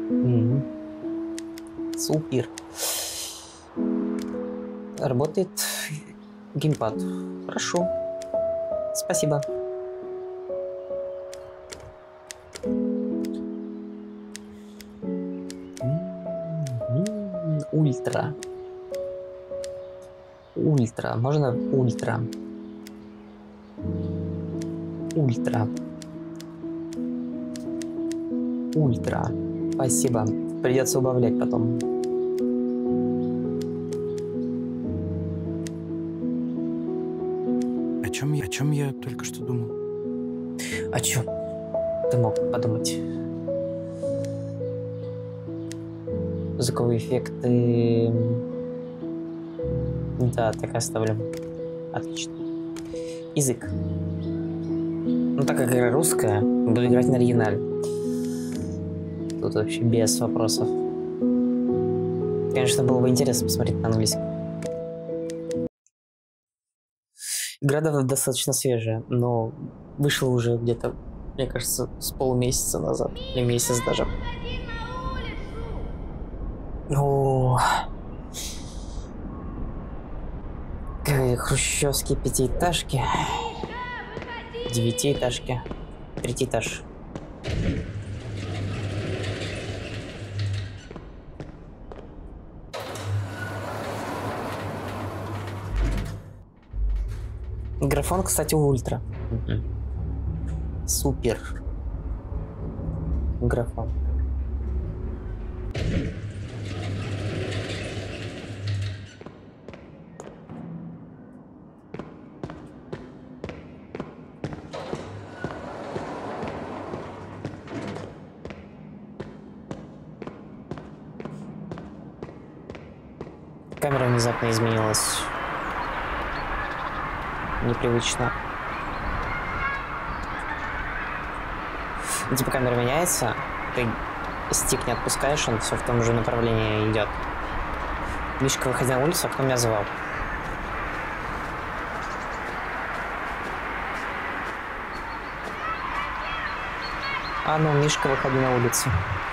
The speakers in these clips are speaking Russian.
Мгм. Супер. Работает геймпад. Хорошо. Спасибо. Ультра. Ультра. Можно ультра. Ультра. Ультра. Спасибо. Придется убавлять потом. О чем я только что думал? О чем ты мог подумать? Звуковые эффекты. Да, так и оставлю. Отлично. Язык. Ну, так как игра русская, буду играть на оригинале. Тут вообще без вопросов. Конечно, было бы интересно посмотреть на английском. Игра достаточно свежая, но вышла уже где-то, мне кажется, с полумесяца назад. Или месяц даже. О, хрущевские пятиэтажки. Девятиэтажки. Третий этаж. Графон, кстати, ультра. Супер. Графон. Камера внезапно изменилась. Непривычно. Типа камера меняется, ты стик не отпускаешь, он все в том же направлении идет. Мишка, выходи на улицу, а кто меня звал? А ну, Мишка, выходи на улицу.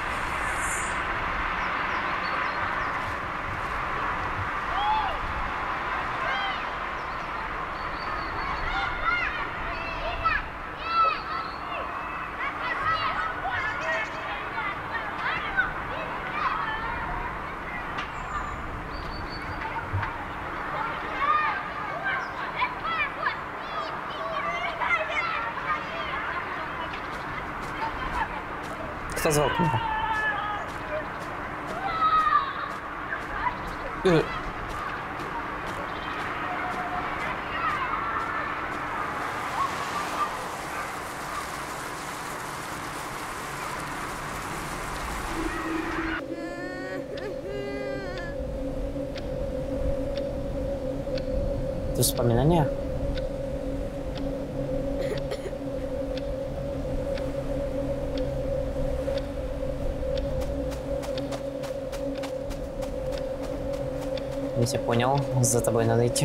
Кто звал меня? Это воспоминания? Я тебя понял. За тобой надо идти.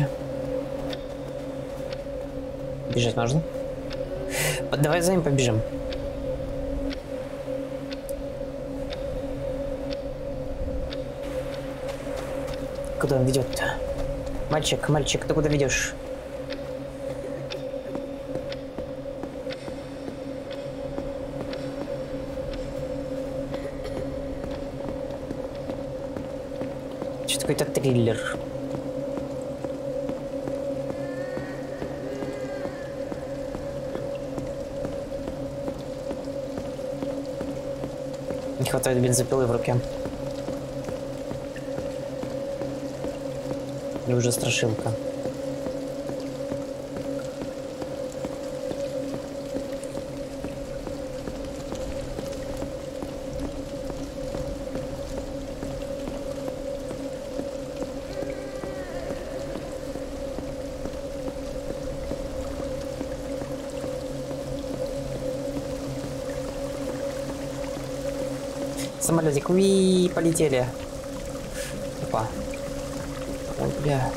Бежать можно? Давай за ним побежим. Куда он ведет-то? Мальчик, мальчик, ты куда ведешь? Что какой-то триллер. Не хватает бензопилы в руке. И уже страшилка. Самолетик, уи, полетели. Опа. Ой, бля.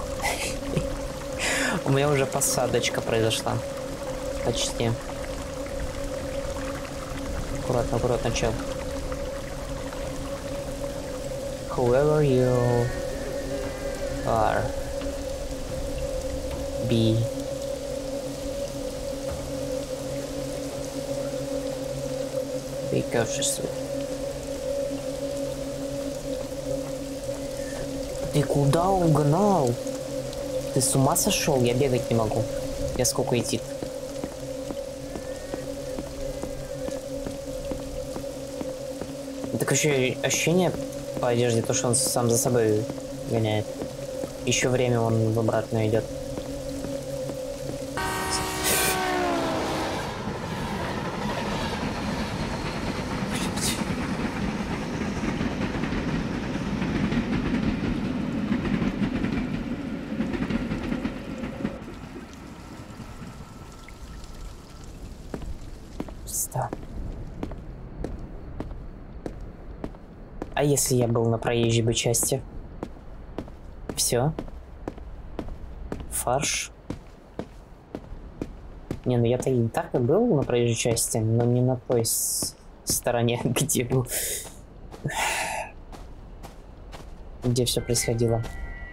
У меня уже посадочка произошла. Почти. Аккуратно, аккуратно, чел. Whoever you are, be. Be cautious. Ты куда угнал? Ты с ума сошел? Я бегать не могу. Я сколько идти? Так еще ощущение по одежде, то что он сам за собой гоняет. Еще время он в обратную идет. А если я был на проезжей бы части? Все? Фарш? Не, ну я-то и так и был на проезжей части, но не на той стороне, где был. Где все происходило.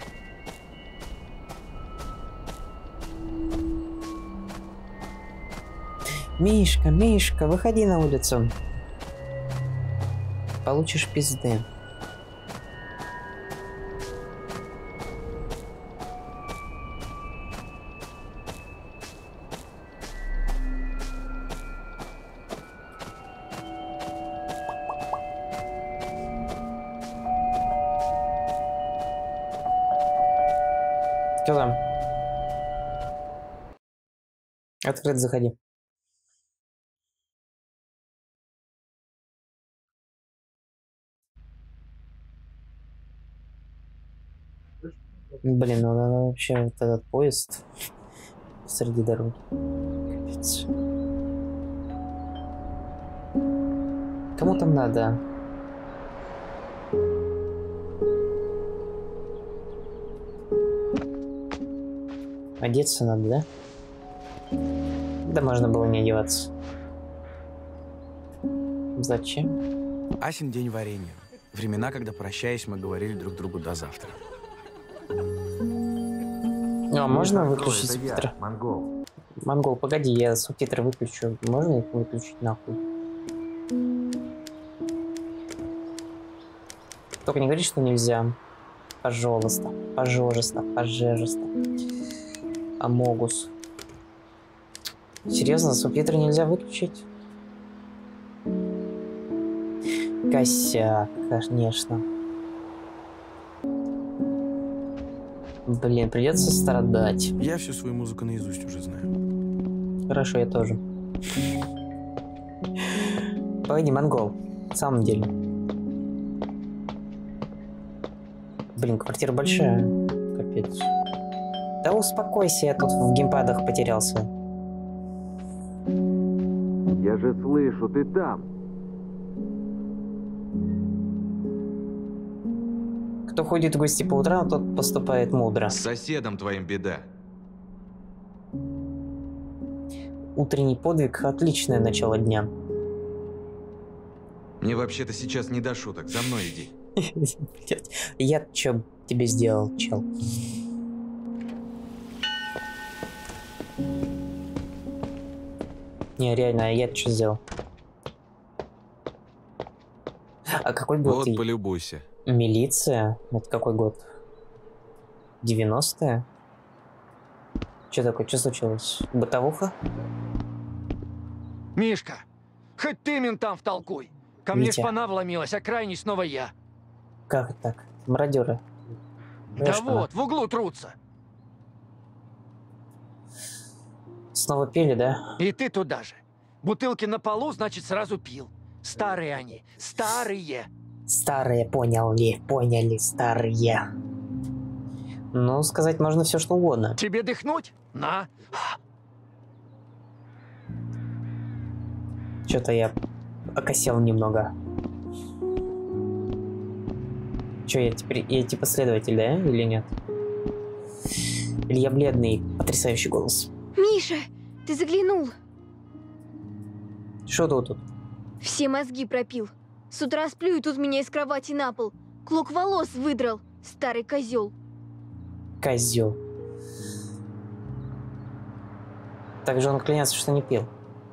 Мишка, Мишка, выходи на улицу. Получишь пизды. Что там? Открыт, заходи. Блин, ну вообще вот этот поезд среди дороги. Капец. Кому там надо? Одеться надо, да? Да можно было не одеваться. Зачем? Асин день варенья. Времена, когда, прощаясь, мы говорили друг другу до завтра. А можно выключить субтитры? Монгол. Монгол, погоди, я субтитры выключу. Можно их выключить нахуй? Только не говори, что нельзя. Пожалуйста, пожалуйста, пожалуйста. Амогус. Серьезно, субтитры нельзя выключить? Косяк, конечно. Блин, придется страдать. Я всю свою музыку наизусть уже знаю. Хорошо, я тоже. Погоди, монгол. В самом деле. Блин, квартира большая. Капец. Да успокойся, я тут в геймпадах потерялся. Я же слышу, ты там. Кто ходит в гости по утрам, тот поступает мудро. С соседом твоим беда. Утренний подвиг – отличное начало дня. Мне вообще-то сейчас не до шуток. За мной иди. Блядь, я чё тебе сделал, чел? Не, реально, я что сделал? А какой год? Вот, полюбуйся. Милиция? Это какой год? 90-е? Что такое? Что случилось? Бытовуха? Мишка, хоть ты ментам втолкуй. Ко мне Витя. шпана вломилась, а крайний снова я. Как это так? Мародеры. Да шпана? вот, в углу трутся. Снова пили, да? И ты туда же. Бутылки на полу, значит, сразу пил. Старые они, старые. Старые, поняли, старые. Ну, сказать можно все что угодно. Тебе дыхнуть? На. Что-то я окосел немного. Че, я теперь, я типа следователь, да, или нет? Или я бледный, потрясающий голос. Миша, ты заглянул. Что тут? Все мозги пропил. С утра сплю, и тут меня из кровати на пол. Клок волос выдрал, старый козел. Козел. Также он клянется, что не пил.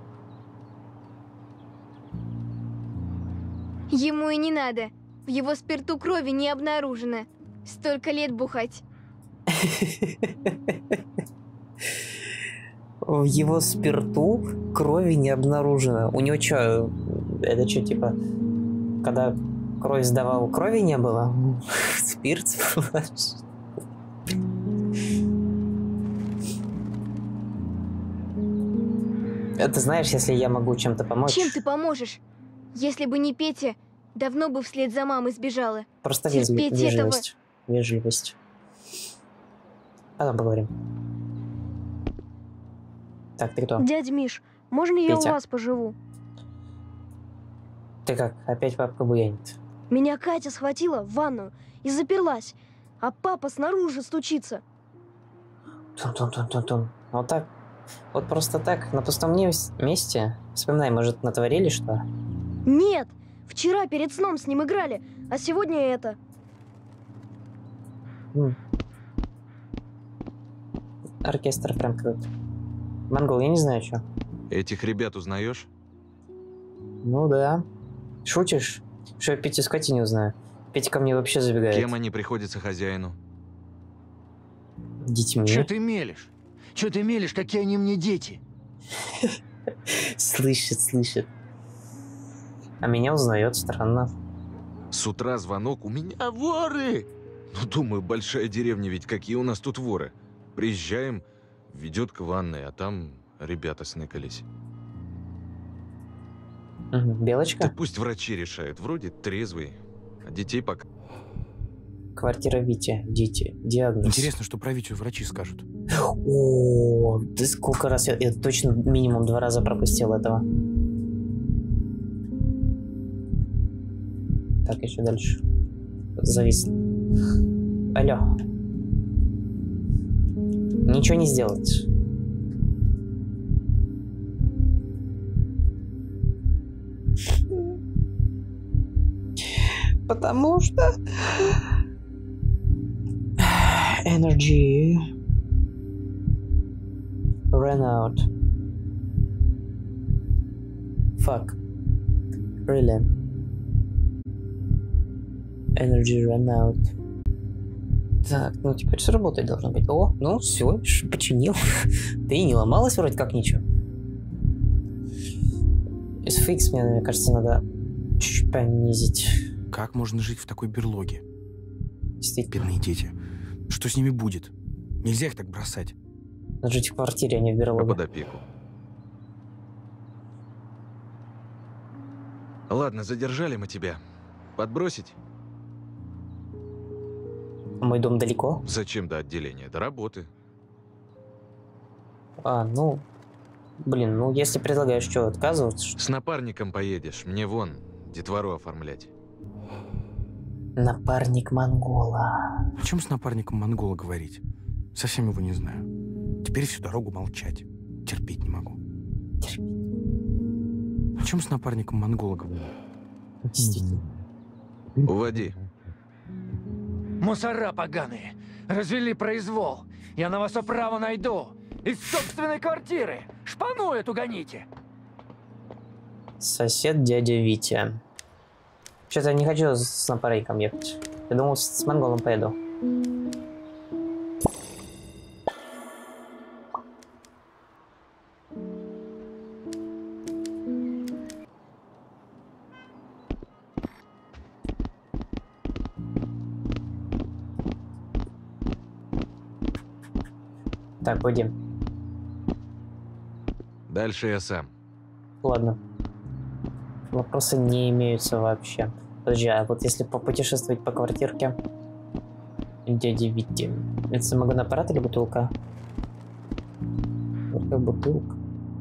Ему и не надо. В его спирту крови не обнаружено. Столько лет бухать. В его спирту крови не обнаружено. У него что, это что, типа, когда кровь сдавал, крови не было? Спирт? Это знаешь, если я могу чем-то помочь... Чем ты поможешь? Если бы не Петя, давно бы вслед за мамой сбежала. Просто терпеть вежливость. Вежливость. Потом поговорим. Так, ты кто? Дядя Миш, можно я Петя. у вас поживу? Ты как? Опять папка буянит? Меня Катя схватила в ванную и заперлась, а папа снаружи стучится. Тун-тун-тун-тун-тун. Вот так. Вот просто так, на пустом месте. Вспоминай, может, натворили что? Нет, вчера перед сном с ним играли, а сегодня это. Оркестр прям какой-то. Монгол, я не знаю, что. Этих ребят узнаешь? Ну да. Шутишь? Что я Петю с Катей не узнаю? Петя ко мне вообще забегает. Кем они приходятся хозяину? Детьми. Че ты мелешь? Че ты мелешь? Какие они мне дети? Слышит. А меня узнает, странно. С утра звонок, у меня воры! Ну, думаю, большая деревня, ведь какие у нас тут воры? Приезжаем, ведет к ванной, а там ребята сныкались. Белочка? Да пусть врачи решают, вроде трезвый, а детей пока... Квартира Вити. Дети. Диагноз. Интересно, что про Витю врачи скажут. О, ты сколько раз... Я точно минимум 2 раза пропустил этого. Так, еще дальше. Завис. Алло. Ничего не сделать. Потому что... Energy ran out. Fuck. Really? Energy ran out. Так, ну теперь все работать должно быть. О, ну все, починил. Да и не ломалось вроде как ничего. SFX мне кажется, надо чуть-чуть понизить. Как можно жить в такой берлоге? Действительно. Бедные дети. Что с ними будет? Нельзя их так бросать. Надо жить в квартире, а не в берлоге. Под опеку. Ладно, задержали мы тебя. Подбросить? Мой дом далеко? Зачем до отделения? До работы. А, ну... Блин, ну если предлагаешь, что, отказываться? С напарником поедешь. Мне вон детвору оформлять. Напарник монгола. О чем с напарником монгола говорить? Совсем его не знаю. Теперь всю дорогу молчать. Терпеть не могу. О чем с напарником монгола говорить? Действительно. Уводи. Мусора поганые. Развели произвол. Я на вас управу найду. Из собственной квартиры. Шпану эту гоните. Сосед дядя Витя. Что-то я не хочу с напарником ехать. Я думал, с монголом поеду. Так, пойдем. Дальше я сам. Ладно. Вопросы не имеются вообще. Подожди, а вот если попутешествовать по квартирке дяди Вити, это самогон-аппарат или бутылка? Вот как бутылка.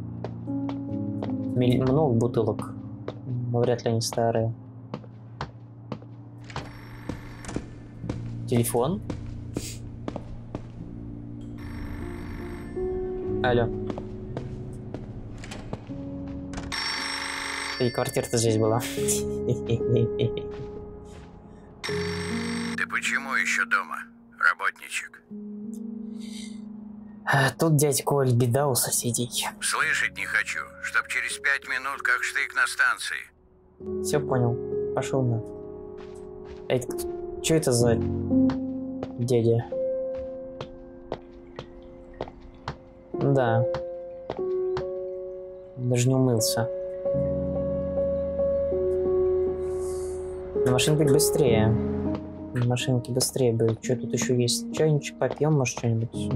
Много бутылок. Но вряд ли они старые. Телефон? Алло. И квартира-то здесь была. почему еще дома, работничек? Тут, дядь Коль, беда у соседей. Слышать не хочу, чтоб через 5 минут как штык на станции. Все понял. Пошел на. Что это за дядя? Да. Даже не умылся. На машинке быстрее. На машинке быстрее будет. Что тут еще есть? Чайничек попьем, может, что-нибудь?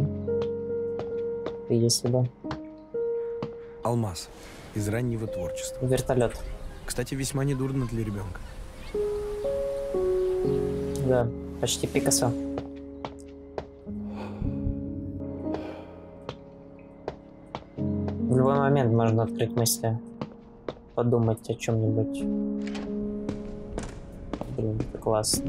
Если бы. Алмаз. Из раннего творчества. Вертолет. Кстати, весьма недурно для ребенка. Да, почти Пикассо. В любой момент можно открыть мысли. Подумать о чем-нибудь. Блин, это классно.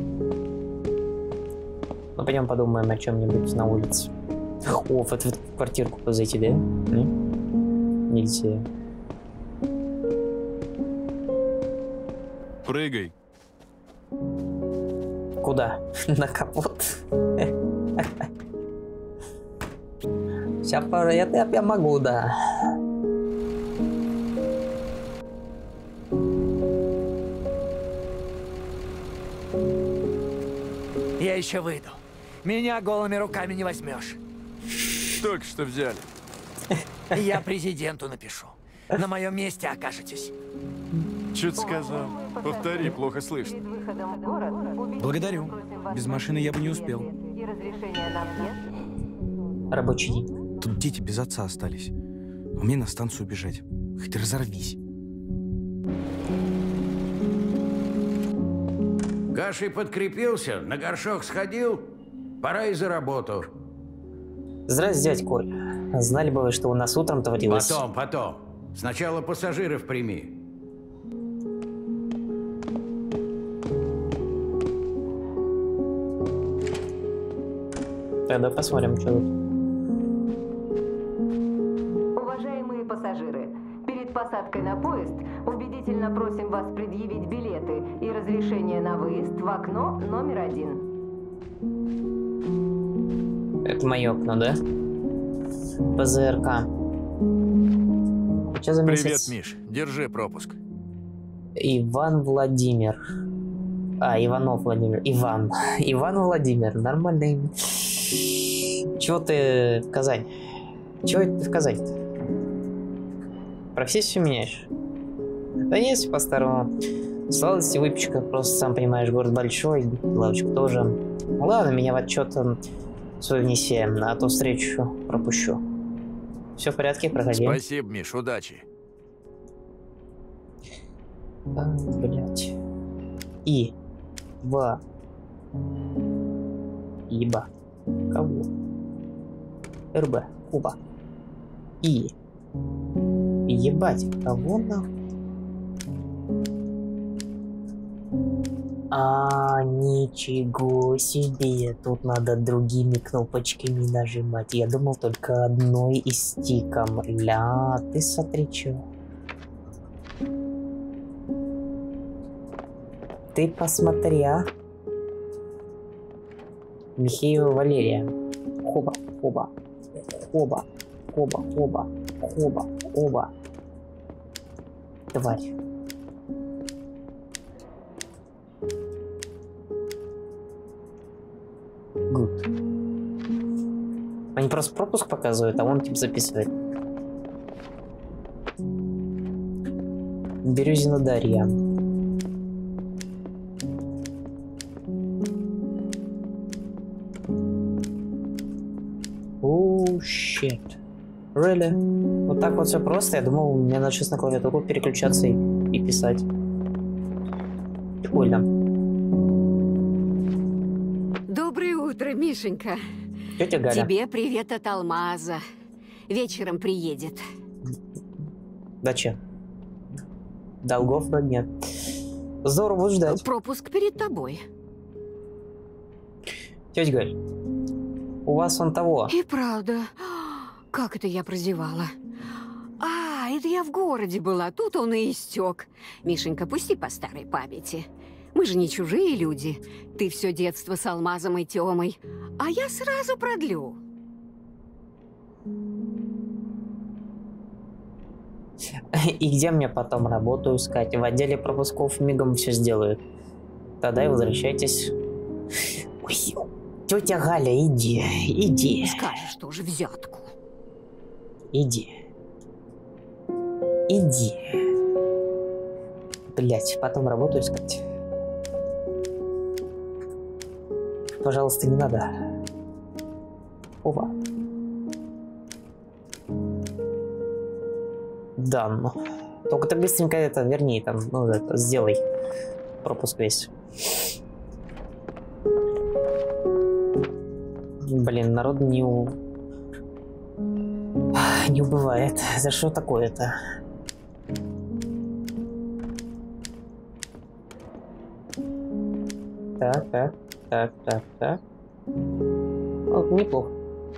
Ну, пойдем подумаем о чем-нибудь на улице. О, в эту квартирку зайти, да? Нельзя. Прыгай. Куда? На капот? Сейчас я могу, да. Я еще выйду. Меня голыми руками не возьмешь. Только что взяли. Я президенту напишу. На моем месте окажетесь. Что ты сказал? Повтори, плохо слышно. Благодарю. Без машины я бы не успел. Рабочий день. Тут дети без отца остались. А мне на станцию бежать. Хоть разорвись. Кашей подкрепился, на горшок сходил. Пора и за работу. Здрасте, дядь Коль. Знали бы вы, что у нас утром творилось? Потом. Сначала пассажиров прими. Тогда посмотрим, что тут. Уважаемые пассажиры, перед посадкой на поезд убедительно просим вас предъявить билеты и разрешение на выезд в окно номер 1. Это мое окно, да? ПЗРК. Что за месяц? Привет, Миш. Держи пропуск. Иван Владимир. Иванов Владимир. Иван Владимир. Нормальное имя. Чего ты в Казань? Чего ты в Казань-то? Профессию меняешь? Да нет, по-старому. Сладости, выпечка, просто сам понимаешь, город большой, лавочка тоже. Ладно, меня в отчет свой внеси, а то встречу пропущу. Все в порядке, проходи. Спасибо, Миш, удачи. Блять. Иба. Кого? РБ. Куба. Ебать. Кого нахуй? Ничего себе. Тут надо другими кнопочками нажимать. Я думал только одной и стиком. Ля, ты смотри, чё. Ты посмотри, а. Михеева Валерия. Хоба. Тварь. Гуд. Они просто пропуск показывают, а он типа записывает. Березина Дарья. Shit. Really? Вот так вот все просто. Я думал, мне надо сейчас на клавиатуру переключаться и писать. Прикольно. Доброе утро, Мишенька. Тетя Галя. Тебе привет от Алмаза. Вечером приедет. Зачем? Долгов вроде нет. Здорово, буду ждать. Пропуск перед тобой. Тетя Галь, у вас он того. И правда. Как это я прозевала? Это я в городе была, тут он и истек. Мишенька, пусти по старой памяти. Мы же не чужие люди. Ты все детство с Алмазом и Тёмой. А я сразу продлю. И где мне потом работу искать? В отделе пропусков мигом все сделают. Тогда и возвращайтесь. Ой, тетя Галя, иди. Скажешь тоже взятку. Иди. Блять, потом работу искать. Пожалуйста, не надо. Опа. Да, ну. Только ты быстренько это верни, там, ну, это, сделай. Пропуск весь. Блин, народ не убывает. За что такое-то? Так. О, неплохо.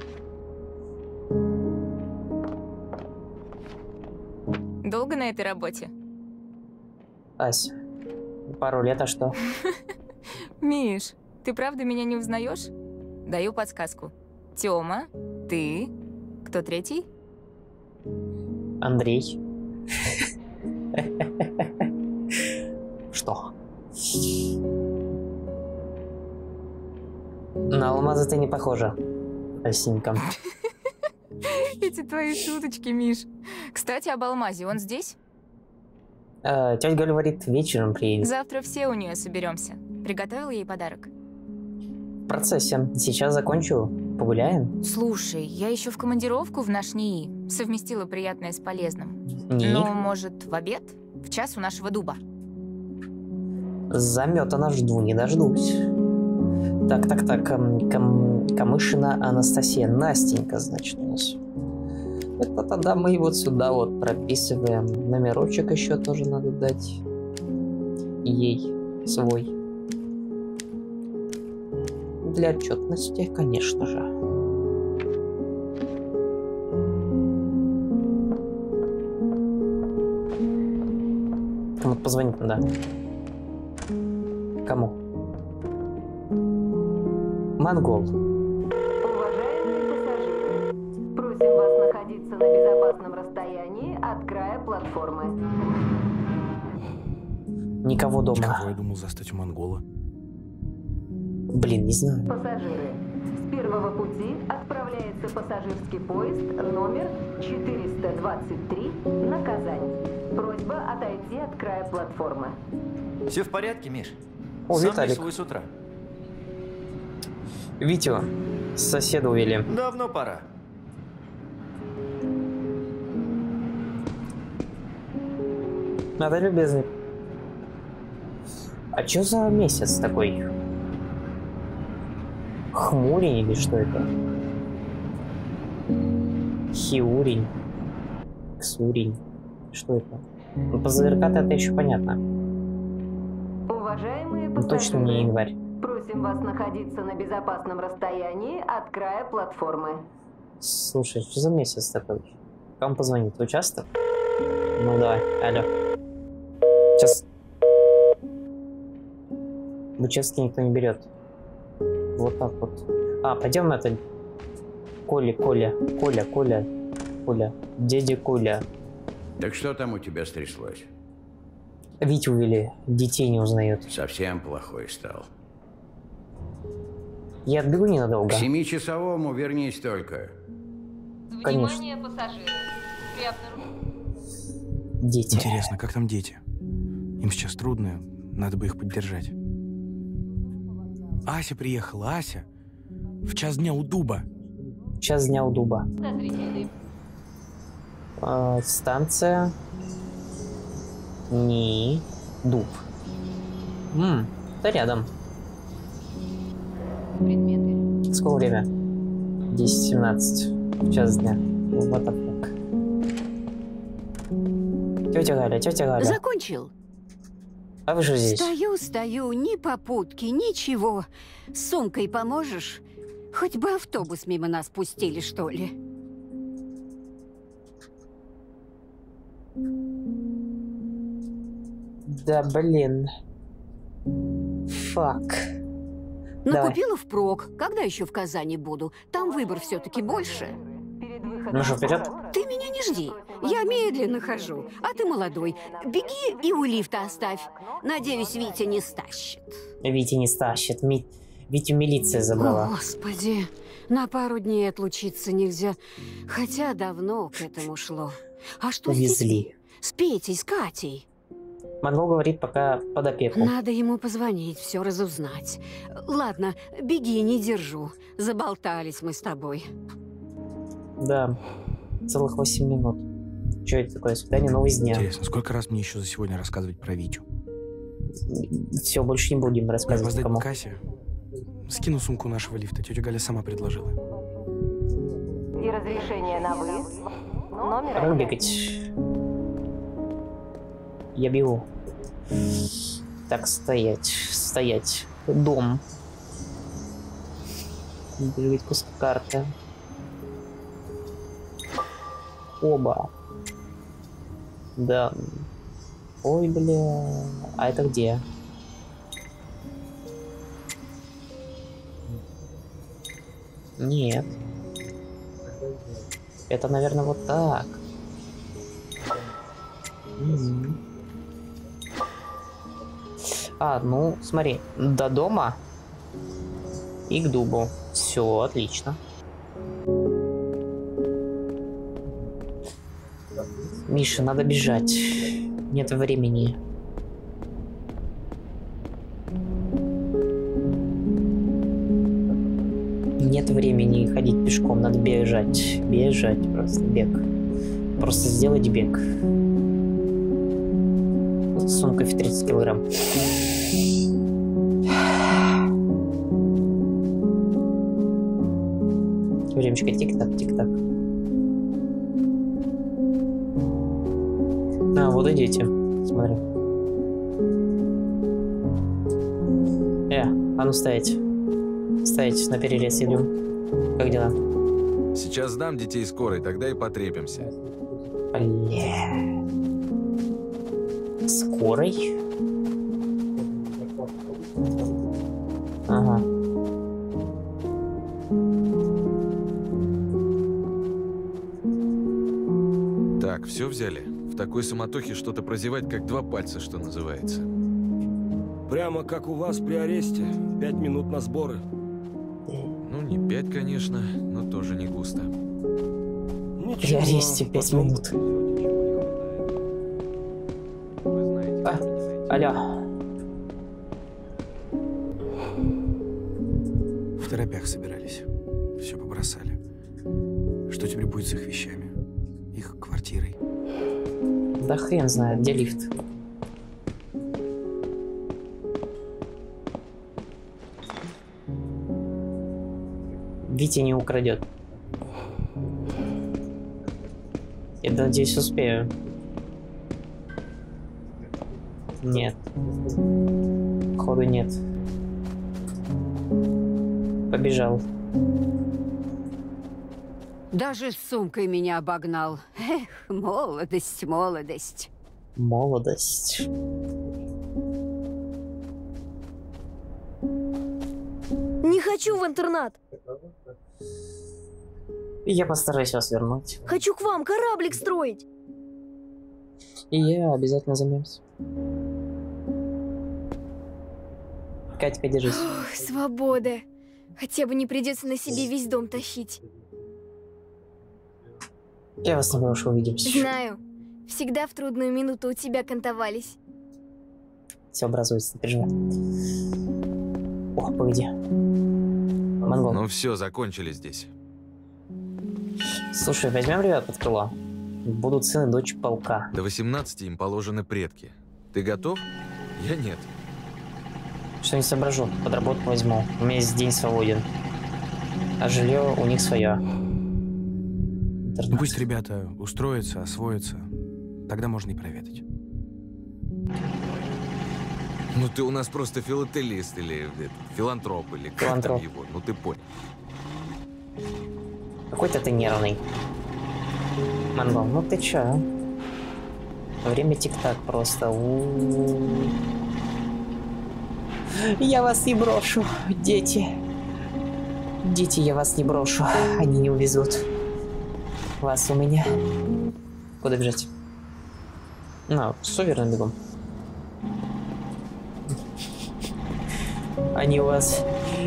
Долго на этой работе? Ась, пару лет, а что? Миш, ты правда меня не узнаешь? Даю подсказку. Тёма, ты, кто третий? Андрей. Что? На Алмаза ты не похожа. Осенька. Эти твои шуточки, Миш. Кстати, об Алмазе, он здесь? Тетя говорит, вечером приедет. Завтра все у нее соберемся. Приготовила ей подарок? В процессе. Сейчас закончу. Погуляем? Слушай, я еще в командировку в наш НИИ. Совместила приятное с полезным. НИИ? Ну, может, в обед? В час у нашего дуба. Заметана жду, не дождусь. Так. Камышина Анастасия. Настенька, значит, у нас. Это тогда мы вот сюда вот прописываем. Номерочек еще тоже надо дать. Ей свой. Для отчетности, конечно же. Вот позвонить надо. Кому? Монгол. Уважаемые пассажиры, просим вас находиться на безопасном расстоянии от края платформы. Никого дома. Кого я думал застать у монгола? Блин, не знаю. Пассажиры, с первого пути отправляется пассажирский поезд номер 423 на Казань. Просьба отойти от края платформы. Все в порядке, Миш? О, Сам Виталик. рисую с утра. Витю, соседа увели. Давно пора. Надо, любезный. А чё за месяц такой? Хмурень или что это? Хиурень. Ксурень. Что это? Ну, по ЗРК это еще понятно. Уважаемые Ну, пассажиры, точно не январь. просим вас находиться на безопасном расстоянии от края платформы. Слушай, что за месяц такой? Кому позвонить? В участок? Ну давай, алло. Сейчас. В участке никто не берет. Вот так вот. А, пойдем это. Коля. Дядя Коля. Так что там у тебя стряслось? Витю увели. Детей не узнает. Совсем плохой стал. Я отбегу ненадолго. К 7-часовому вернись только. Конечно. Внимание, пассажиры. При Дети. Интересно, как там дети? Им сейчас трудно, надо бы их поддержать. Ася приехала, Ася. В час дня у дуба. Час дня у дуба. Станция. Не. Дуб. Это рядом. Предметы. Сколько время? 10:17. Час дня. Вот так. Тетя Галя. Закончил? А вы что здесь? Стою, ни попутки, ничего. С сумкой поможешь? Хоть бы автобус мимо нас пустили, что ли? Да, блин. Фак. Накупила впрок. Когда еще в Казани буду? Там выбор все-таки больше. Ну что, вперед? Ты меня не жди. Я медленно хожу, а ты молодой. Беги и у лифта оставь. Надеюсь, Витя не стащит. Витя не стащит. Витю милиция забрала. Господи, на пару дней отлучиться нельзя. Хотя давно к этому шло. А что увезли с Петей, с Катей? Монгол говорит, пока под опеку. Надо ему позвонить, все разузнать. Ладно, беги, не держу. Заболтались мы с тобой. Да, целых 8 минут. Что это такое? Свидание, новость дня. Интересно, сколько раз мне еще за сегодня рассказывать про Витю? Все, больше не будем рассказывать никому. К кассе. Скину сумку нашего лифта. Тетя Галя сама предложила. И разрешение на выезд. Номер Пора бегать. Я бегу. Так, стоять. Дом. Бежать кусок карты. Оба. Да. Ой, бля. А это где? Нет. Это, наверное, вот так. А, ну, смотри, до дома и к дубу. Все, отлично. Миша, надо бежать. Нет времени. Нет времени ходить пешком, надо бежать. Бежать, просто бег. Просто сделать бег. С сумкой в 30 килограмм. Времечко тик-так, тик-так. А, вот и дети. Смотри. А ну стоять. Стоять, на перерез идем. Как дела? Сейчас сдам детей скорой, тогда и потрепимся. Бля. Скорой? Ага. Так, все взяли? В такой суматохе что-то прозевать, как два пальца, что называется. Прямо как у вас при аресте. 5 минут на сборы. Ну, не 5, конечно, но тоже не густо. При аресте 5 минут. Алло. В торопях собирались. Все побросали. Что теперь будет с их вещами? Их квартирой? Да хрен знает, где лифт. Витя не украдет. Я надеюсь, успею. Нет. Походу нет. Побежал. Даже с сумкой меня обогнал. Эх, молодость, молодость. Молодость. Не хочу в интернат. Я постараюсь вас вернуть. Хочу к вам кораблик строить. И я обязательно займемся. Катька, держись. Ох, свобода. Хотя бы не придется на себе весь дом тащить. Я вас не брошу, увидимся. Знаю. Всегда в трудную минуту у тебя кантовались. Все образуется, не переживай. Ох, погоди. Монгол. Ну все, закончили здесь. Слушай, возьмем ребят под крыло. Будут сын и дочь полка. До 18 им положены предки. Ты готов? Я нет. Что не соображу, подработку возьму. У меня есть день свободен. А жилье у них свое. Ну, пусть ребята устроятся, освоятся. Тогда можно и проведать. Ну ты у нас просто филателист или филантроп, или как там его, ну ты понял. Какой-то ты нервный. Монгол, ну ты чё, а? Время тик-так просто. Я вас не брошу, дети. Дети, я вас не брошу. Они не увезут вас у меня. Куда бежать? Ну, суверенно бегом. Они вас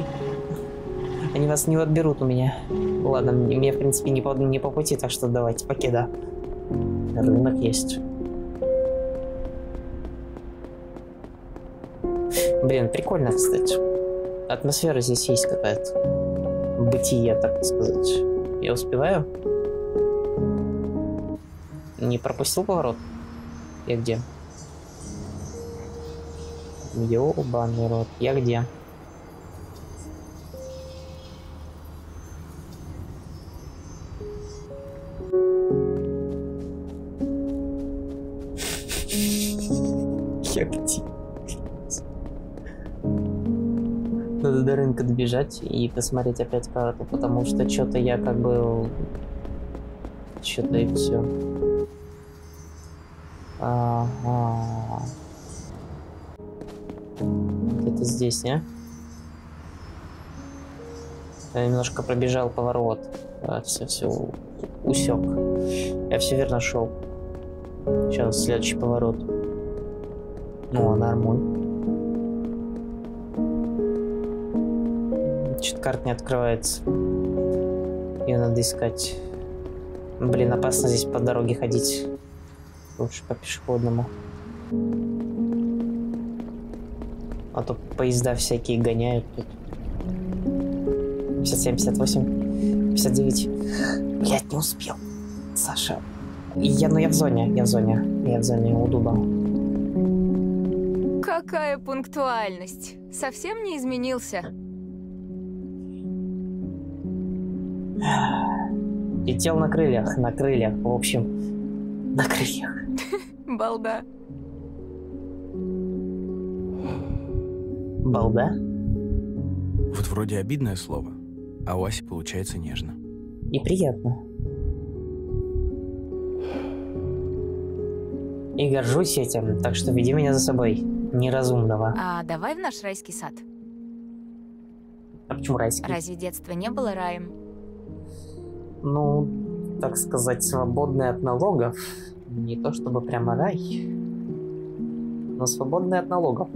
не отберут у меня. Ладно, мне в принципе не по пути, так что давайте покида. Рынок есть. Блин, прикольно, кстати. Атмосфера здесь есть какая-то. Бытие, так сказать. Я успеваю? Не пропустил поворот? Я где? Ёбаный рот. Я где? Я где? Надо до рынка добежать и посмотреть опять карту, потому что что-то я как бы... Что-то и все. Ага. Это здесь, не? Я немножко пробежал поворот. Все усек. Я все верно шел. Сейчас следующий поворот. Ну, нормально. Что-то карта не открывается. Ее надо искать. Блин, опасно здесь по дороге ходить. Лучше по пешеходному. А то поезда всякие гоняют тут. 57, 58, 59. Блять, не успел. Саша. Я в зоне. Я в зоне у дуба. Какая пунктуальность. Совсем не изменился. Летел на крыльях, в общем, на крыльях. Балда. Балда? Вот вроде обидное слово, а у Аси получается нежно. И приятно. И горжусь этим, так что веди меня за собой, неразумного. А давай в наш райский сад. А почему райский? Разве детство не было раем? Ну, так сказать, свободный от налогов. Не то чтобы прямо рай, но свободный от налогов.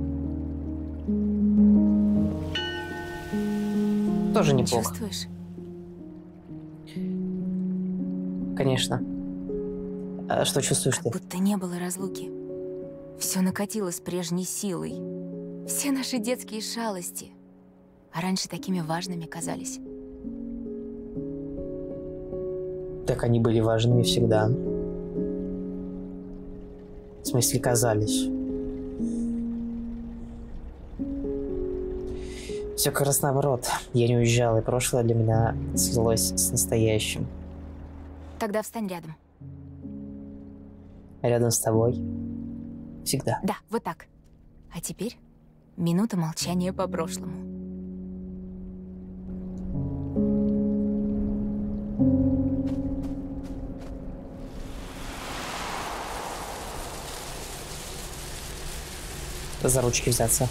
Тоже неплохо. Чувствуешь? Конечно. А что чувствуешь ты? Будто не было разлуки. Все накатило с прежней силой. Все наши детские шалости. А раньше такими важными казались. Так они были важными всегда. В смысле, казались. Все как раз наоборот. Я не уезжал, и прошлое для меня слилось с настоящим. Тогда встань рядом. Рядом с тобой. Всегда. Да, вот так. А теперь минута молчания по прошлому. За ручки взяться.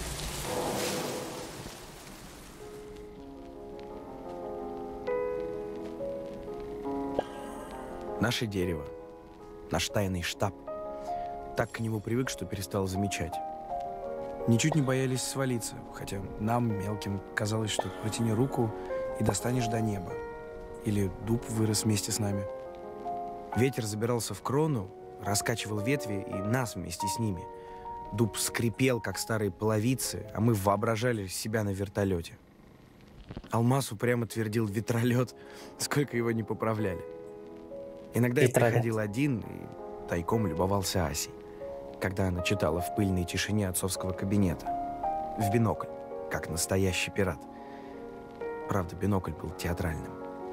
Наше дерево. Наш тайный штаб. Так к нему привык, что перестал замечать. Ничуть не боялись свалиться, хотя нам, мелким, казалось, что протяни руку и достанешь до неба. Или дуб вырос вместе с нами. Ветер забирался в крону, раскачивал ветви и нас вместе с ними. Дуб скрипел, как старые половицы, а мы воображали себя на вертолете. Алмаз упрямо твердил «ветролет», сколько его не поправляли. Иногда я приходил один и тайком любовался Асей, когда она читала в пыльной тишине отцовского кабинета. В бинокль, как настоящий пират. Правда, бинокль был театральным.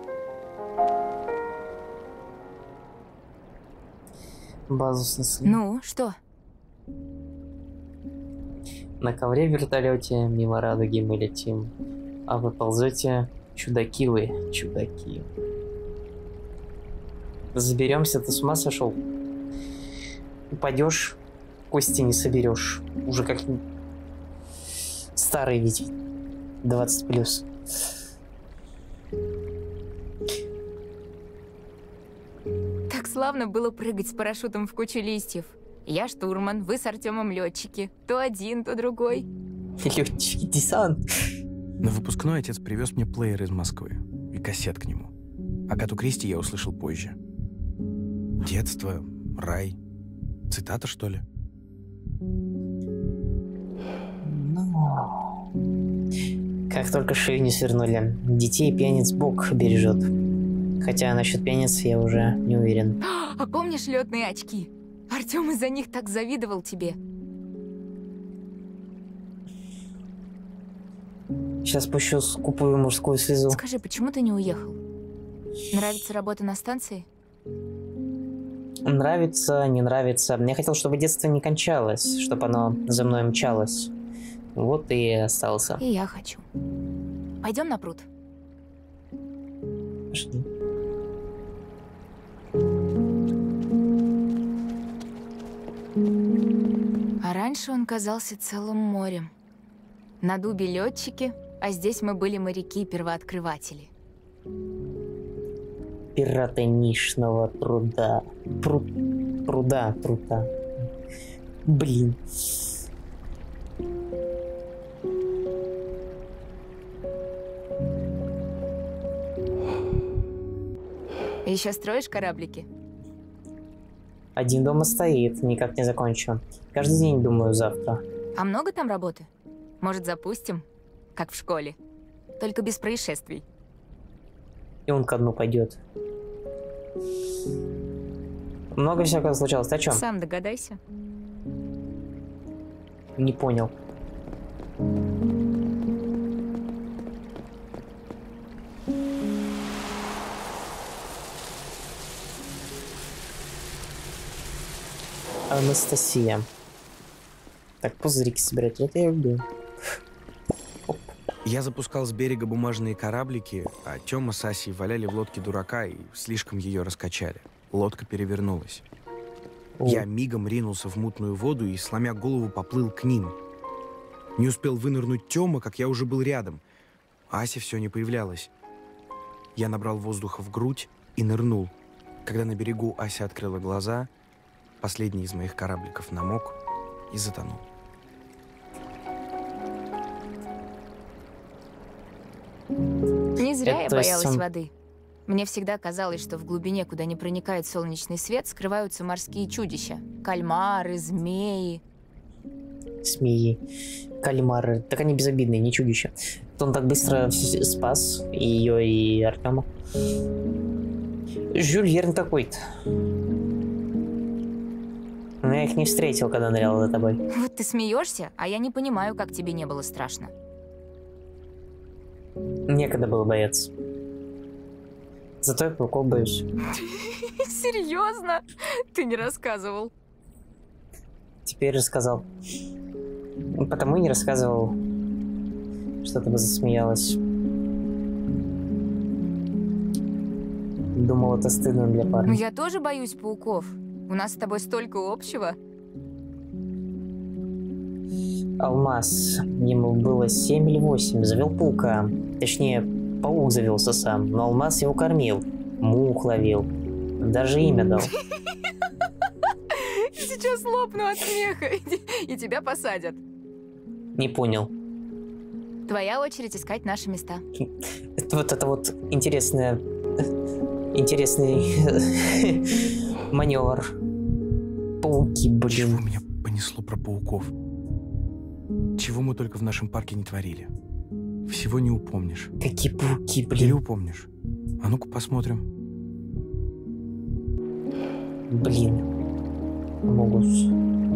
Базу снесли. Ну, что? На ковре в вертолете мимо радуги мы летим, а вы ползете, чудаки вы, чудаки. Заберемся, ты с ума сошел? Упадешь, кости не соберешь. Уже как... Старый ведь. 20+. Так славно было прыгать с парашютом в кучу листьев. Я штурман, вы с Артемом летчики. То один, то другой. Летчики, десант. На выпускной отец привез мне плеер из Москвы и кассет к нему. Агату Кристи я услышал позже. Детство, рай. Цитата, что ли? Как только шею не свернули. Детей пьяниц Бог бережет. Хотя насчет пьяниц я уже не уверен. А помнишь летные очки? Артем из-за них так завидовал тебе. Сейчас пущу скупую мужскую слезу. Скажи, почему ты не уехал? Нравится работа на станции? Нравится, не нравится. Я хотел, чтобы детство не кончалось, чтобы оно за мной мчалось. Вот и остался. И я хочу. Пойдем на пруд. Пошли. А раньше он казался целым морем. На дубе летчики, а здесь мы были моряки-первооткрыватели. Пираты нишного труда. Пруда. Блин. Еще строишь кораблики? Один дома стоит, никак не закончу. Каждый день думаю завтра. А много там работы? Может, запустим? Как в школе. Только без происшествий. И он ко дну пойдет. Много всякого случалось. Ты о чем? Сам догадайся. Не понял. Анастасия. Так, пузырики собирать. Это я люблю. Я запускал с берега бумажные кораблики, а Тёма с Асей валяли в лодке дурака и слишком ее раскачали. Лодка перевернулась. Я мигом ринулся в мутную воду и, сломя голову, поплыл к ним. Не успел вынырнуть Тёма, как я уже был рядом. А Ася все не появлялась. Я набрал воздуха в грудь и нырнул. Когда на берегу Ася открыла глаза, последний из моих корабликов намок и затонул. Не зря я боялась воды. Мне всегда казалось, что в глубине, куда не проникает солнечный свет, скрываются морские чудища. Кальмары, змеи. Змеи, кальмары. Так они безобидные, не чудища. Он так быстро спас и ее, и Артема. Жюль Верн такой-то. Но я их не встретил, когда нырял за тобой. Вот ты смеешься, а я не понимаю, как тебе не было страшно. Некогда было бояться. Зато я пауков боюсь. Серьезно? Ты не рассказывал. Теперь рассказал. Потому и не рассказывал, что ты бы засмеялась. Думал, это стыдно для парня. Ну я тоже боюсь пауков. У нас с тобой столько общего. Алмаз. Ему было 7 или 8. Завел паука. Точнее, паук завелся сам, но Алмаз его кормил. Мух ловил. Даже имя дал. Сейчас лопну от смеха, и тебя посадят. Не понял. Твоя очередь искать наши места. Это вот интересный маневр. Пауки, блин. Чего меня понесло про пауков? Чего мы только в нашем парке не творили? Всего не упомнишь. Какие пауки, блин. Или упомнишь? А ну-ка посмотрим. Блин. Могус.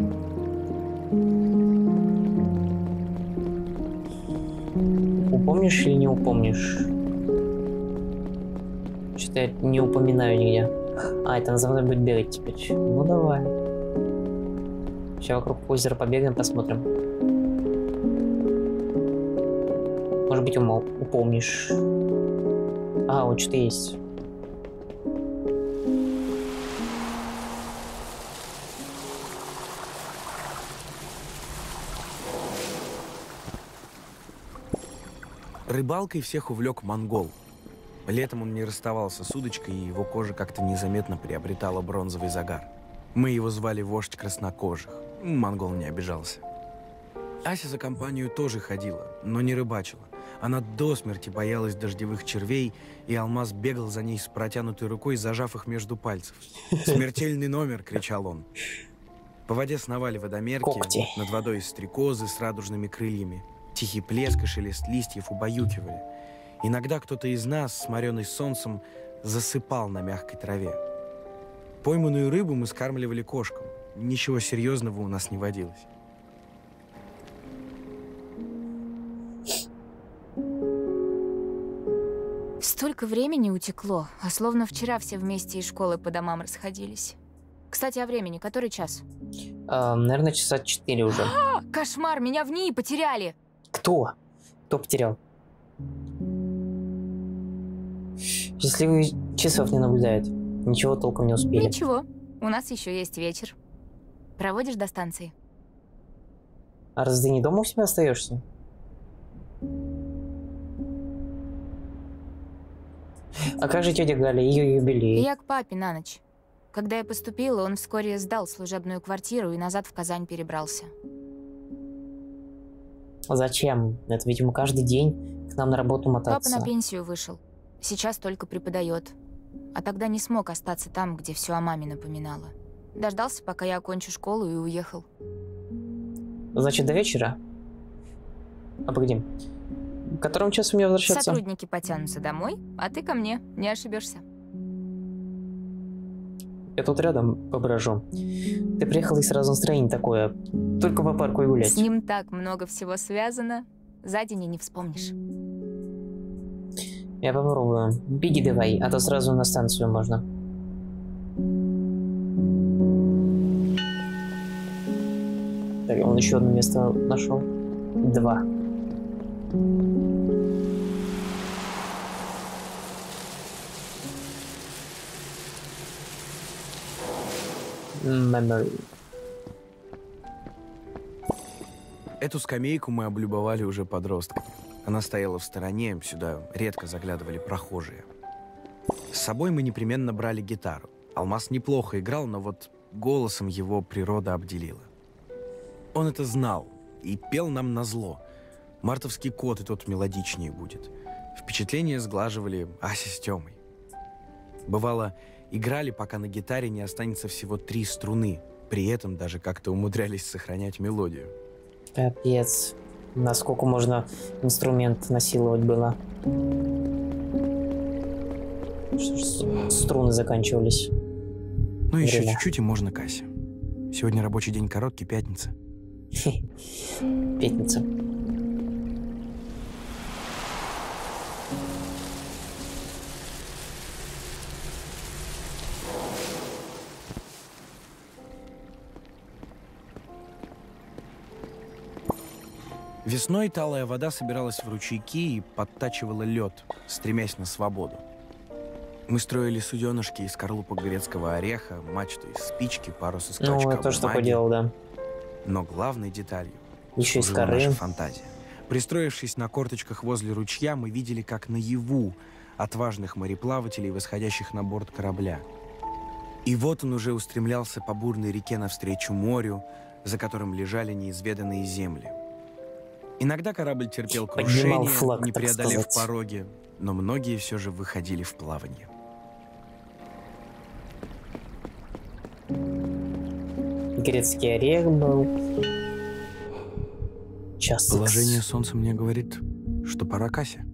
Упомнишь или не упомнишь? Что-то я не упоминаю нигде. А, это за мной будет бегать теперь. Ну давай. Сейчас вокруг озера побегаем, посмотрим. Может быть, упомнишь. А, вот что-то есть. Рыбалкой всех увлек монгол. Летом он не расставался с удочкой, и его кожа как-то незаметно приобретала бронзовый загар. Мы его звали вождь краснокожих. Монгол не обижался. Ася за компанию тоже ходила, но не рыбачила. Она до смерти боялась дождевых червей, и Алмаз бегал за ней с протянутой рукой, зажав их между пальцев. «Смертельный номер!» — кричал он. По воде сновали водомерки, когти. Над водой стрекозы с радужными крыльями. Тихий плеск и шелест листьев убаюкивали. Иногда кто-то из нас, сморенный солнцем, засыпал на мягкой траве. Пойманную рыбу мы скармливали кошкам. Ничего серьезного у нас не водилось. Столько времени утекло, а словно вчера все вместе из школы по домам расходились. Кстати, о времени. Который час? Наверное, часа 4 уже. Кошмар! Меня в ней потеряли! Кто? Кто потерял? Счастливый часов не наблюдает. Ничего толком не успели. Ничего. У нас еще есть вечер. Проводишь до станции? А раз ты не дома у себя остаешься? А как же тетя Галя, ее юбилей? Я к папе на ночь. Когда я поступила, он вскоре сдал служебную квартиру и назад в Казань перебрался. Зачем? Это, видимо, каждый день к нам на работу мотаться. Папа на пенсию вышел. Сейчас только преподает. А тогда не смог остаться там, где все о маме напоминало. Дождался, пока я окончу школу, и уехал. Значит, до вечера? А погоди. В котором часу мне возвращаться? Сотрудники потянутся домой, а ты ко мне. Не ошибешься. Я тут рядом поброжу. Ты приехал, и сразу настроение такое. Только по парку и гулять. С ним так много всего связано. За день и не вспомнишь. Я попробую. Беги давай, а то сразу на станцию можно. Так, он еще одно место нашел. 2. Memory. Эту скамейку мы облюбовали уже подростками. Она стояла в стороне, сюда редко заглядывали прохожие. С собой мы непременно брали гитару. Алмаз неплохо играл, но вот голосом его природа обделила. Он это знал и пел нам назло. Мартовский кот и тот мелодичнее будет. Впечатление сглаживали Ася с Тёмой. Бывало, играли, пока на гитаре не останется всего 3 струны. При этом даже как-то умудрялись сохранять мелодию. Капец. Насколько можно инструмент насиловать было. Что ж, струны заканчивались. Ну, еще чуть-чуть, и можно к Асе. Сегодня рабочий день короткий, пятница. Пятница. Весной талая вода собиралась в ручейки и подтачивала лед, стремясь на свободу. Мы строили суденышки из скорлупок грецкого ореха, мачту из спички, парус из клочка бумаги. Ну, я тоже такое делал, да. Но главной деталью еще из коры. Наша фантазия. Пристроившись на корточках возле ручья, мы видели, как наяву отважных мореплавателей, восходящих на борт корабля. И вот он уже устремлялся по бурной реке навстречу морю, за которым лежали неизведанные земли. Иногда корабль терпел крушение, флаг, не преодолев сказать. пороги, но многие все же выходили в плавание. Грецкий орех был. Час. Положение солнца мне говорит, что пора к Асе.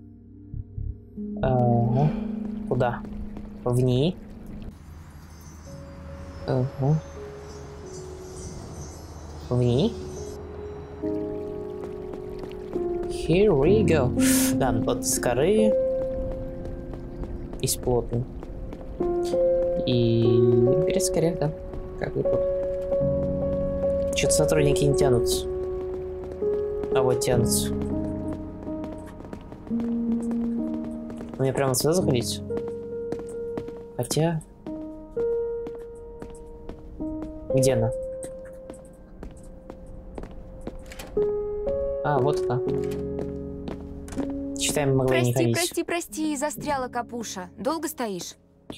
Куда? В ней? В ней? Here we go. Да, вот с коры. Из плота. И грецкий орех, да. Как и тут. Что-то сотрудники не тянутся. А вот тянутся. Мне прямо сюда заходить? Хотя... Где она? А, вот она. Считай, могла и не ходить. Прости, застряла капуша. Долго стоишь?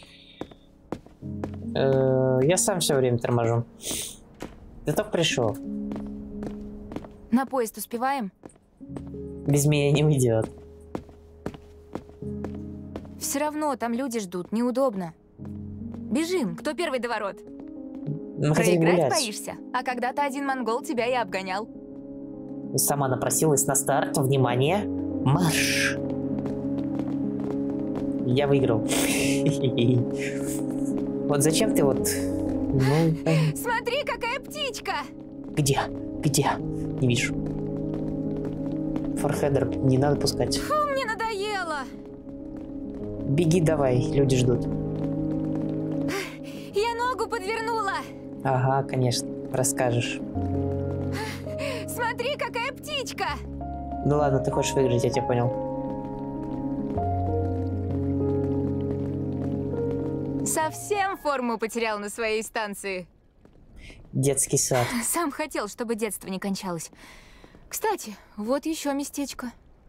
Я сам все время торможу. Ты только пришел. На поезд успеваем? Без меня не уйдет. Все равно, там люди ждут, неудобно. Бежим, кто первый до ворот? Проиграть боишься? А когда-то один монгол тебя и обгонял. Сама напросилась на старт. Внимание! Марш! Я выиграл. Вот зачем ты вот... Смотри, какая птичка! Где? Где? Не вижу. Форхедер, не надо пускать. Фу, мне надоело! Беги давай, люди ждут. Я ногу подвернула! Ага, конечно, расскажешь. Смотри, какая птичка! Ну ладно, ты хочешь выиграть, я тебя понял. Совсем форму потерял на своей станции. Детский сад. Сам хотел, чтобы детство не кончалось. Кстати, вот еще местечко.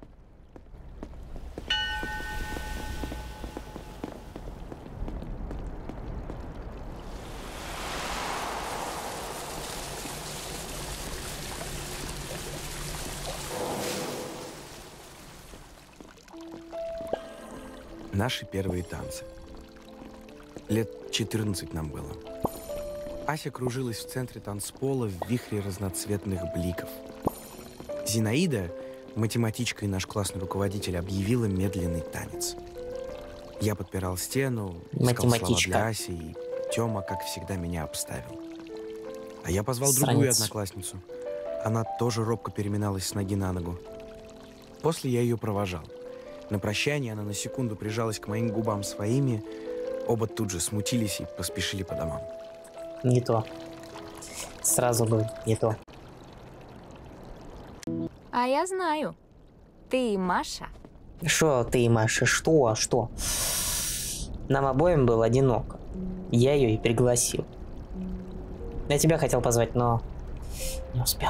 Наши первые танцы. Лет 14 нам было. Ася кружилась в центре танцпола в вихре разноцветных бликов. Зинаида, математичка и наш классный руководитель, объявила медленный танец. Я подпирал стену, искал слова для Аси, и Тёма, как всегда, меня обставил. А я позвал другую одноклассницу. Она тоже робко переминалась с ноги на ногу. После я ее провожал. На прощание она на секунду прижалась к моим губам своими. Оба тут же смутились и поспешили по домам. Не то. Сразу бы не то. А я знаю. Ты и Маша. Шо ты и Маша? Что? Что? Нам обоим было одиноко. Я ее и пригласил. Я тебя хотел позвать, но не успел.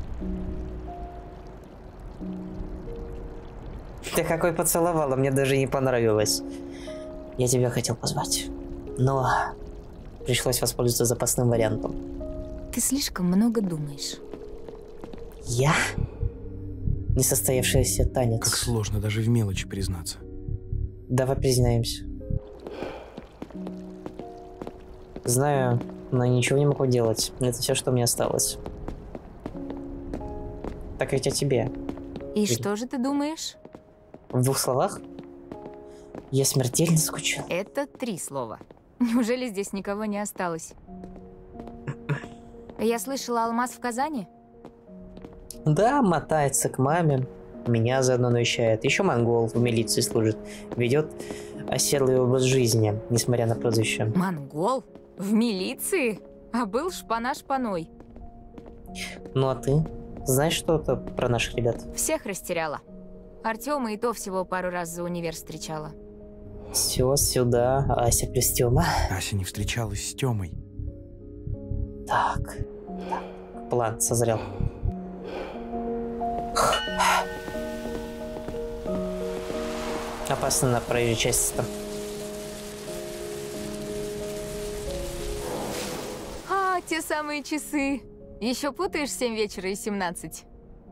Ты какой поцеловала, мне даже не понравилось. Я тебя хотел позвать, но пришлось воспользоваться запасным вариантом. Ты слишком много думаешь. Я? Несостоявшийся танец. Как сложно даже в мелочи признаться. Давай признаемся. Знаю, но ничего не могу делать. Это все, что мне осталось. Так ведь о тебе. И что же ты думаешь? В 2 словах? Я смертельно скучал. Это 3 слова. Неужели здесь никого не осталось? Я слышала, Алмаз в Казани? Да, мотается к маме. Меня заодно навещает. Еще монгол в милиции служит. Ведет оседлый образ жизни, несмотря на прозвище. Монгол? В милиции? А был шпана-шпаной. Ну а ты? Знаешь что-то про наших ребят? Всех растеряла. Артема и то всего пару раз за универ встречала. Все сюда, Ася плюс Тёма. Ася не встречалась с Тёмой. Так, план созрел. Опасно на проезжей части. А, те самые часы. Еще путаешь 7 вечера и 17?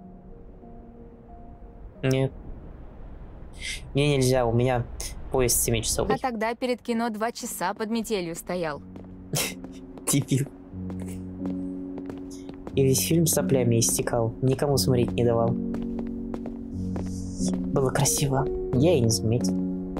Нет. Мне нельзя, у меня поезд 7 часов. А тогда перед кино 2 часа под метелью стоял. Дебил. И весь фильм соплями истекал. Никому смотреть не давал. Было красиво. Я и не заметил.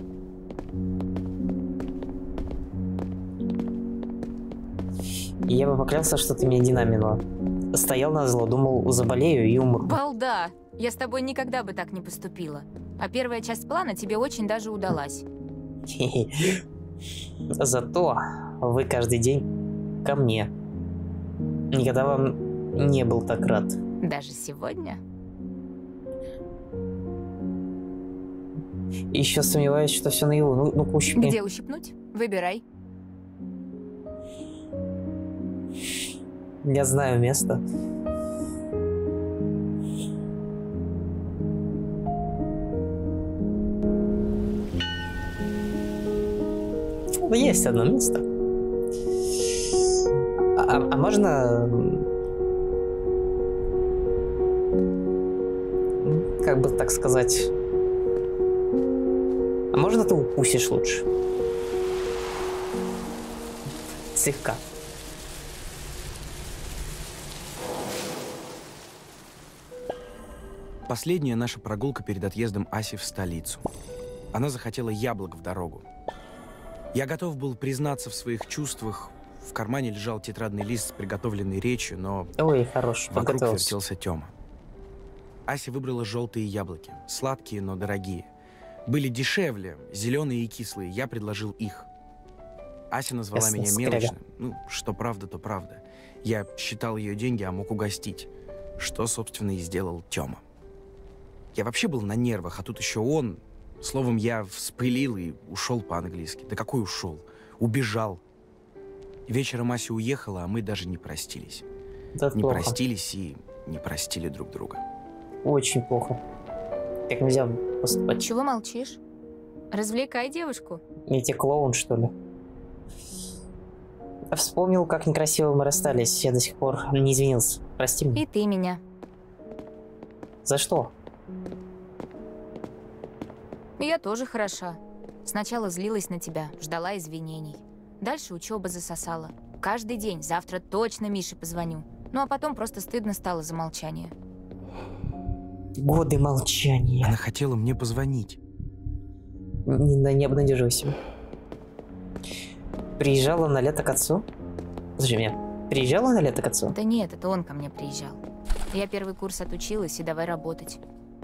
И я бы поклялся, что ты меня динамила. Стоял назло, думал, заболею и умру. Балда! Я с тобой никогда бы так не поступила. А первая часть плана тебе очень даже удалась. Зато вы каждый день ко мне. Никогда вам не был так рад. Даже сегодня? Еще сомневаюсь, что все наяву. Ну-ка ущипни. Где ущипнуть? Выбирай. Я знаю место. Ну, есть одно место. А можно... Как бы так сказать... А можно ты укусишь лучше? Слегка. Последняя наша прогулка перед отъездом Аси в столицу. Она захотела яблок в дорогу. Я готов был признаться в своих чувствах. В кармане лежал тетрадный лист с приготовленной речью, но ой, хорош, вокруг вертелся Тёма. Ася выбрала желтые яблоки. Сладкие, но дорогие. Были дешевле, зеленые и кислые. Я предложил их. Ася назвала меня мелочным. Ну, что правда, то правда. Я считал ее деньги, а мог угостить. Что, собственно, и сделал Тёма. Я вообще был на нервах, а тут еще он... Словом, я вспылил и ушел по-английски. Да какой ушел? Убежал. Вечером Ася уехала, а мы даже не простились. Да, не плохо. Простились и не простили друг друга. Очень плохо. Так нельзя поступать. Чего молчишь? Развлекай девушку. Я тебе клоун, что ли? Я вспомнил, как некрасиво мы расстались. Я до сих пор не извинился. Прости меня. И ты меня. За что? Я тоже хороша. Сначала злилась на тебя, ждала извинений. Дальше учеба засосала. Каждый день, завтра точно Мише позвоню. Ну а потом просто стыдно стало за молчание. Годы молчания. Она хотела мне позвонить. Не обнадеживайся. Приезжала на лето к отцу? Слушай, меня приезжала на лето к отцу? Да нет, это он ко мне приезжал. Я первый курс отучилась, и давай работать.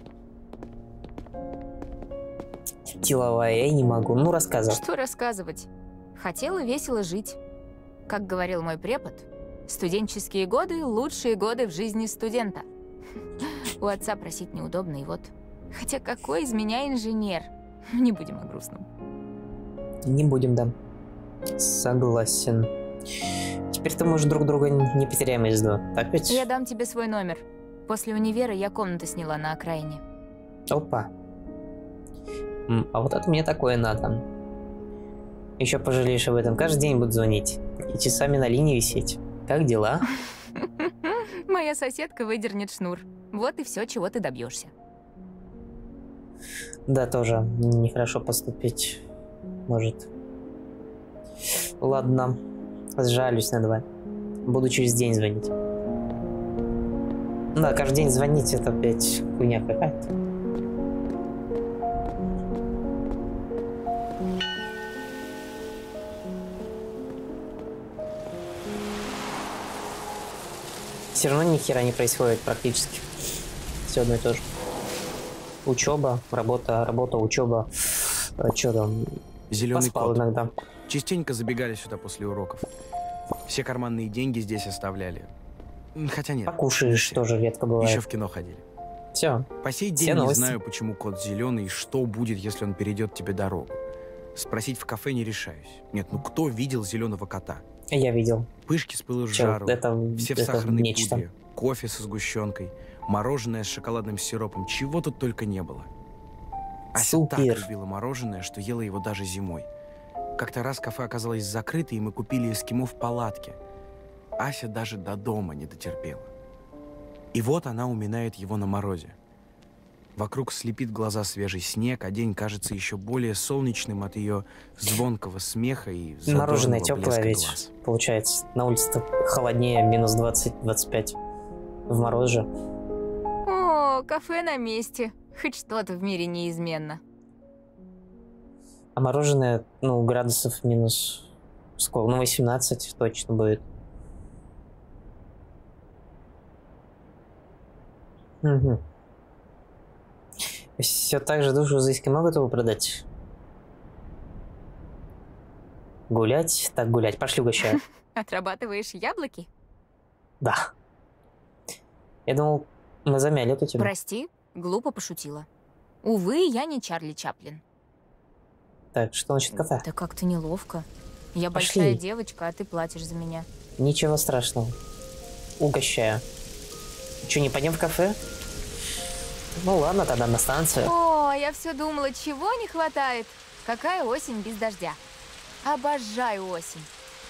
Деловая, я не могу. Ну, рассказывай. Что рассказывать? Хотела весело жить. Как говорил мой препод, студенческие годы – лучшие годы в жизни студента. У отца просить неудобно, и вот. Хотя какой из меня инженер? Не будем о грустном. Не будем, да. Согласен. Теперь-то мы уже друг друга не потеряем из виду. Так ведь? Я дам тебе свой номер. После универа я комнату сняла на окраине. Опа. А вот это мне такое надо. Еще пожалеешь об этом. Каждый день буду звонить. И часами на линии висеть. Как дела? Моя соседка выдернет шнур. Вот и все, чего ты добьешься. Да, тоже нехорошо поступить. Может. Ладно. Сжалюсь на два. Буду через день звонить. Да, каждый день звонить — это опять хуйня какая-то. Все равно ни хера не происходит практически. Все одно и то же. Учеба, работа, учеба. Что там? Зеленый Поспал кот. иногда. Частенько забегали сюда после уроков. Все карманные деньги здесь оставляли. Хотя нет. Покушаешь тоже редко бывает. Еще в кино ходили. Все. По сей день не знаю, почему кот зеленый и что будет, если он перейдет тебе дорогу. Спросить в кафе не решаюсь. Нет, ну кто видел зеленого кота? Я видел. Пышки с пылу с жару, все в сахарной нечто. пудре, кофе со сгущенкой, мороженое с шоколадным сиропом, чего тут только не было. Ася так любила мороженое, что ела его даже зимой. Как-то раз кафе оказалось закрыто, и мы купили эскимо в палатке. Ася даже до дома не дотерпела. И вот она уминает его на морозе. Вокруг слепит глаза свежий снег, а день кажется еще более солнечным от ее звонкого смеха и мороженое задорного теплое блеска ведь глаз. Получается. На улице-то холоднее, минус 20-25. В мороз же. О, кафе на месте. Хоть что-то в мире неизменно. А мороженое, ну, градусов минус... Сколько? Ну, 18 точно будет. Угу. Все так же душу за эскимо готовы продать? Гулять? Так гулять. Пошли угощаю. Отрабатываешь яблоки? Да. Я думал, мы замяли эту тему. Прости, глупо пошутила. Увы, я не Чарли Чаплин. Так, что насчет кафе? Да как-то неловко. Я Пошли. большая девочка, а ты платишь за меня. Ничего страшного. Угощаю. Че, не пойдем в кафе? Ну ладно, тогда на станцию. О, я все думала, чего не хватает. Какая осень без дождя. Обожаю осень.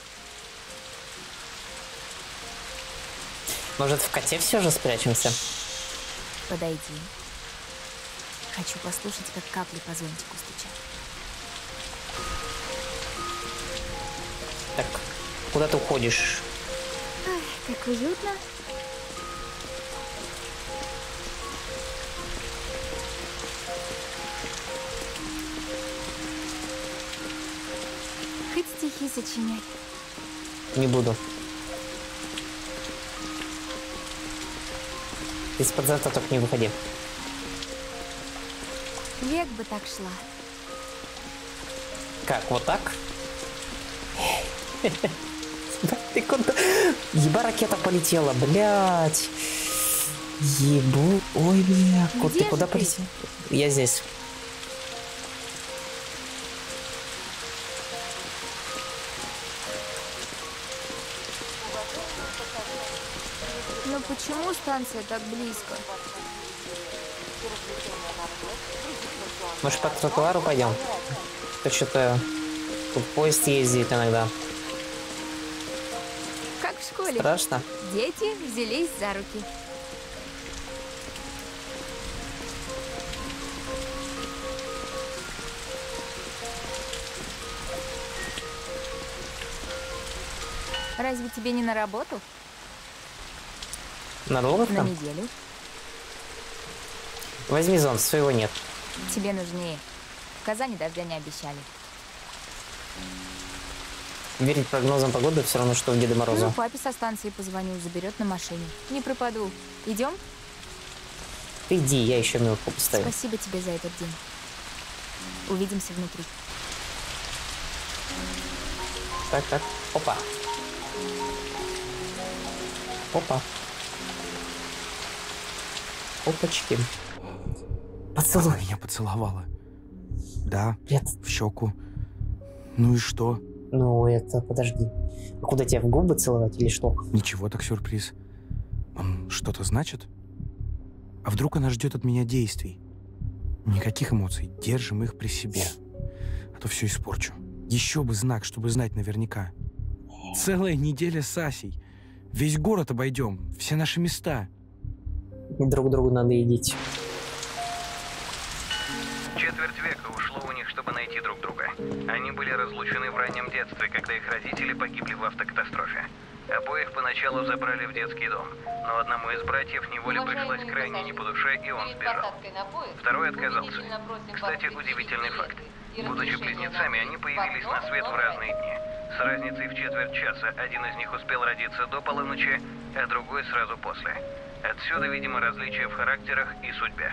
Может, в коте все же спрячемся? Подойди. Хочу послушать, как капли по зонтику стучат. Так, куда ты уходишь? Ах, как уютно. Хоть стихи сочиняй. Не буду. Из-под зонта только не выходи. Век бы так шла. Как, вот так? Ты куда? Еба, ракета полетела, блядь. Ебу. Ой, бля. Ты куда полетел? Я здесь. Но почему станция так близко? Может, по тротуару пойдем? То что-то тут поезд ездит иногда. Как в школе. Страшно? Дети взялись за руки. Разве тебе не на работу? Надолго На там? неделю. Возьми зонт, своего нет. Тебе нужнее. В Казани дождя не обещали. Верить прогнозам погоды все равно, что в Деда Мороза. Ну, папе со станции позвоню, заберет на машине. Не пропаду. Идем? Ты иди, я еще минутку поставлю. Спасибо тебе за этот день. Увидимся внутри. Так, так. Опа. Опа. Опачки. Поцелуй. Она меня поцеловала. Да, Нет. в щеку. Ну и что? Ну, это, подожди. А куда тебя, в губы целовать или что? Ничего, так сюрприз. Он что-то значит? А вдруг она ждет от меня действий? Никаких эмоций, держим их при себе. А то все испорчу. Еще бы знак, чтобы знать наверняка. Целая неделя с Асей. Весь город обойдем, все наши места. Друг другу надо идти. Четверть века ушло у них, чтобы найти друг друга. Они были разлучены в раннем детстве, когда их родители погибли в автокатастрофе. Обоих поначалу забрали в детский дом, но одному из братьев неволе пришлось крайне не по душе, и он сбежал. Второй отказался. Кстати, удивительный факт. Будучи близнецами, они появились на свет в разные дни. С разницей в четверть часа один из них успел родиться до полуночи, а другой сразу после. Отсюда, видимо, различия в характерах и судьбе.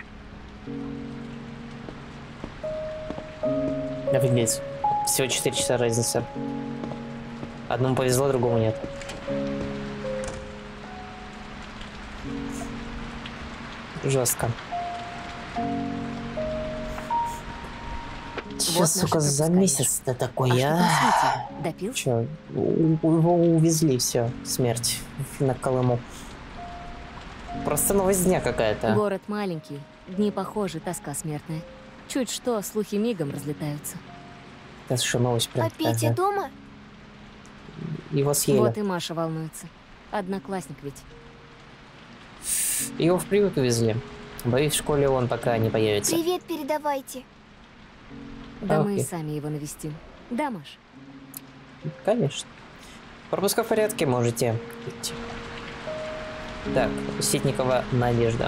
Офигеть. Всего 4 часа разница. Одному повезло, другому нет. Жестко. Че, Вот сука, наше за пропускание. месяц-то такой, А что там с Витей? Допил? Че, его увезли, все, смерть на Колыму. Просто новость дня какая-то. Город маленький, дни похожи, тоска смертная. Чуть что, слухи мигом разлетаются. Это что, новость прям А Петя такая. дома? Его съели. Вот и Маша волнуется. Одноклассник ведь. Его в приют увезли. Боюсь, в школе он пока не появится. Привет передавайте. Да мы и Окей. сами его навестим. Да, Маш? Конечно. Пропуска в порядке, можете идти. Так, Ситникова Надежда.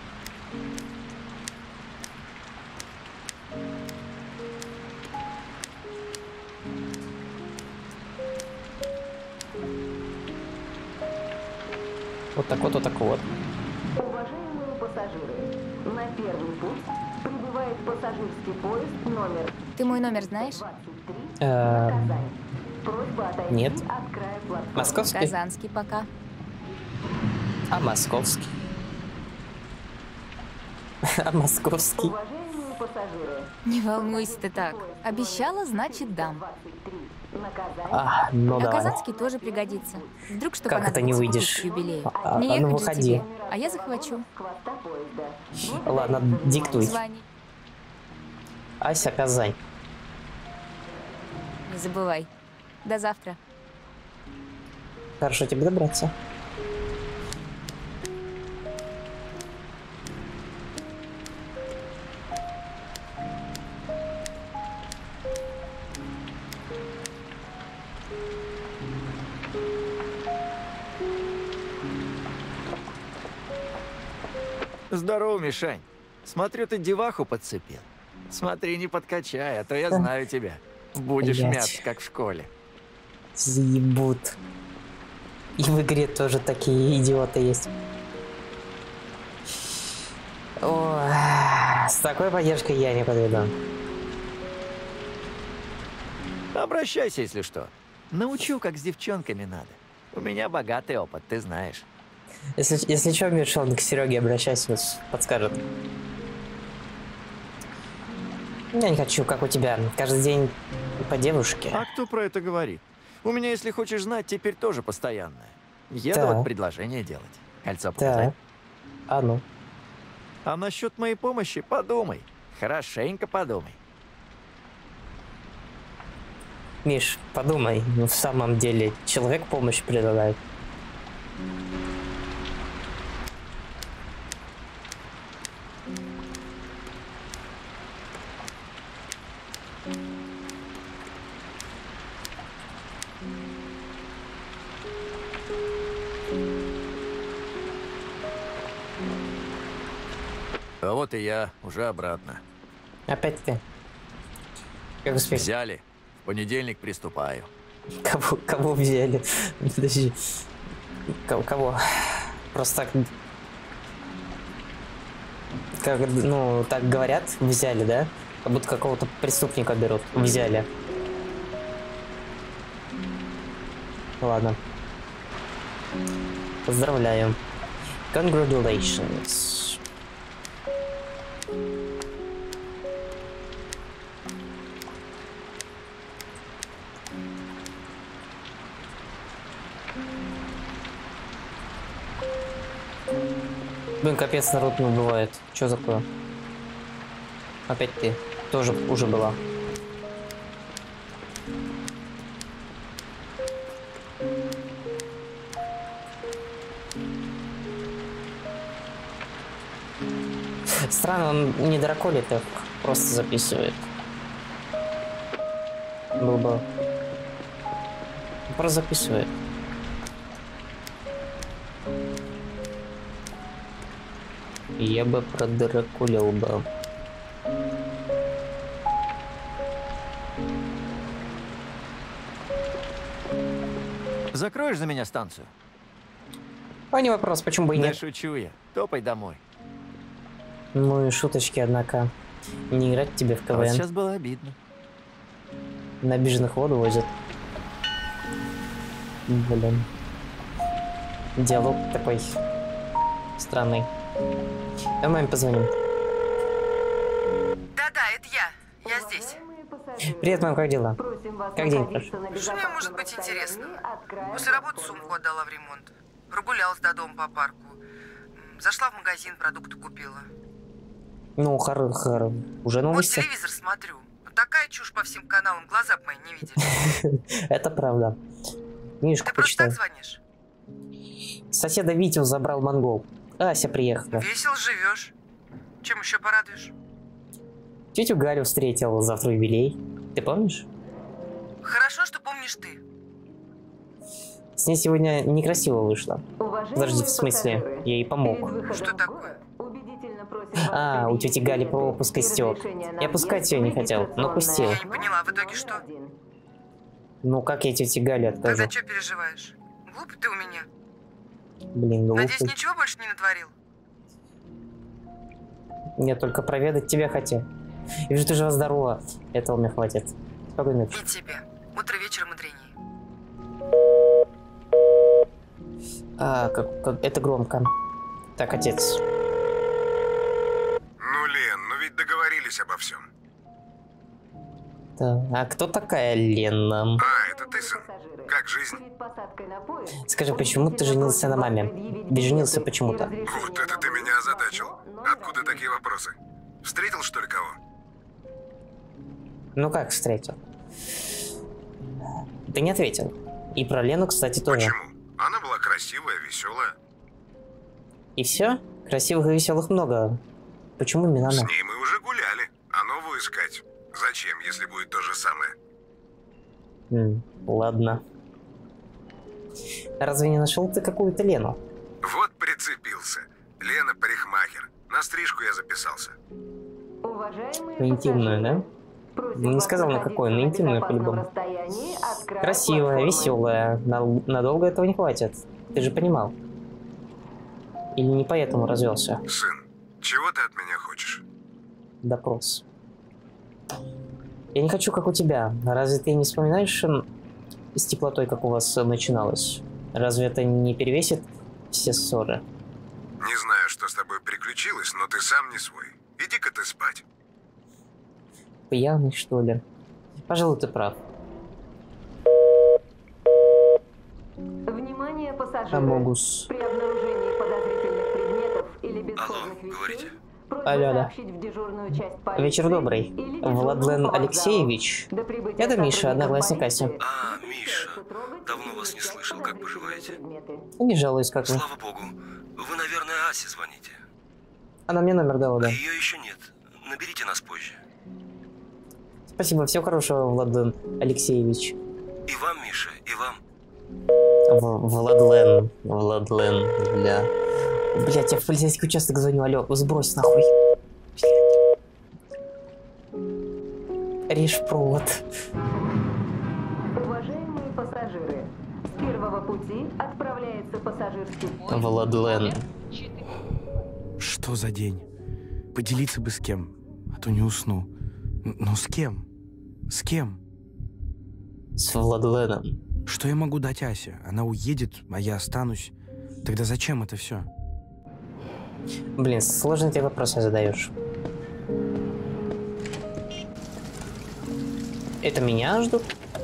Вот так вот, вот так вот. Уважаемые пассажиры, на первый путь прибывает пассажирский поезд номер Ты мой номер знаешь? 23 Э, Казань. Просьба отойти Нет. от края платформы. Московский? Казанский пока. А московский? А московский? Уважаемые пассажиры, Не волнуйся ты так. Обещала, значит дам. 23 на Казань. А, ну А давай. казанский тоже пригодится. Вдруг что Как это не понадобится выйдешь? к юбилею. А, Не а ну ехать же выходи. тебе. А я захвачу. Хвоста поезда. Ладно, диктуй. Звони. Ася, Казань. Не забывай. До завтра. Хорошо тебе добраться. Здорово, Мишань. Смотрю, ты деваху подцепил. Смотри, не подкачай, а то я знаю тебя. Будешь Блядь. мяться, как в школе. Заебут. И в игре тоже такие идиоты есть. О, с такой поддержкой я не подведу. Обращайся, если что. Научу, как с девчонками надо. У меня богатый опыт, ты знаешь. Если что, Миша, он к Сереге обращайся, подскажет. Я не хочу, как у тебя, каждый день по девушке. А кто про это говорит? У меня, если хочешь знать, теперь тоже постоянное. Еду Да. вот предложение делать. Кольцо показать. Да. А ну. А насчет моей помощи подумай. Хорошенько подумай. Миш, подумай, ну в самом деле человек помощь предлагает. А вот и я, уже обратно. Опять ты. Как успехи? Взяли. В понедельник приступаю. Кого взяли? Подожди. Кого? Просто так... Как, ну, так говорят, взяли, да? Как будто какого-то преступника берут. Взяли. Ладно. Поздравляю. Congratulations. Блин, капец, народ не убивает. Чё такое? Опять ты. Тоже уже была. Странно, он не драколит, так просто записывает. Был бы. Просто записывает. Я бы продракулил бы. Закроешь за меня станцию? А не вопрос, почему бы и Да нет. шучу я. Топай домой. Ну и шуточки, однако. Не играть тебе в А вот КВН. сейчас было обидно. На обиженных воду возят. Блин. Диалог такой странный. Давай маме позвоним. Да-да, это я. Я здесь. Привет, мам, как дела? Как день прошел? Что мне может быть интересного? После работы сумку отдала в ремонт. Прогулялась до дома по парку. Зашла в магазин, продукты купила. Ну, уже Вот новости. телевизор смотрю. Такая чушь по всем каналам, глаза б мои не видели. Это правда. Книжку Ты просто почитай. так звонишь? Соседа Витю забрал монгол. Ася приехала. Весело живешь. Чем еще порадуешь? Тетю Галю встретил, завтра юбилей. Ты помнишь? Хорошо, что помнишь ты. С ней сегодня некрасиво вышло. Подожди, в смысле? Я ей помог. Что такое? А, у тети Гали пропуск истек. Я пускать ее не хотел, но пустил. Я не поняла, в итоге что? Ну как я тете Гале откажу? Тогда что переживаешь? Глупый ты у меня. Блин, Надеюсь, глупый. ничего больше не натворил? Я только проведать тебя хотел. Я вижу, ты жива-здорова. Этого мне хватит. Спокойной ночи. И тебе. Утро вечером мудренее. А, это громко. Так, отец. Ну, Лен, ну ведь договорились обо всем. Да. А кто такая Лена? А, это ты, сын? Как жизнь? Скажи, почему ты женился на маме? Ведь женился почему-то. Вот это ты меня озадачил. Откуда такие вопросы? Встретил, что ли, кого? Ну как встретил? Ты не ответил. И про Лену, кстати, тоже. Почему? Она была красивая, веселая. И все? Красивых и веселых много. Почему именно С она? ней мы уже гуляли. А новую искать? Зачем, если будет то же самое? Ладно. Разве не нашел ты какую-то Лену? Вот прицепился. Лена парикмахер. На стрижку я записался. На интимную, да? Не сказал на какую, на интимную по-любому. Красивая, веселая. Надолго этого не хватит. Ты же понимал. Или не поэтому развелся? Сын, чего ты от меня хочешь? Допрос. Я не хочу, как у тебя. Разве ты не вспоминаешь с теплотой, как у вас начиналось? Разве это не перевесит все ссоры? Не знаю, что с тобой приключилось, но ты сам не свой. Иди-ка ты спать. Пьяный, что ли? Пожалуй, ты прав. Внимание, пассажиры. Амогус. При обнаружении подозрительных предметов или бесхозных Говорите. Алло, да. Вечер добрый. Владлен Алексеевич. Это Миша, одноклассник Ася. А, Миша. Давно вас не слышал. Как поживаете? Не жалуюсь, как вы. Слава богу. Вы, наверное, Асе звоните. Она мне номер дала, да. Ее еще нет. Наберите нас позже. Спасибо, всего хорошего, Владлен Алексеевич. И вам, Миша, и вам. Владлен, для... Блять, я в полицейский участок звоню, алло, сбрось нахуй. Блядь. Режь провод. Уважаемые пассажиры, с первого пути отправляется пассажирский поезд. Владлен. Что за день? Поделиться бы с кем, а то не усну. Но с кем? С кем? С Владленом. Что я могу дать Асе? Она уедет, а я останусь. Тогда зачем это все? Блин, сложные тебе вопросы задаешь. Это меня ждут?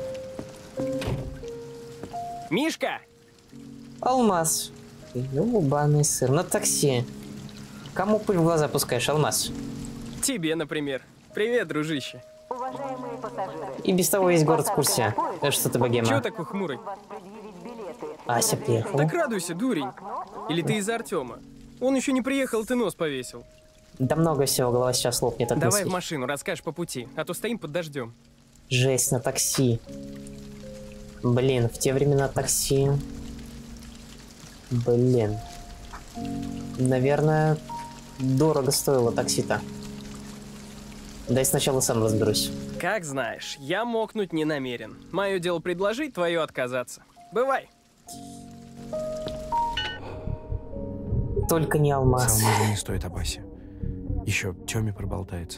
Мишка! Алмаз. Ёбаный сыр. На такси. Кому пыль в глаза пускаешь, Алмаз? Тебе, например. Привет, дружище. Уважаемые пассажиры. И без того весь город в курсе. Что ты богема? Чего такой хмурый? Ася приехала. Так радуйся, дурень. Или ты из-за Артема? Он еще не приехал, ты нос повесил. Да много всего, голова сейчас лопнет от Давай мыслей. в машину, расскажешь по пути, а то стоим под дождем. Жесть, на такси. Блин, в те времена такси... Блин. Наверное, дорого стоило такси-то. Дай сначала сам разберусь. Как знаешь, я мокнуть не намерен. Мое дело предложить, твое отказаться. Бывай. Только не алмаз. Алмаза не стоит об Асе. Еще Тёме проболтается.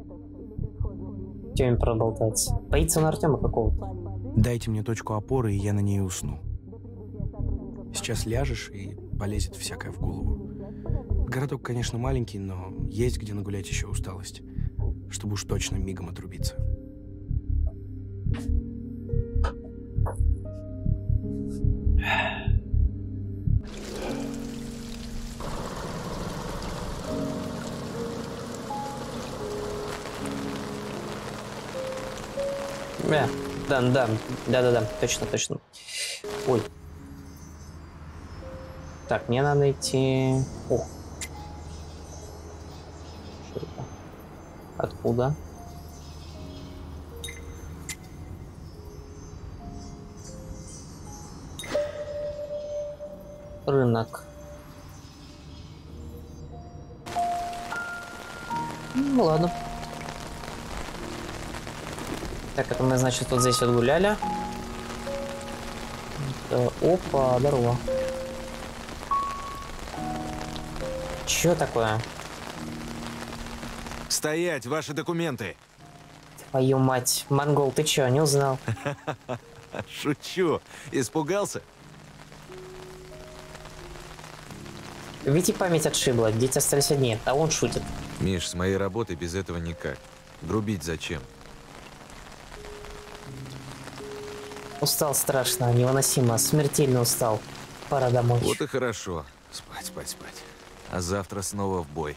Тёме проболтается. Боится он Артема какого-то. Дайте мне точку опоры, и я на ней усну. Сейчас ляжешь, и полезет всякое в голову. Городок, конечно, маленький, но есть где нагулять еще усталость, чтобы уж точно мигом отрубиться. Да, точно. Ой. Так, мне надо идти... О. Что это? Откуда? Рынок. Ну ладно. Так, это мы, значит, вот здесь вот гуляли. Опа, здорово. Чё такое? Стоять, ваши документы. Твою мать, монгол, ты чё, не узнал? Шучу. Испугался? Ведь и память отшибла, дети остались одни, а он шутит. Миш, с моей работой без этого никак. Грубить зачем? Устал страшно, невыносимо, смертельно устал. Пора домой. Вот и хорошо. Спать. А завтра снова в бой.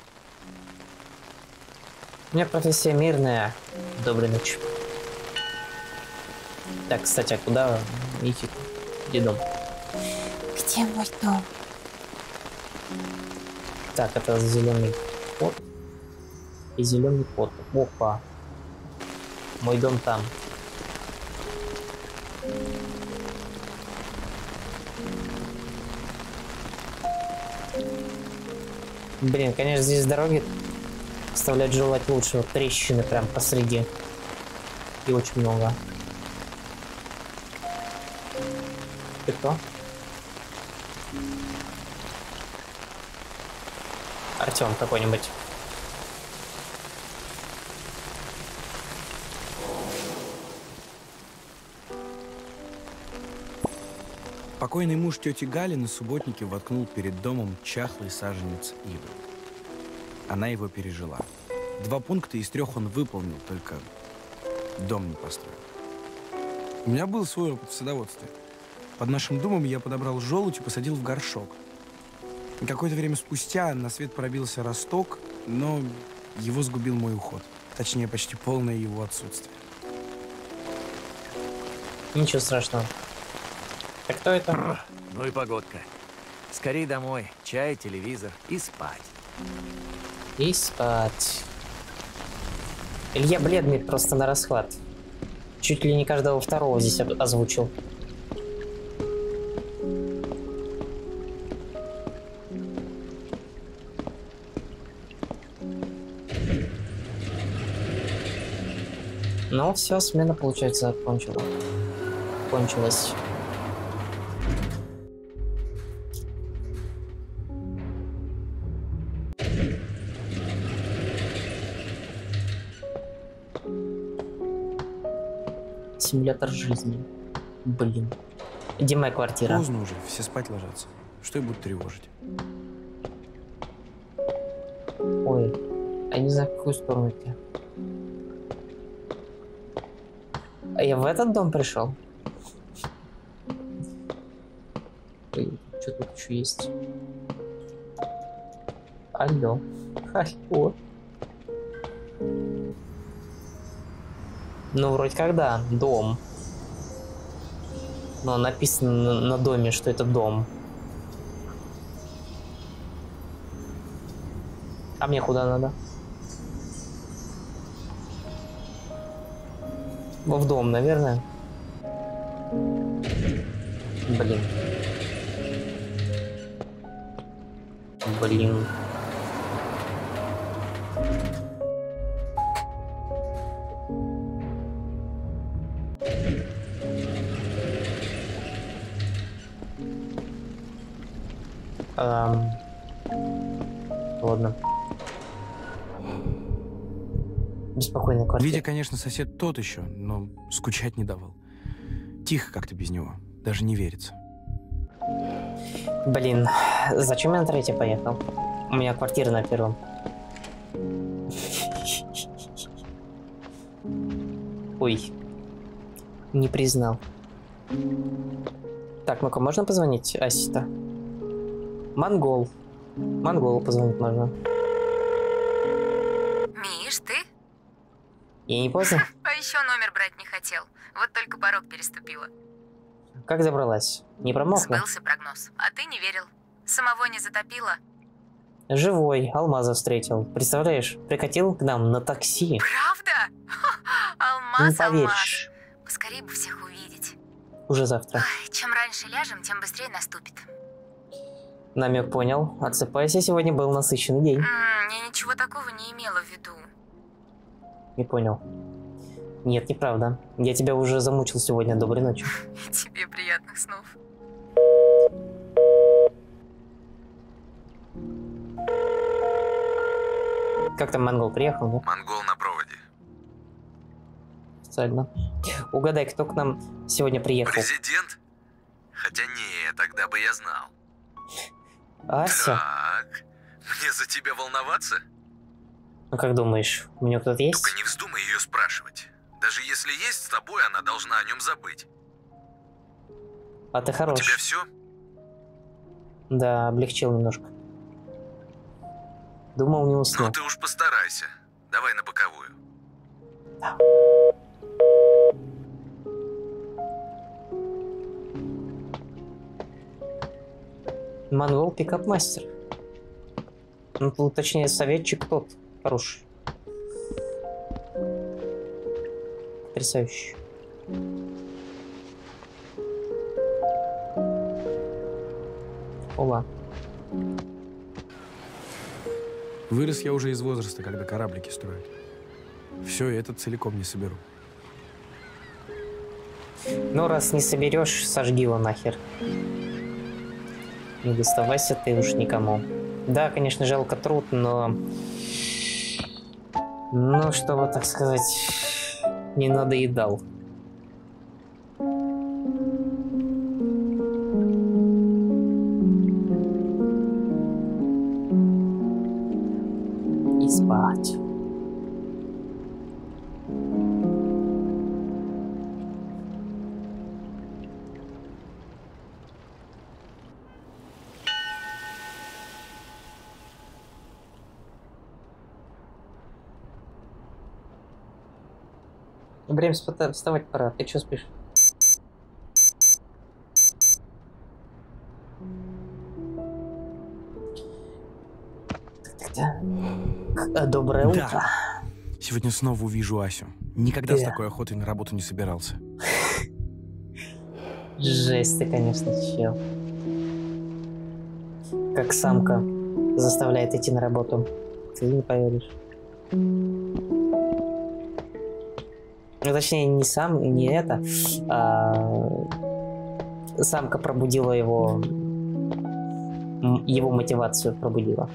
У меня профессия мирная. Доброй ночи. Так, кстати, а куда идти? Где дом? Где мой дом? Так, это зеленый кот. И зеленый кот. Опа. Мой дом там. Блин, конечно, здесь дороги оставляют желать лучшего. Трещины прям посреди. И очень много. Ты кто? Артем какой-нибудь. Покойный муж тети Гали на субботнике воткнул перед домом чахлый саженец ивы. Она его пережила. 2 пункта из 3 он выполнил, только дом не построил. У меня был свой опыт в садоводстве. Под нашим домом я подобрал желудь и посадил в горшок. И какое-то время спустя на свет пробился росток, но его сгубил мой уход. Точнее, почти полное его отсутствие. Ничего страшного. Так кто это? Ну и погодка. Скорей домой. Чай, телевизор и спать. И спать. Илья бледный просто на расхват. Чуть ли не каждого второго здесь озвучил. Ну все, смена, получается, кончилась. Симулятор жизни. Блин. Где моя квартира? Поздно уже, все спать ложатся. Что я буду тревожить? Ой, я не знаю, в какую сторону идти. А я в этот дом пришел? Ой, что тут еще есть? Алло. Алло. Ну, вроде как да, дом. Но написано на доме, что это дом. А мне куда надо? В дом, наверное. Блин. Блин. Ладно. Беспокойная квартира. Витя, конечно, сосед тот еще, но скучать не давал. Тихо как-то без него. Даже не верится. Блин, зачем я на 3 поехал? У меня квартира на 1. Ой. Не признал. Так, ну-ка, можно позвонить Асе-то? Монгол. Монголу позвонить можно. Миш, ты? Я не поздно? А еще номер брать не хотел. Вот только порог переступила. Как забралась? Не промокла? Сбылся прогноз. А ты не верил. Самого не затопило. Живой, Алмаза встретил. Представляешь, прикатил к нам на такси. Правда? Алмаз, Не поверишь. алмаз. Поскорее бы всех увидеть. Уже завтра. Ой, чем раньше ляжем, тем быстрее наступит. Намек понял. Отсыпайся, сегодня был насыщенный день. Я ничего такого не имела в виду. Не понял. Нет, неправда. Я тебя уже замучил сегодня. Доброй ночи. Тебе приятных снов. Как там Монгол приехал, да? Монгол на проводе. Специально. Угадай, кто к нам сегодня приехал? Президент? Хотя не, тогда бы я знал. Ася? Так, мне за тебя волноваться? Ну как думаешь, у меня кто-то есть? Только не вздумай ее спрашивать. Даже если есть с тобой, она должна о нем забыть. А ты хорош. У тебя все? Да, облегчил немножко. Думал, не усну. Ну ты уж постарайся. Давай на боковую. Да. Монгол пикап-мастер. Ну, точнее, советчик тот. Хороший. Потрясающий. Ола. Вырос я уже из возраста, когда кораблики строят. Все это целиком не соберу. Ну, раз не соберешь, сожги его нахер. Не доставайся ты уж никому. Да, конечно, жалко труд, но... Ну, чтобы, так сказать, не надоедал. И спать. Время вставать пора. Ты что спишь? Доброе утро. Да. Сегодня снова увижу Асю. Никогда с такой охотой на работу не собирался. Жесть ты, конечно, чел. Как самка заставляет идти на работу. Ты не поверишь. Ну, точнее, не сам, не это, самка пробудила его мотивацию пробудила.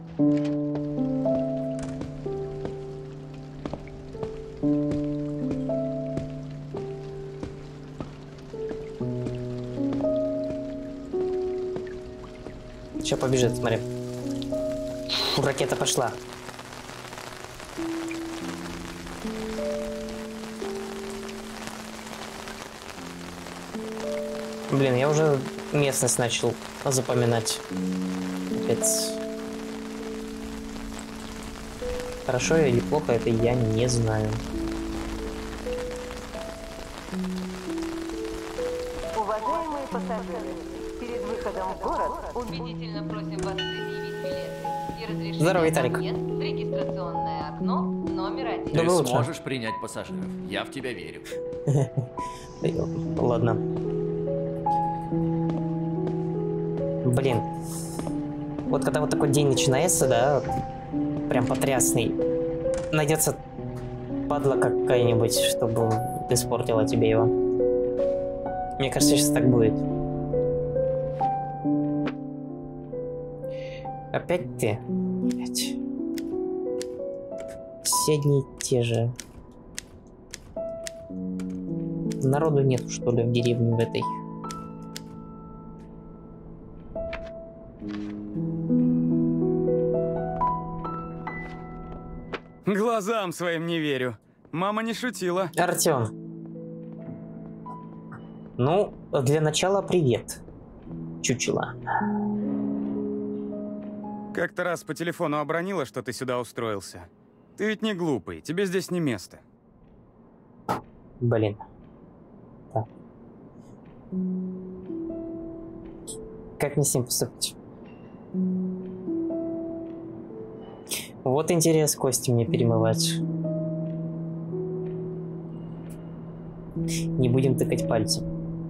Сейчас побежит, смотри. Ракета пошла. Блин, я уже местность начал запоминать. Капец. Хорошо или плохо, это я не знаю. Уважаемые пассажиры, перед выходом в город убедительно просим вас предъявить билеты и разрешить. Здорово, Виталик. В регистрационное окно номер 1. Ты сможешь принять пассажиров. Я в тебя верю. Ладно. Блин. Вот когда вот такой день начинается, да, вот, прям потрясный, найдется падла какая-нибудь, чтобы испортила тебе его. Мне кажется, сейчас так будет. Опять ты? Опять. Все одни и те же. Народу нету, что ли, в деревне в этой. Глазам своим не верю. Мама не шутила. Артём. Ну, для начала привет, чучело. Как-то раз по телефону обронила, что ты сюда устроился. Ты ведь не глупый, тебе здесь не место. Блин. Так. Как мне с ним поступить? Вот интерес кости мне перемывать. Не будем тыкать пальцем.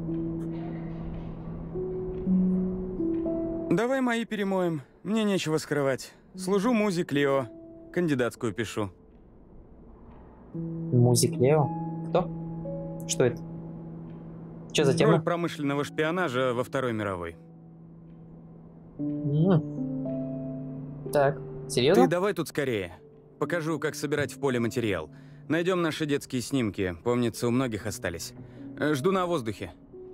Давай мои перемоем. Мне нечего скрывать. Служу Музе Клео. Кандидатскую пишу. Музе Клео? Кто? Что это? Что за тема? Роль промышленного шпионажа во Второй мировой. Так, серьезно? Ты давай тут скорее. Покажу, как собирать в поле материал. Найдем наши детские снимки. Помнится, у многих остались. Жду на воздухе.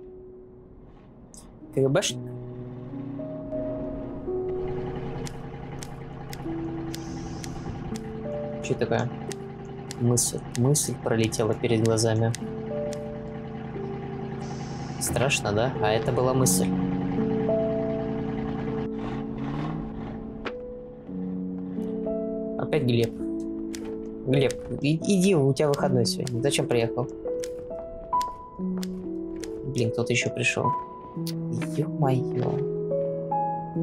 КГБшник? Что такое? Мысль пролетела перед глазами. Страшно, да? А это была мысль. Опять Глеб. Глеб, иди, у тебя выходной сегодня. Зачем приехал? Блин, кто-то еще пришел. Ё-моё.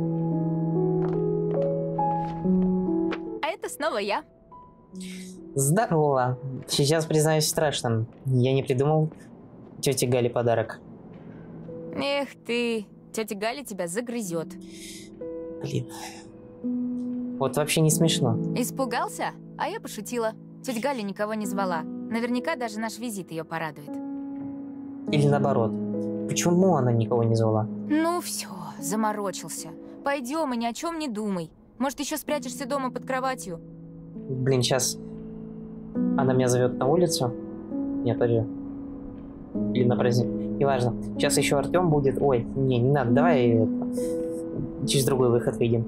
это снова я. Здорово. Сейчас признаюсь в страшном. Я не придумал тете Гале подарок. Эх ты, тетя Галя тебя загрызет. Блин. Вот вообще не смешно. Испугался? А я пошутила. Тетя Галя никого не звала. Наверняка даже наш визит ее порадует. Или наоборот. Почему она никого не звала? Ну все, заморочился. Пойдем и ни о чем не думай. Может, еще спрячешься дома под кроватью? Блин, сейчас она меня зовет на улицу. Нет, подожди. Или на праздник. Неважно. Сейчас еще Артем будет. Ой, не надо. Давай через другой выход выйдем.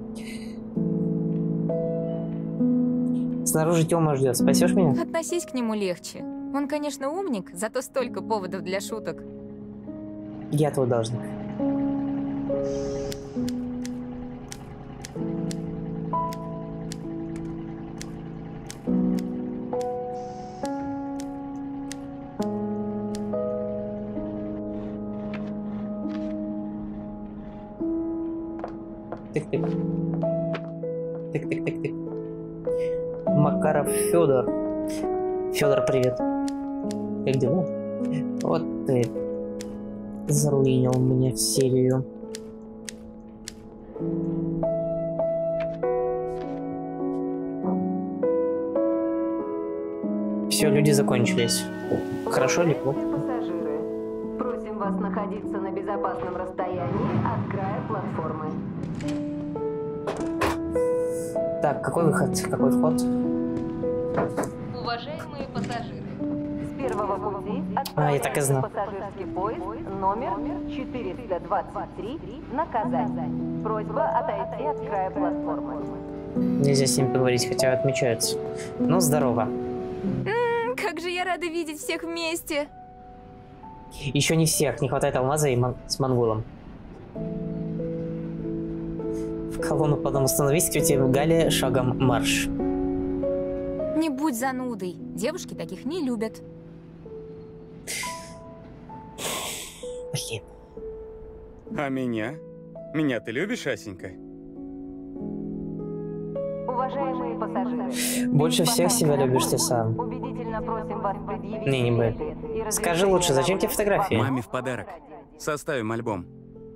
Снаружи Тёма ждет. Спасешь меня? Относись к нему легче. Он, конечно, умник, зато столько поводов для шуток. Я твой должник. Тык-тык. Тык-тык-тык-тык. Макаров Федор. Федор, привет. Как дела? Вот ты заруинил мне серию. Все, люди закончились. Хорошо или плохо? Пассажиры, просим вас находиться на безопасном расстоянии от края платформы. Так, какой выход? Какой вход? Уважаемые пассажиры, с первого пути Я так и знал. пассажирский поезд номер 423 на Казань. Просьба отойти от края платформы. Нельзя с ним поговорить, хотя отмечаются. Ну, здорово. Как же я рада видеть всех вместе. Еще не всех, не хватает алмаза и с монголом. В колонну потом установить, тетя Галя, шагом марш. Не будь занудой. Девушки таких не любят. Блин. А меня? Меня ты любишь, Асенька? Уважаемые пассажиры, Больше всех себя любишь ты сам. убедительно просим вас предъявить Не бы. Скажи лучше, зачем тебе фотографии? Маме в подарок. Составим альбом.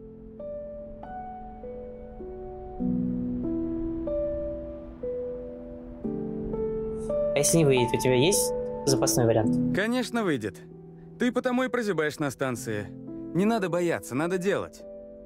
А если не выйдет, у тебя есть запасной вариант? Конечно, выйдет. Ты потому и прозябаешь на станции. Не надо бояться, надо делать.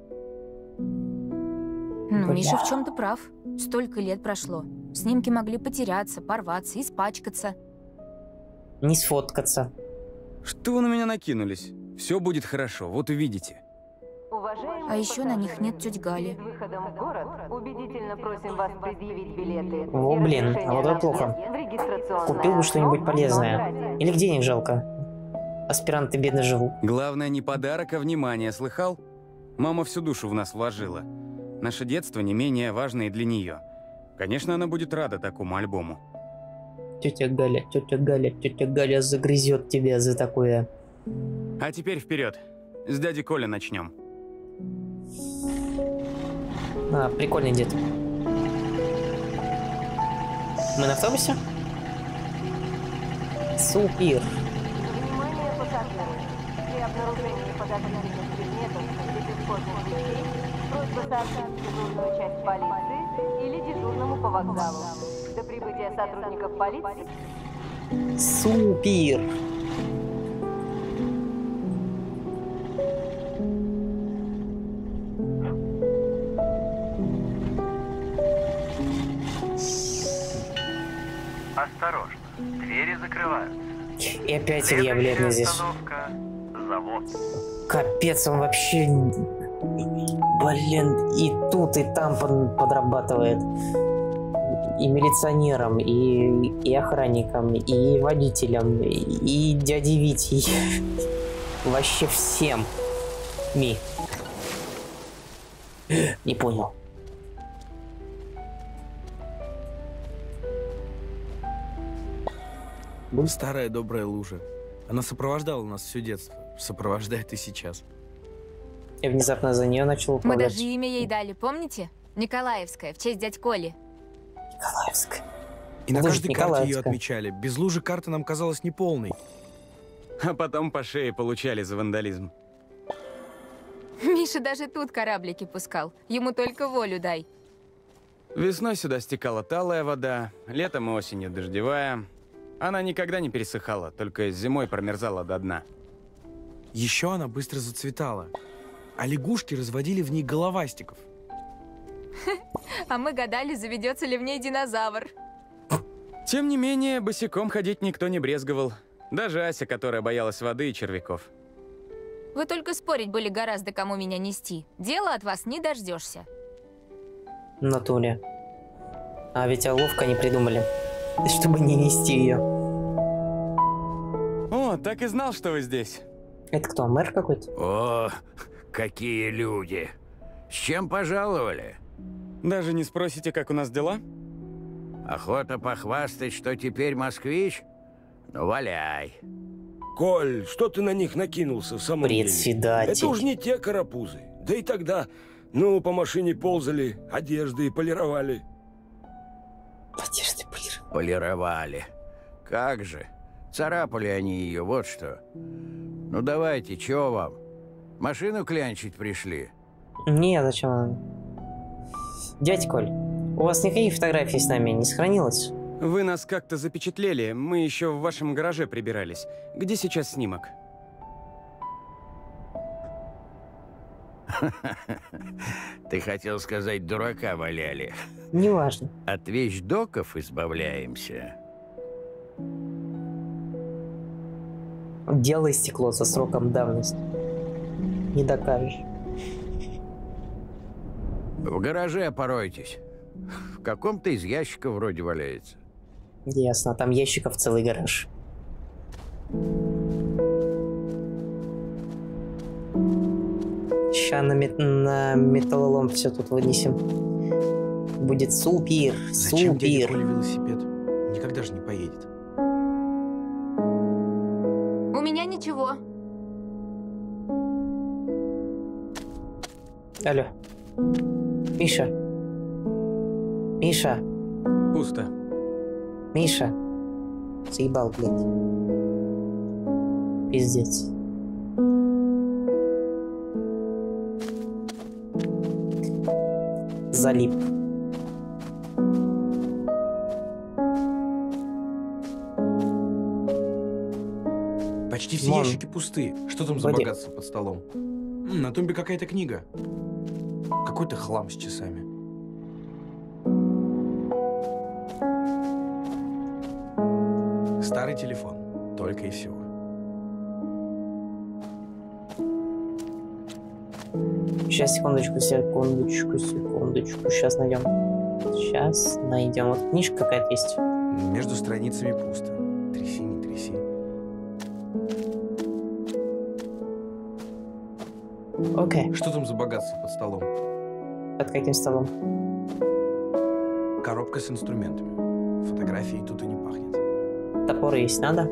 Ну, Миша в чем-то прав. Столько лет прошло. Снимки могли потеряться, порваться, испачкаться. Не сфоткаться. Что вы на меня накинулись? Все будет хорошо, вот увидите. А еще на них нет тети Гали. Выходом в город убедительно просим вас предъявить билеты. О, блин, а вот это плохо. Купил бы что-нибудь полезное. Или денег жалко. Аспиранты бедно живут. Главное не подарок, а внимание, слыхал? Мама всю душу в нас вложила. Наше детство не менее важно и для нее. Конечно, она будет рада такому альбому. Тетя Галя загрызет тебя за такое. А теперь вперед. С дяди Коля начнем. Прикольный дед. Мы на автобусе? Супер. Внимание, пассажиры! При обнаружении подозрительных предметов или бесхозных вещей просьба сообщить дежурную часть полиции или дежурному по вокзалу. До прибытия сотрудников полиции. Супер. Осторожно, двери закрываются. И опять Илья бледный здесь. Остановка — завод. Капец, он вообще... Блин, и тут, и там подрабатывает. И милиционером, и охранником, и водителем, и дядей Витей. Вообще всем. Не понял. Старая добрая лужа. Она сопровождала нас все детство. Сопровождает и сейчас. Я внезапно за нее начал Мы управлять. даже имя ей дали, помните? Николаевская, в честь дядь Коли. Николаевская. И на Лужа каждой карте ее Николаевская. отмечали. Без лужи карта нам казалась неполной. А потом по шее получали за вандализм. Миша даже тут кораблики пускал. Ему только волю дай. Весной сюда стекала талая вода, летом и осенью дождевая. Она никогда не пересыхала, только зимой промерзала до дна. Еще она быстро зацветала. А лягушки разводили в ней головастиков. А мы гадали, заведется ли в ней динозавр. Тем не менее, босиком ходить никто не брезговал. Даже Ася, которая боялась воды и червяков. Вы только спорить были гораздо, кому меня нести. Дела от вас не дождешься. В натуре. А ведь ловко не придумали, чтобы не нести ее. О, так и знал, что вы здесь. Это кто, мэр какой-то? О, какие люди! С чем пожаловали? Даже не спросите, как у нас дела? Охота похвастать, что теперь москвич? Ну, валяй. Коль, что ты на них накинулся в самом деле? Председатель. Это уж не те карапузы. Да и тогда, ну, по машине ползали, одежды полировали. Одежды полировали. Полировали. Как же. Царапали они ее, вот что. Ну, давайте, чего вам? Машину клянчить пришли? Не, зачем она? Дядь Коль, у вас никаких фотографий с нами не сохранилось? Вы нас как-то запечатлели, мы еще в вашем гараже прибирались. Где сейчас снимок? Ты хотел сказать, дурака валяли. Неважно. От вещдоков избавляемся. Дело истекло со сроком давности. Не докажешь. В гараже поройтесь. В каком-то из ящиков вроде валяется. Ясно, там ящиков целый гараж. Ща на металлолом все тут вынесем. Будет супер, Зачем дядя супер. Коля велосипед? Никогда же не поедет. У меня ничего. Алло. Миша. Миша. Пусто. Миша. Заебал, блядь. Пиздец. Залип. Почти все Вон. ящики пусты. Что там за Вроде. богатство под столом? На тумбе какая-то книга. Какой-то хлам с часами. Старый телефон. Только и всего. Сейчас, секундочку. Сейчас найдем. Сейчас найдем. Вот книжка какая-то есть. Между страницами пусто. Тряси, не тряси. Окей. Что там за богатство под столом? Под каким столом? Коробка с инструментами. Фотографией тут и не пахнет. Топоры есть, надо?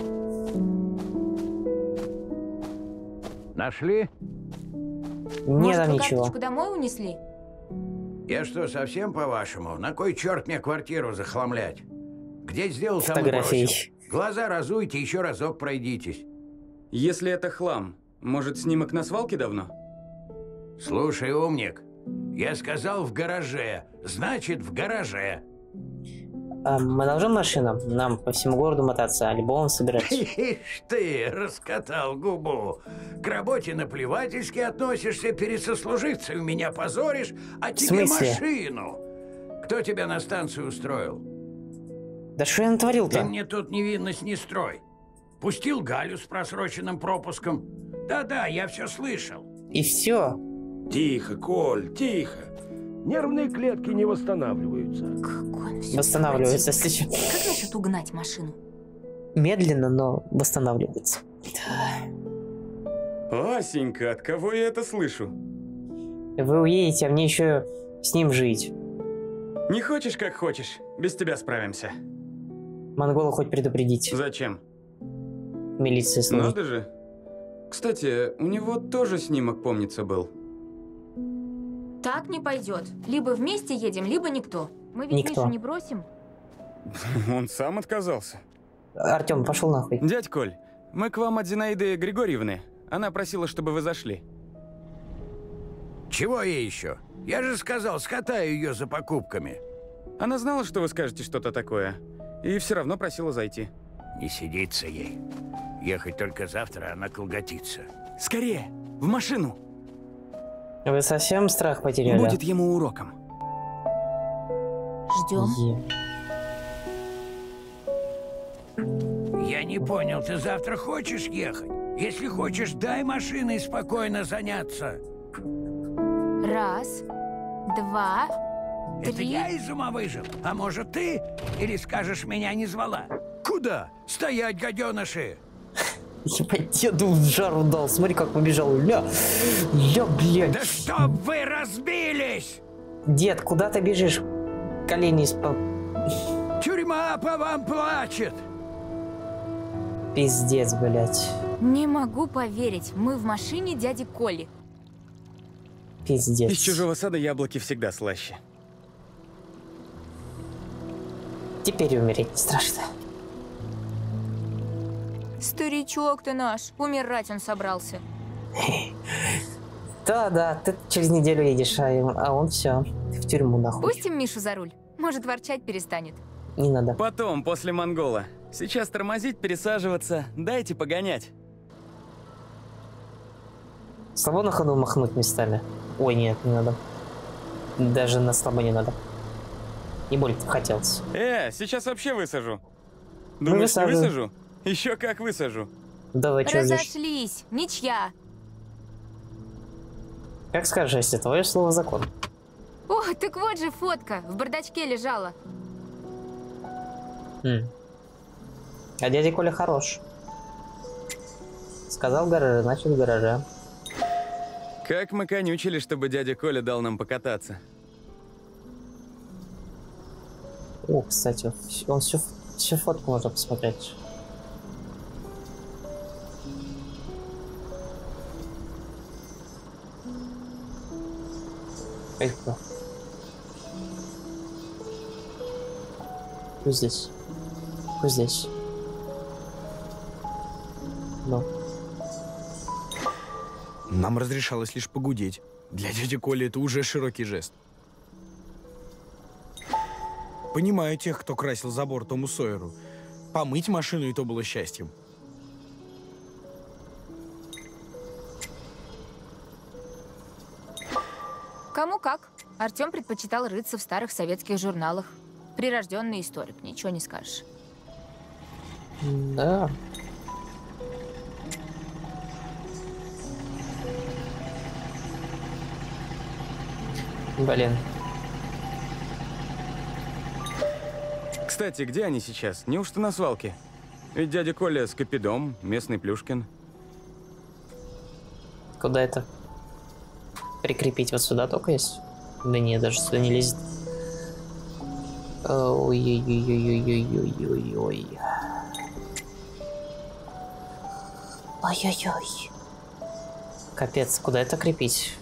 Нашли? Не Может, там вы ничего. карточку домой унесли? Я что, совсем по-вашему? На кой черт мне квартиру захламлять? Где сделал, там и Фотографии. бросил. Глаза разуйте, еще разок пройдитесь. Если это хлам, может, снимок на свалке давно? Слушай, умник, я сказал в гараже, значит в гараже. А мы должны машину? Нам по всему городу мотаться, альбом собирать. Ишь ты, раскатал губу. К работе наплевательски относишься, перед сослуживцами меня позоришь, а тебе смысле? машину. Кто тебя на станцию устроил? Да что я натворил-то? Ты мне тут невинность не строй. Пустил Галю с просроченным пропуском. Да-да, я все слышал. И все. Тихо, Коль, тихо. Нервные клетки не восстанавливаются. Восстанавливается, если чё. Как насчет угнать машину? Медленно, но восстанавливается. Асенька, от кого я это слышу? Вы уедете, а мне еще с ним жить. Не хочешь, как хочешь. Без тебя справимся. Монгола хоть предупредить. Зачем? Милиция служит. Надо же. Кстати, у него тоже снимок, помнится, был. Так не пойдет. Либо вместе едем, либо никто. Мы ведь Никто. Мишу не бросим. Он сам отказался. Артем, пошел нахуй. Дядь Коль, мы к вам от Зинаиды Григорьевны. Она просила, чтобы вы зашли. Чего ей еще? Я же сказал, скатаю ее за покупками. Она знала, что вы скажете что-то такое, и все равно просила зайти. Не сидится ей. Ехать только завтра, она колготится. Скорее, в машину! Вы совсем страх потеряли? Будет ему уроком. Ждем. Я не понял, ты завтра хочешь ехать? Если хочешь, дай машиной спокойно заняться. Раз, два, Это три. я из ума выжил? А может ты? Или скажешь, меня не звала? Куда? Стоять, гаденыши! Ебать, деду в жару дал. Смотри, как побежал. Ля, блядь. Да чтоб вы разбились! Дед, куда ты бежишь? Колени Тюрьма по вам плачет! Пиздец, блядь. Не могу поверить, мы в машине дяди Коли. Пиздец. Из чужого сада яблоки всегда слаще. Теперь умереть не страшно. Старичок ты наш, умирать он собрался. Да, ты через неделю едешь, а он все в тюрьму нахуй. Пустим Мишу за руль, может ворчать перестанет. Не надо. Потом, после монгола. Сейчас тормозить, пересаживаться. Дайте погонять. Слабо на ходу махнуть местами? Ой, нет, не надо. Даже на слабо не надо. Не больно хотелось. Сейчас вообще высажу. Думаешь, не высажу? Еще как высажу. Давай, что разошлись, ничья. Как скажешь, если твое слово закон. О, так вот же фотка, в бардачке лежала. А дядя Коля хорош. Сказал в гараже, значит в гараже. Как мы конючили, чтобы дядя Коля дал нам покататься. О, кстати, он всю фотку можно посмотреть. Кто здесь? Кто здесь? Ну. Нам разрешалось лишь погудеть. Для дяди Коли это уже широкий жест. Понимаю тех, кто красил забор Тому Сойеру. Помыть машину и то было счастьем. Кому как. Артем предпочитал рыться в старых советских журналах. Прирожденный историк, ничего не скажешь. Да. Блин. Кстати, где они сейчас? Неужто на свалке? Ведь дядя Коля Скопидом, местный Плюшкин. Куда это? Прикрепить вот сюда только есть? Да нет, даже сюда не лезет. Ой-ой-ой-ой-ой-ой-ой-ой. Ой-ой-ой. Капец, куда это крепить?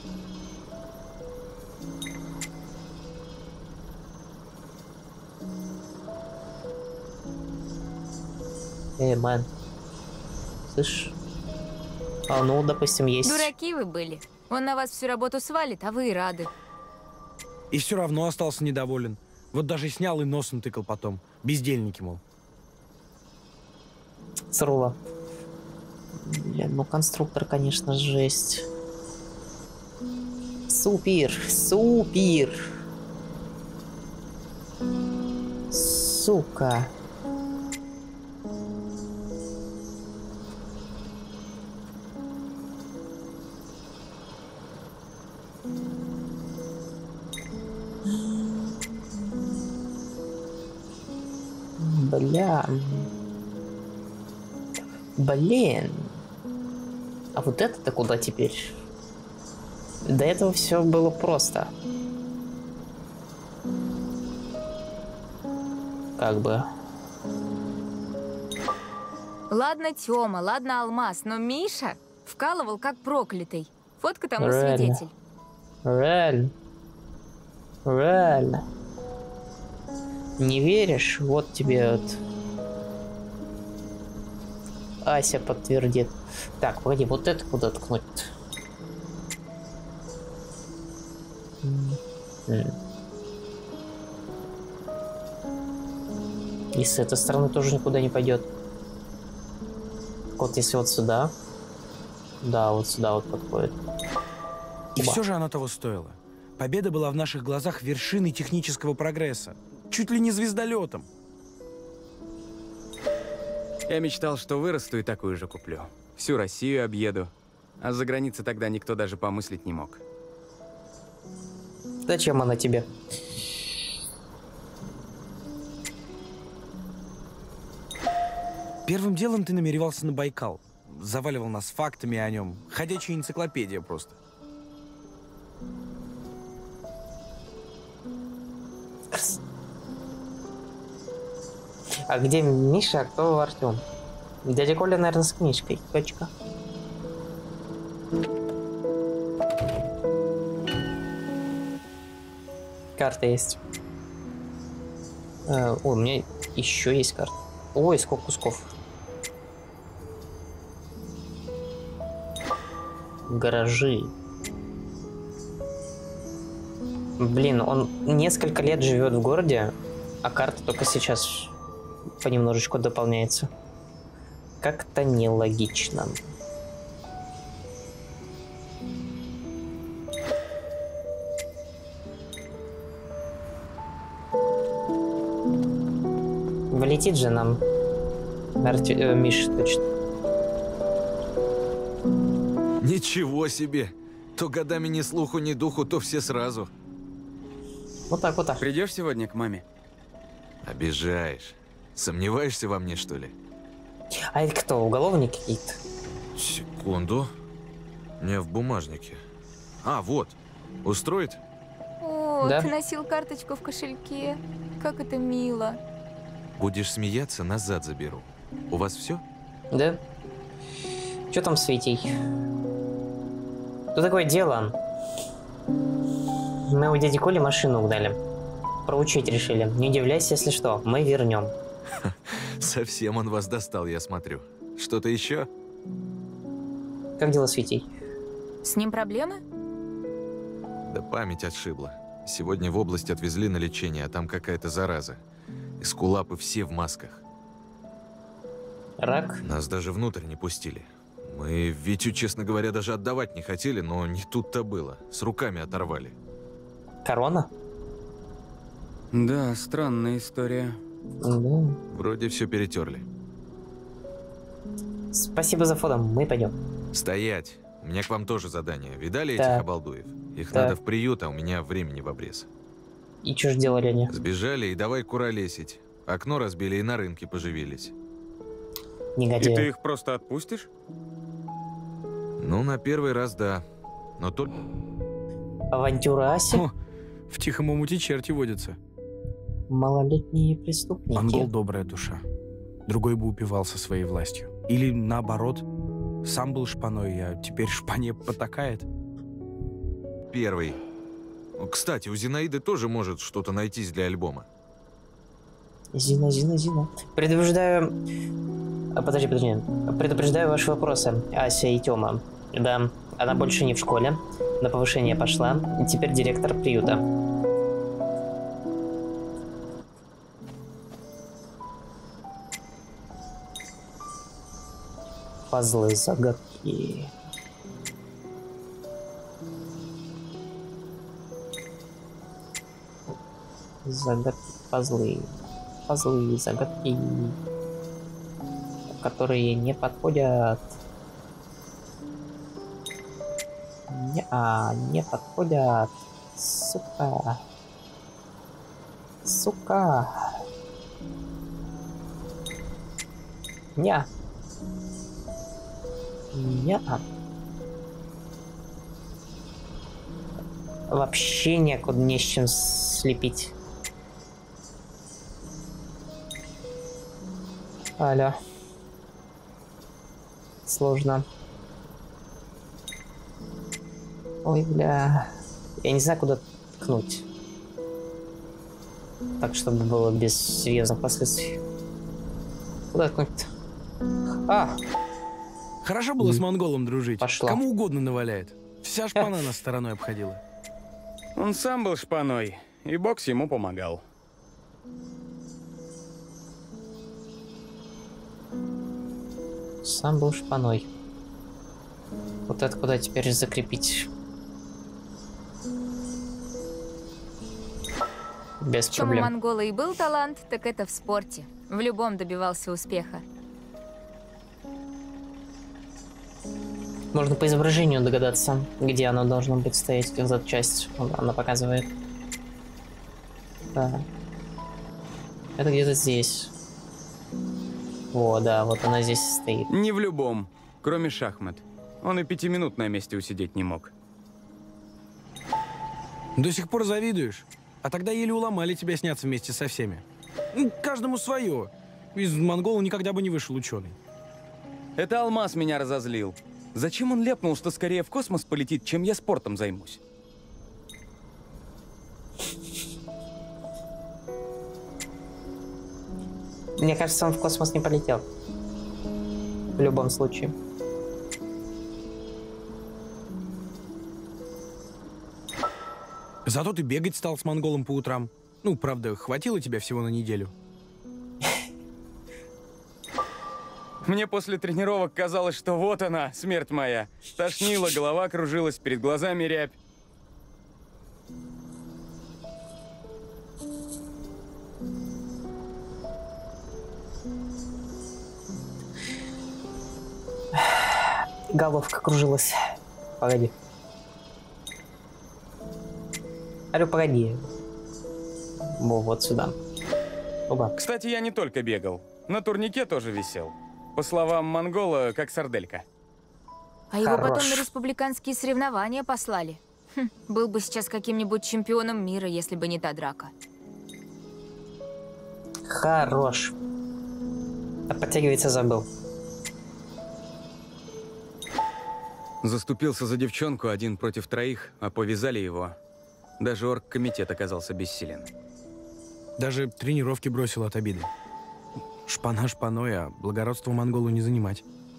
Мэн. Слышь? А ну, допустим, есть. Дураки вы были. Он на вас всю работу свалит, а вы и рады. И все равно остался недоволен. Вот даже снял и носом тыкал потом. Бездельники, мол. Сруло. Блин, ну конструктор, конечно, жесть. Супер, супер. Сука. Бля. Блин. А вот это-то куда теперь? До этого все было просто. Как бы. Ладно, Тёма, ладно, Алмаз, но Миша вкалывал как проклятый. Фотка тому Реально. свидетель. Реально. Реально. Не веришь? Вот тебе вот. Ася подтвердит. Так, погоди, вот это куда ткнуть? И с этой стороны тоже никуда не пойдет. Вот если вот сюда. Да, вот сюда вот подходит. И все же оно того стоило. Победа была в наших глазах вершиной технического прогресса. Чуть ли не звездолетом. Я мечтал, что вырасту и такую же куплю. Всю Россию объеду. А за границей тогда никто даже помыслить не мог. Зачем она тебе? Первым делом ты намеревался на Байкал. Заваливал нас фактами о нем. Ходячая энциклопедия просто. А где Миша, а кто Артем? Дядя Коля, наверное, с книжкой. Точка. Карта есть. О, у меня еще есть карта. Ой, сколько кусков. Гаражи. Блин, он несколько лет живет в городе, а карта только сейчас понемножечку дополняется. Как-то нелогично. Влетит же нам Миша точно. Ничего себе! То годами ни слуху, ни духу, то все сразу. Вот так, вот так. Придешь сегодня к маме? Обижаешь. Сомневаешься во мне, что ли? А это кто, уголовники какие-то? Секунду. Не в бумажнике. А, вот. Устроит? О, Да? ты носил карточку в кошельке. Как это мило. Будешь смеяться, назад заберу. У вас все? Да. Что там с Витей? Что такое дело? Мы у дяди Коли машину угнали. Проучить решили. Не удивляйся, если что. Мы вернем. Совсем он вас достал, я смотрю. Что-то еще? Как дела с Витей? С ним проблемы? Да память отшибла. Сегодня в область отвезли на лечение, а там какая-то зараза. Эскулапы все в масках. Рак? Нас даже внутрь не пустили. Мы Витю, честно говоря, даже отдавать не хотели, но не тут-то было. С руками оторвали. Корона? Да, странная история. Да. Вроде все перетерли. Спасибо за фото, мы пойдем. Стоять! У меня к вам тоже задание. Видали Да. этих обалдуев? Их Да. надо в приют, а у меня времени в обрез. И что ж делали они? Сбежали и давай куролесить. Окно разбили и на рынке поживились. Негодяи. И ты их просто отпустишь? Ну, на первый раз да. Но только... Авантюра Аси? О, в тихом омуте черти водятся. Малолетние преступники. Монгол добрая душа. Другой бы упивался своей властью. Или наоборот, сам был шпаной, а теперь шпане потакает. Первый. Кстати, у Зинаиды тоже может что-то найтись для альбома. Зина. Предупреждаю... Подожди. Предупреждаю ваши вопросы, Ася и Тёма. Да, она больше не в школе. На повышение пошла. Теперь директор приюта. Пазлы, загадки. Загадки, пазлы. Пазлы, загадки, которые не подходят. Не подходят. Сука. Не. Вообще некуда, не с чем слепить. Алло. Сложно. Ой, бля. Я не знаю, куда ткнуть. так, чтобы было без серьезных последствий. Куда ткнуть-то? А! Хорошо было с монголом дружить. Пошла. Кому угодно наваляет. Вся шпана нас стороной обходила. Он сам был шпаной, и бокс ему помогал. Сам был шпаной. Вот это куда теперь закрепить? Без В чем у проблем. монгола и был талант, так это в спорте. В любом добивался успеха. Можно по изображению догадаться, где оно должно быть стоять, как эта часть. Она показывает. Да. Это где-то здесь. О, да, вот она здесь стоит. Не в любом, кроме шахмат. Он и 5 минут на месте усидеть не мог. До сих пор завидуешь? А тогда еле уломали тебя сняться вместе со всеми. Ну, каждому свое. Из монгола никогда бы не вышел ученый. Это Алмаз меня разозлил. Зачем он ляпнул, что скорее в космос полетит, чем я спортом займусь? Мне кажется, он в космос не полетел. В любом случае. Зато ты бегать стал с монголом по утрам. Ну, правда, хватило тебя всего на неделю. Мне после тренировок казалось, что вот она, смерть моя. Тошнило, голова кружилась, перед глазами рябь. Головка кружилась. Погоди. Алло, погоди. Во, вот сюда. Оба. Кстати, я не только бегал. На турнике тоже висел. По словам монгола, как сарделька. А его потом на республиканские соревнования послали. Хм, был бы сейчас каким-нибудь чемпионом мира, если бы не та драка. Хорош. А подтягиваться забыл. Заступился за девчонку 1 против 3, а повязали его. Даже оргкомитет оказался бессилен. Даже тренировки бросил от обиды. Шпана шпаной, а благородство монголу не занимать.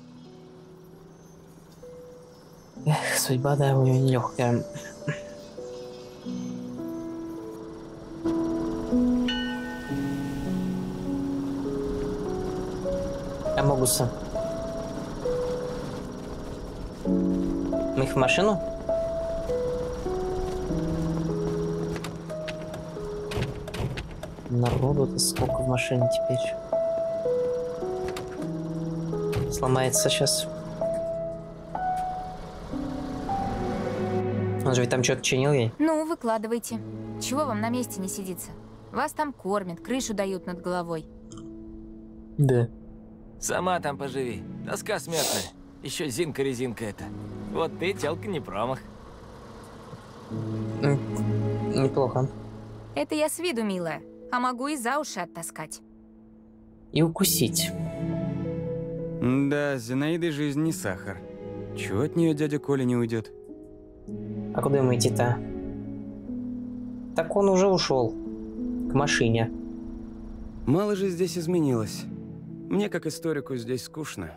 Эх, судьба, да, у него нелегкая. Амогуса. Мы их в машину? Народу-то сколько в машине теперь. Сломается сейчас. Он же ведь там что-то чинил ей. Ну, выкладывайте. Чего вам на месте не сидится? Вас там кормят, крышу дают над головой. Да. Сама там поживи. Тоска смертная. Еще Зинка-резинка это. Вот ты, тёлка, не промах. Неплохо. Это я с виду милая, а могу и за уши оттаскать. И укусить. Да, с Зинаидой жизнь не сахар. Чего от нее дядя Коля не уйдет? А куда ему идти-то? Так он уже ушел. К машине. Мало же здесь изменилось. Мне, как историку, здесь скучно.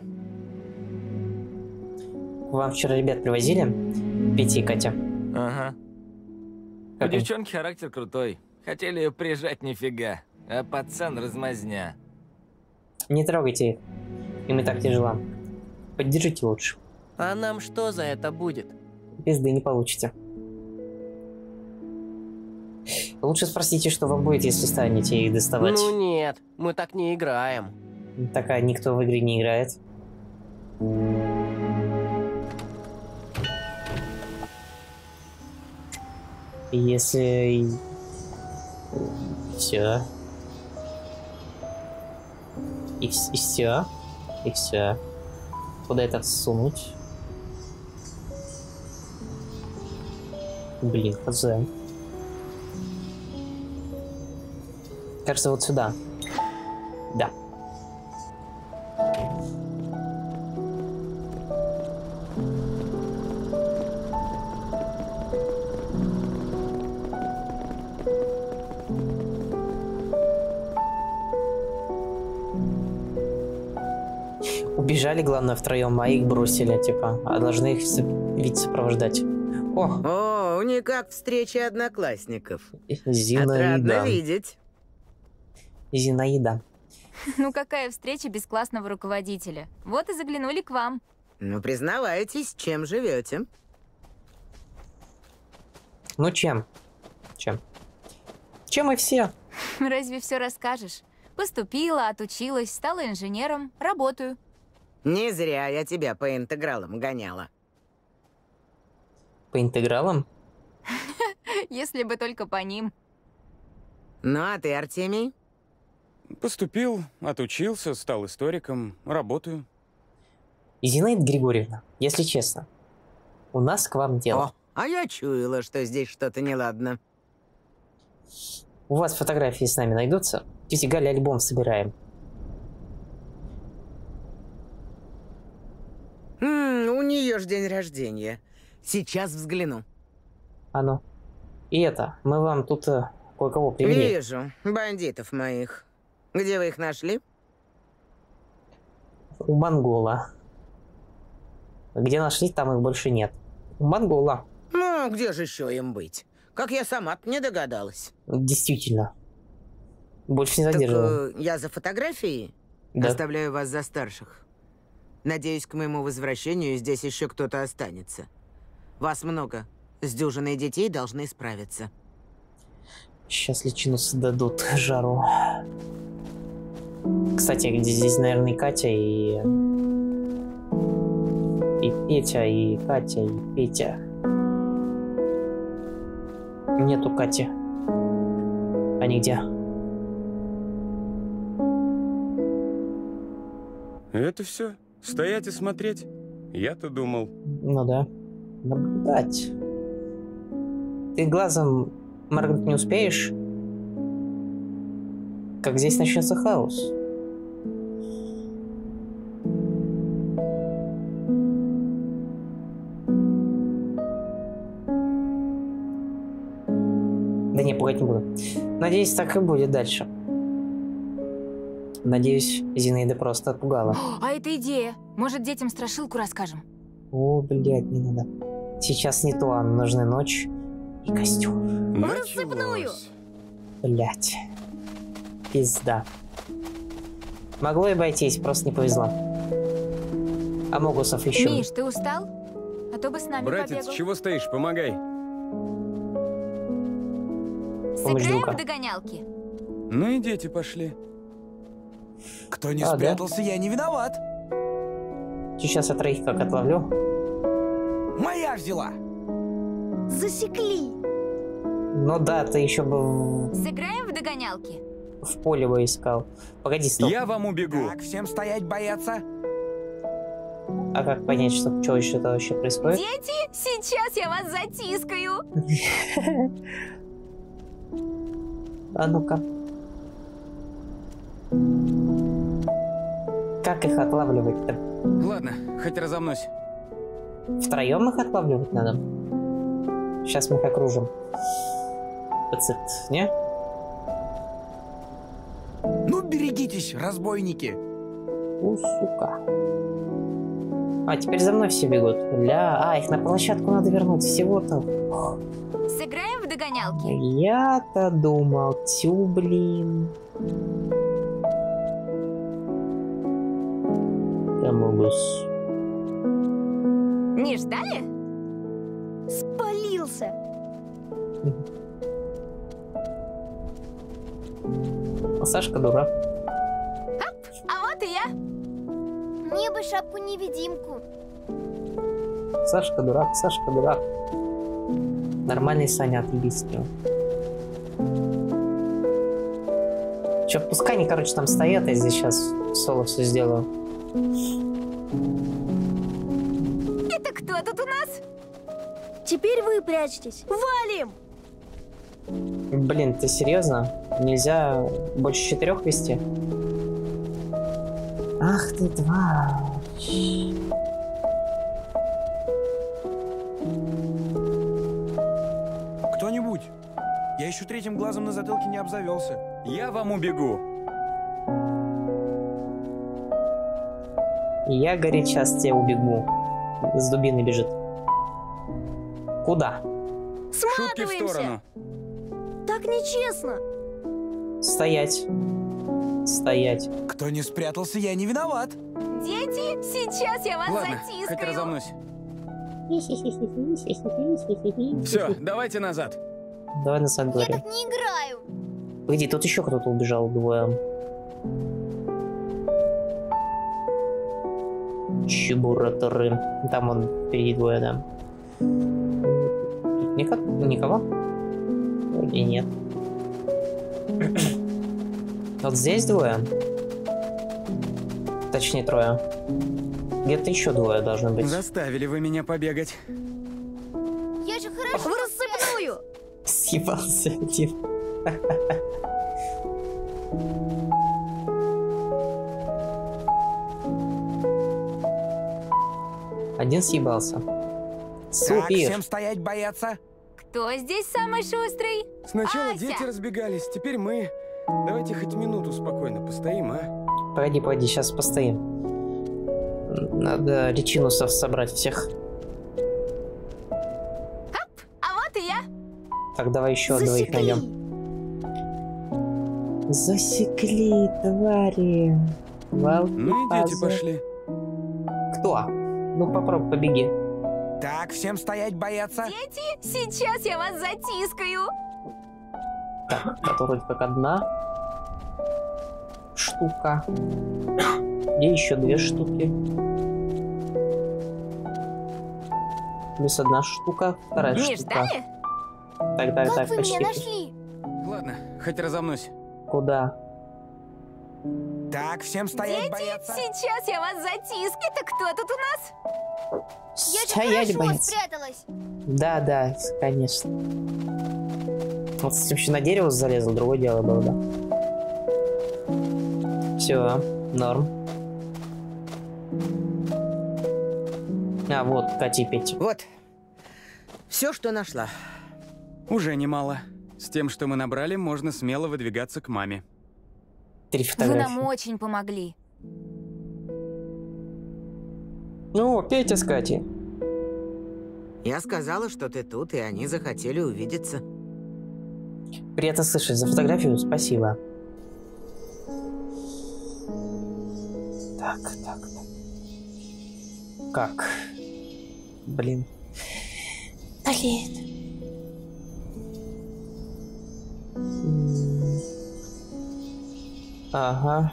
Вам вчера ребят привозили? Петя и Катя. Ага. У девчонки характер крутой. Хотели ее прижать нифига, а пацан размазня. Не трогайте их. Им и так тяжело. Поддержите лучше. А нам что за это будет? Пизды не получите. Лучше спросите, что вам будет, если станете их доставать. Ну нет, мы так не играем. Так, а никто в игре не играет. Если... Все. И все. И все. Куда это всунуть? Блин, хз. Кажется, вот сюда. Да. бежали, главное, втроем, а их бросили, типа. А должны их ведь сопровождать. О, не как встреча одноклассников. Зинаида. Отрадно видеть. Зинаида. Ну какая встреча без классного руководителя? Вот и заглянули к вам. Ну, признавайтесь, чем живете? Ну, чем? Чем и все. Разве все расскажешь? Поступила, отучилась, стала инженером, работаю. Не зря я тебя по интегралам гоняла. По интегралам? Если бы только по ним. Ну, а ты, Артемий? Поступил, отучился, стал историком, работаю. Зинаида Григорьевна, если честно, у нас к вам дело. О, а я чуяла, что здесь что-то неладно. У вас фотографии с нами найдутся? Тетя Галя альбом собираем. У нее ж день рождения. Сейчас взгляну. А ну. И это, мы вам тут кое-кого привели. Вижу, бандитов моих. Где вы их нашли? У монгола. Где нашли, там их больше нет. У монгола. Ну, где же еще им быть? Как я сама-то не догадалась. Действительно. Больше не задерживаем. Так, я за фотографией? Да. Оставляю вас за старших. Надеюсь, к моему возвращению здесь еще кто-то останется. Вас много. С дюжиной детей должны справиться. Сейчас личину дадут жару. Кстати, где здесь, наверное, и Катя, и Петя, и Катя, и Петя. Нету Кати. Они где? Это все? Стоять и смотреть? Я-то думал. Ну да. Наблюдать. Ты глазом моргнуть не успеешь? Как здесь начнется хаос. Да не, пугать не буду. Надеюсь, так и будет дальше. Надеюсь, Зинаида просто отпугала. А это идея. Может, детям страшилку расскажем? О, блядь, не надо. Сейчас не то, а нужны ночь и костюм. В рассыпную! Блядь. Пизда. Могло и обойтись, просто не повезло. А Могусов еще. Миш, ты устал? А то бы с нами Братец, побегал. чего стоишь? Помогай. Сыграем в догонялки? Ну и дети пошли. Кто не спрятался, я не виноват. Сейчас я троих как отловлю. Моя взяла. Засекли. Ну да, ты еще бы Сыграем в догонялки? в поле бы искал. Погоди, стоп. Я вам убегу. Так, всем стоять, бояться. А как понять, что еще-то вообще происходит? Дети, сейчас я вас затискаю. А ну-ка. Как их отлавливать-то? Ладно, хоть разомнусь. Втроем их отлавливать надо? Сейчас мы их окружим. Пацит, не? Ну, берегитесь, разбойники. У, сука. А, теперь за мной все бегут. А, их на площадку надо вернуть всего-то. Сыграем в догонялки? Я-то думал, блин. Камогус. Не ждали? Спалился. Сашка дурак. А вот и я. Мне бы шапку-невидимку. Сашка дурак, Сашка дурак. Нормальный Саня, отъебись от него. Че, пускай они, короче, там стоят, я здесь сейчас соло все сделаю. Это кто тут у нас? Теперь вы прячетесь. Валим! Блин, ты серьезно? Нельзя больше 4 вести? Ах ты, тварь. Кто-нибудь? Я еще третьим глазом на затылке не обзавелся. Я вам убегу. Я, говорит, сейчас тебя убегу. С дубиной бежит. Куда? Шутки в сторону. Так нечестно. Стоять. Стоять. Кто не спрятался, я не виноват. Дети, сейчас я вас Ладно, затискаю. хоть разомнусь. Все, давайте назад. Давай назад Я говорим. так не играю. Погоди, тут еще кто-то убежал, двое. Чебураторы. Там он впереди двое, да. Никого? Вроде нет. Вот здесь двое. Точнее, трое. Где-то еще двое должно быть. Заставили вы меня побегать. Я же хорошо В рассыпную. Съебался один. Один съебался. Так, Супер. всем стоять, бояться. Кто здесь самый шустрый? Сначала Ася! дети разбегались, теперь мы. Давайте хоть минуту спокойно постоим, а? Погоди, сейчас постоим. Надо речинусов собрать всех. А вот и я. Так, давай еще двоих найдем. Засекли, твари. Ну и дети пошли. Кто? Ну попробуй, побеги. Так, всем стоять, бояться. Дети, сейчас я вас затискаю. Так, это вроде как одна штука. Где еще две штуки? Плюс одна штука, вторая Не штука. ждали? Так, Вы почти. меня нашли. Ладно, хоть разомнусь. Куда? Так, всем стоять, Дети, бояться. сейчас я вас затискаю. Это кто тут у нас? Я же Стоять, хорошо бояться. спряталась. Да, конечно. Вот если еще на дерево залезл, другое дело было, да. Все, норм. А, вот, Катя и Петя. Вот. Все, что нашла. Уже немало. С тем, что мы набрали, можно смело выдвигаться к маме. 3 Вы фотографии. нам очень помогли. Ну, Петя с Катей. Я сказала, что ты тут, и они захотели увидеться. Приятно слышать. За фотографию спасибо. Так. Как? Блин. Ага.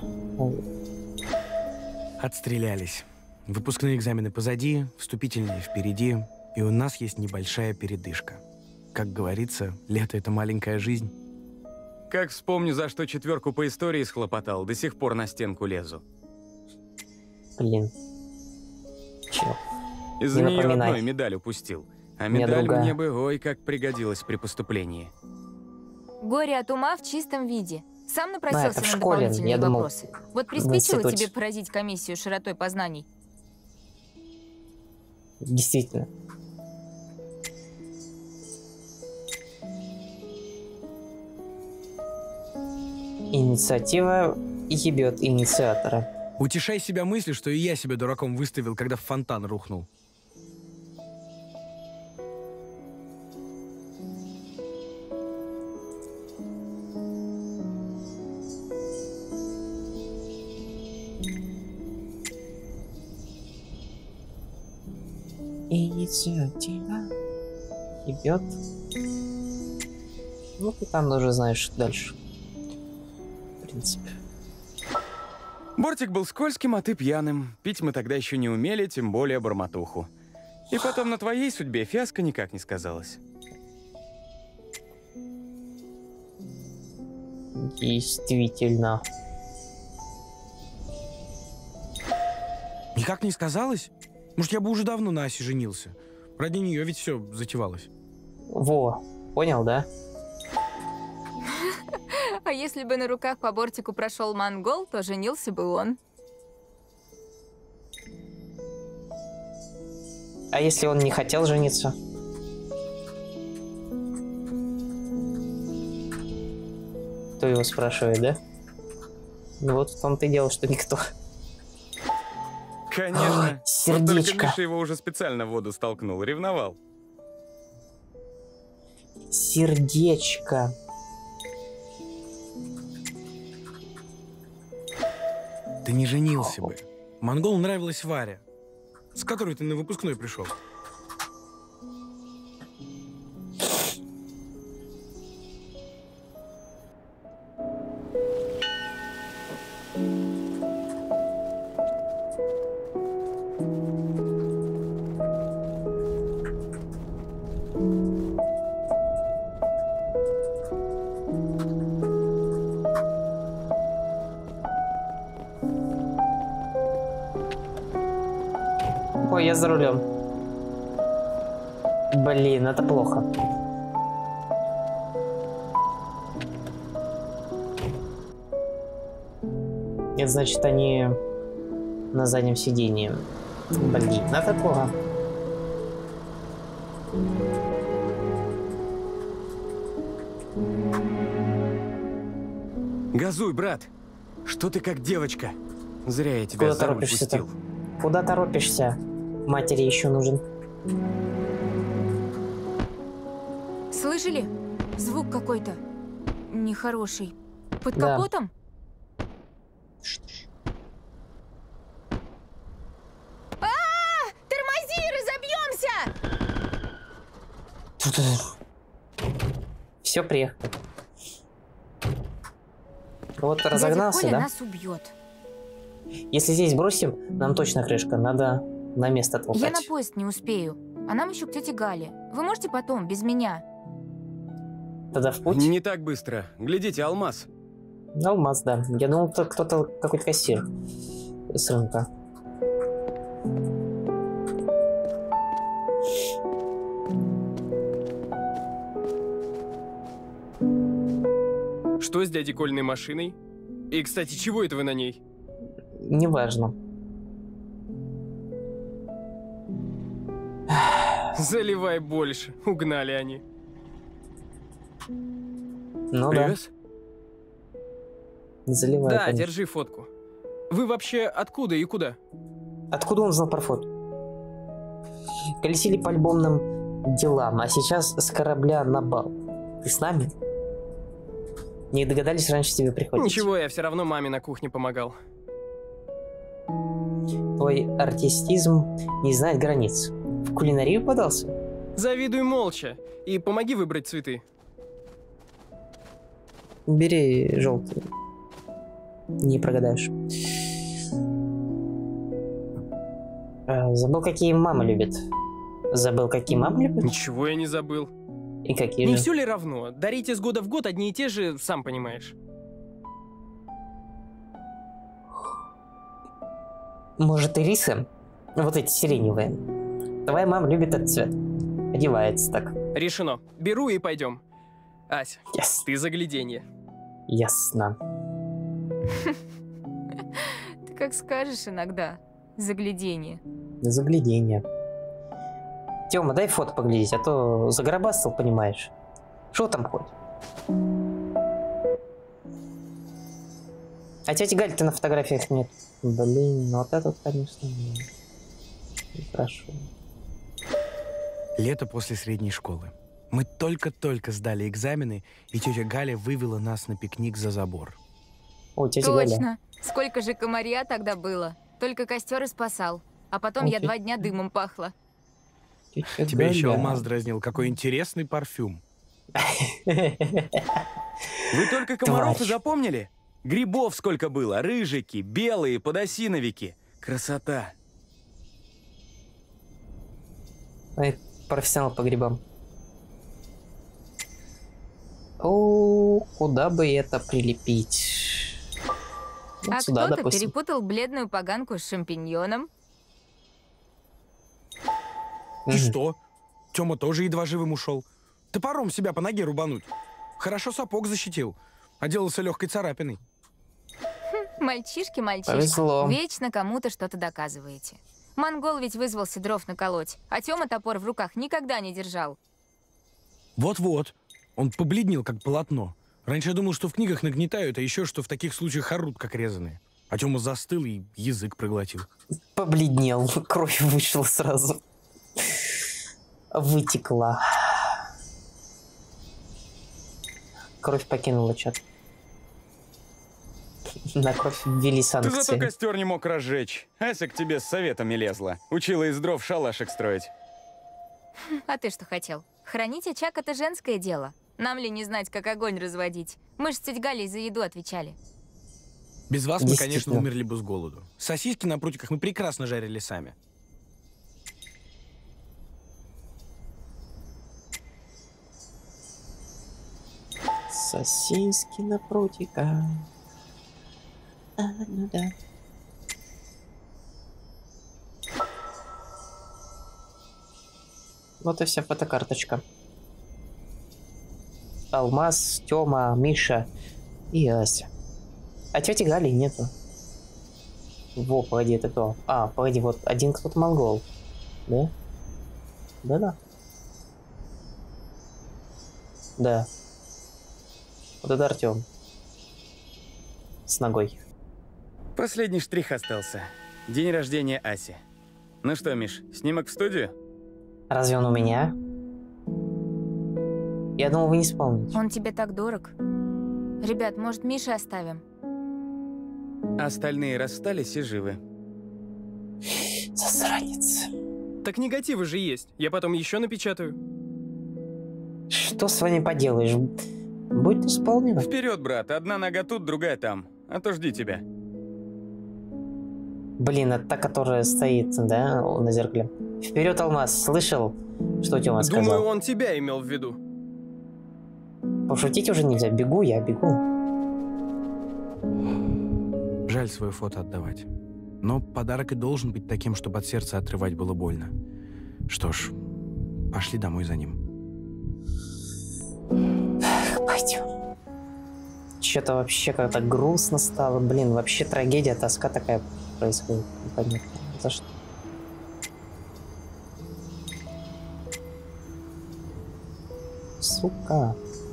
Отстрелялись. Выпускные экзамены позади, вступительные впереди, и у нас есть небольшая передышка. Как говорится, лето — это маленькая жизнь. Как вспомню, за что 4 по истории схлопотал, до сих пор на стенку лезу. Блин. Чё? Из-за Не нее напоминай. одной медаль упустил. А У меня медаль другая. мне бы, ой, как пригодилась при поступлении. Горе от ума в чистом виде. Сам это напросился в на школе, дополнительные я думал, вопросы. Вот в приспичило институте. тебе поразить комиссию широтой познаний. Действительно. Инициатива ебет инициатора. Утешай себя мыслью, что и я себя дураком выставил, когда в фонтан рухнул. Инициатива ебет. Ну, ты там уже знаешь, что дальше. В принципе. Бортик был скользким, а ты пьяным. Пить мы тогда еще не умели, тем более бормотуху. И потом на твоей судьбе фиаско никак не сказалось. Действительно. Никак не сказалось? Может, я бы уже давно на Асе женился. Ради нее ведь все затевалось. Во, понял, да? А если бы на руках по бортику прошел монгол, то женился бы он. А если он не хотел жениться? Кто его спрашивает, да? Ну вот в том-то и дело, что никто. Конечно. Сердечко. Вот только Миша его уже специально в воду столкнул, ревновал. Сердечко. Ты не женился бы. Монголу нравилась Варя, с которой ты на выпускной пришел. Ой, я за рулем. Блин, это плохо. Это значит, они на заднем сидении. Блин, это плохо. Газуй, брат. Что ты как девочка? Зря я тебя Куда за руль торопишься-то? пустил. Куда торопишься? Матери еще нужен. Слышали? Звук какой-то нехороший. Под Да. капотом? Тормози, разобьемся! Все, приехали. Вот Дядя разогнался, Коля да? нас убьет. Если здесь бросим, нам точно крышка. Надо на место Я толкать. на поезд не успею. А нам еще к тете Гале. Вы можете потом, без меня? Тогда в путь. Не так быстро. Глядите, алмаз. Алмаз, да. Я думал, это кто-то, какой-то кассир с рынка. Что с дядей Кольной машиной? И, кстати, чего это вы на ней? Неважно. Заливай больше. Угнали они. Ну Привез? да. Заливай. Да, конечно. держи фотку. Вы вообще откуда и куда? Откуда он знал про фото? Колесили по альбомным делам, а сейчас с корабля на бал. Ты с нами? Не догадались раньше тебе приходить? Ничего, я все равно маме на кухне помогал. Твой артистизм не знает границ. В кулинарию подался? Завидуй молча и помоги выбрать цветы. Бери желтый. Не прогадаешь. Забыл, какие мама любит. Забыл, какие мама любит? Ничего я не забыл. И какие Не же? все ли равно? Дарить из года в год одни и те же, сам понимаешь. Может, ирисы? Вот эти сиреневые. Твоя мама любит этот цвет. Одевается так. Решено. Беру и пойдем. Ася, ты загляденье. Ясно. Ты как скажешь иногда. Загляденье. Загляденье. Тёма, дай фото поглядеть, а то загробастал, понимаешь. Что там хоть? А тети Галь-то на фотографиях нет. Блин, ну вот это вот, конечно, хорошо. Лето после средней школы. Мы только-только сдали экзамены, и тетя Галя вывела нас на пикник за забор. О, тетя Галя. Точно. Сколько же комарья тогда было. Только костер и спасал. А потом я 2 дня дымом пахла. Тебя еще алмаз дразнил. Какой интересный парфюм. Вы только комаров и Тварь. запомнили? Грибов сколько было. Рыжики, белые, подосиновики. Красота. Ай, профессионал по грибам. О, куда бы это прилепить? Вот А сюда, кто-то допустим. перепутал бледную поганку с шампиньоном. И что? Тёма тоже едва живым ушел. Топором себя по ноге рубануть. Хорошо сапог защитил. Отделался легкой царапиной. Мальчишки, Повезло. вечно кому-то что-то доказываете. Монгол ведь вызвался дров наколоть, а Тёма топор в руках никогда не держал. Вот-вот. Он побледнел, как полотно. Раньше я думал, что в книгах нагнетают, а еще что в таких случаях орут, как резаные. А Тёма застыл и язык проглотил. Побледнел, кровь вышла сразу. Вытекла. Кровь покинула чат. На кровь ввели санкции. Ты зато костер не мог разжечь. Ася к тебе с советами лезла. Учила из дров шалашик строить. А ты что хотел? Хранить очаг — это женское дело. Нам ли не знать, как огонь разводить? Мы ж с тетей Галей за еду отвечали. Без вас мы, конечно, умерли бы с голоду. Сосиски на прутиках мы прекрасно жарили сами. Сосиски на прутиках. Ну да. Вот и вся фотокарточка. Алмаз, Тёма, Миша и Ася. А тети Гали нету. Во, погоди, это кто? А, погоди, вот один кто-то монгол. Да? Да-да. Да. Вот это Артём. С ногой. Последний штрих остался. День рождения Аси. Ну что, Миш, снимок в студию? Разве он у меня? Я думал, вы не вспомните. Он тебе так дорог. Ребят, может, Мише оставим? Остальные расстались и живы. Засранец. Так негативы же есть. Я потом еще напечатаю. Что с вами поделаешь? Будет исполнено. Вперед, брат. Одна нога тут, другая там. А то жди тебя. Блин, это та, которая стоит, да, на зеркале. Вперед, Алмаз, слышал, что Тёма сказал? Думаю, он тебя имел в виду. Пошутить уже нельзя. Бегу, я бегу. Жаль свое фото отдавать. Но подарок и должен быть таким, чтобы от сердца отрывать было больно. Что ж, пошли домой за ним. Пойдем. Что-то вообще как-то грустно стало. Блин, вообще трагедия, тоска такая происходит. Непонятно. За что? Сука.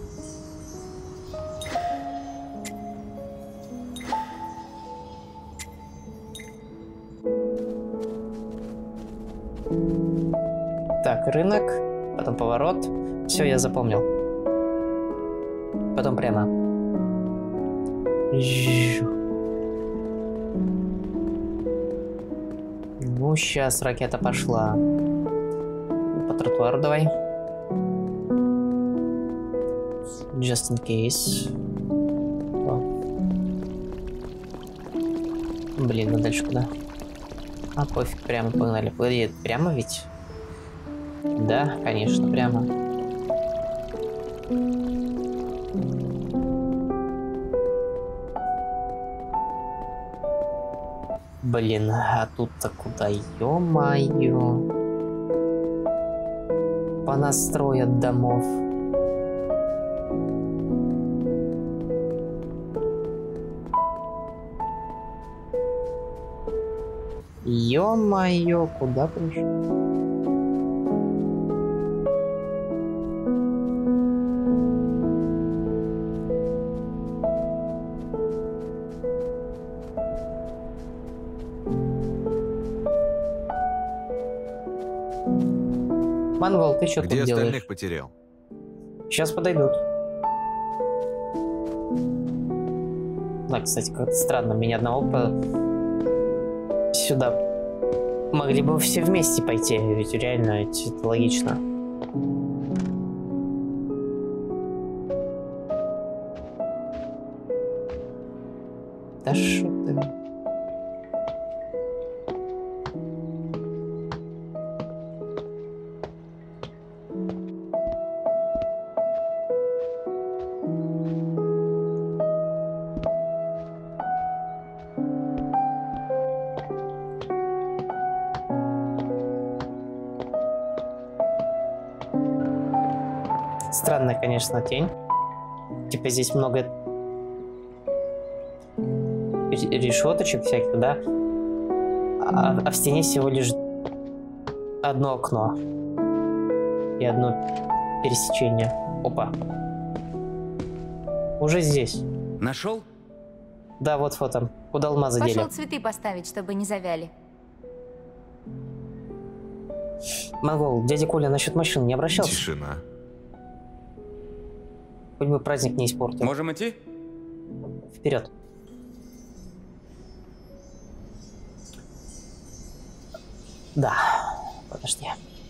Так, рынок, потом поворот. Все, я запомнил. Потом прямо. Ну, сейчас ракета пошла. По тротуару давай. Just in case. О. Блин, ну дальше куда? А, пофиг, прямо погнали. Погоди, прямо ведь? Да, конечно, прямо. Блин, а тут-то куда? Ё-моё. Понастроят домов. Ё-моё, куда пришел? Монгол, ты что тут делаешь? Где остальных потерял? Сейчас подойдут. Да, кстати, как-то странно, меня одного сюда. Могли бы все вместе пойти, ведь реально это логично. Да шо ты? Странная, конечно, тень. Типа здесь много решеточек всяких, да? А в стене всего лишь одно окно. И одно пересечение. Опа. Уже здесь. Нашел? Да, вот фото. Куда алмазы дели? Пошел цветы поставить, чтобы не завяли. Монгол, дядя Коля насчет машин не обращался? Тишина. Хоть бы праздник не испортил. Можем идти? Вперед. Да. Подожди.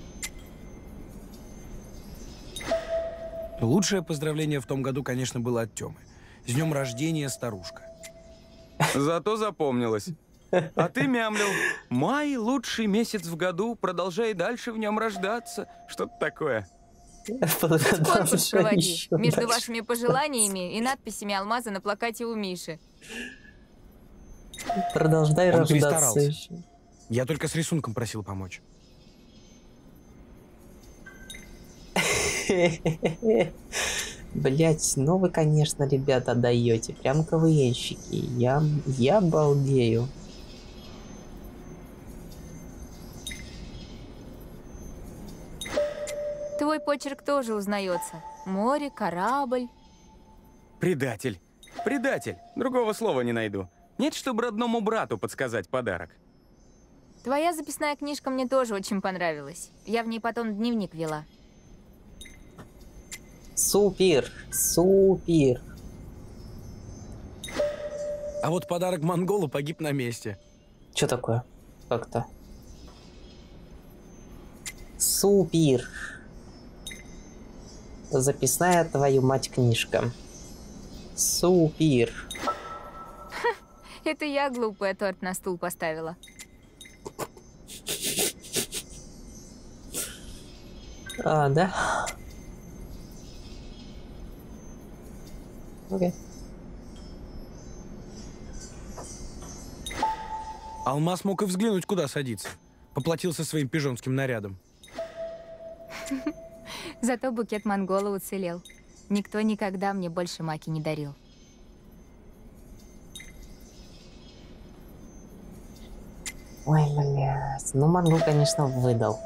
Лучшее поздравление в том году, конечно, было от Тёмы. С днем рождения, старушка. Зато запомнилось. А ты мямлил. Май — лучший месяц в году, продолжай дальше в нем рождаться. Что-то такое. Конкурс проводи. Между вашими пожеланиями и надписями алмаза на плакате у Миши. Продолжай Он рождаться перестарался. еще. Я только с рисунком просил помочь. Блять, ну вы, конечно, ребята, даете. Прям КВНщики. Я балдею. Твой почерк тоже узнается. Море, корабль. Предатель. Предатель. Другого слова не найду. Нет, чтобы родному брату подсказать подарок. Твоя записная книжка мне тоже очень понравилась. Я в ней потом дневник вела. Супер, супер. А вот подарок монголу погиб на месте. Что такое? Как-то. Супер. Записная, твою мать, книжка. Супер. Это я, глупая, торт на стул поставила. А, да? Окей. Алмаз мог и взглянуть, куда садиться. Поплатился своим пижонским нарядом. Зато букет монгола уцелел. Никто никогда мне больше маки не дарил. Ой, блядь. Ну, монгол, конечно, выдал.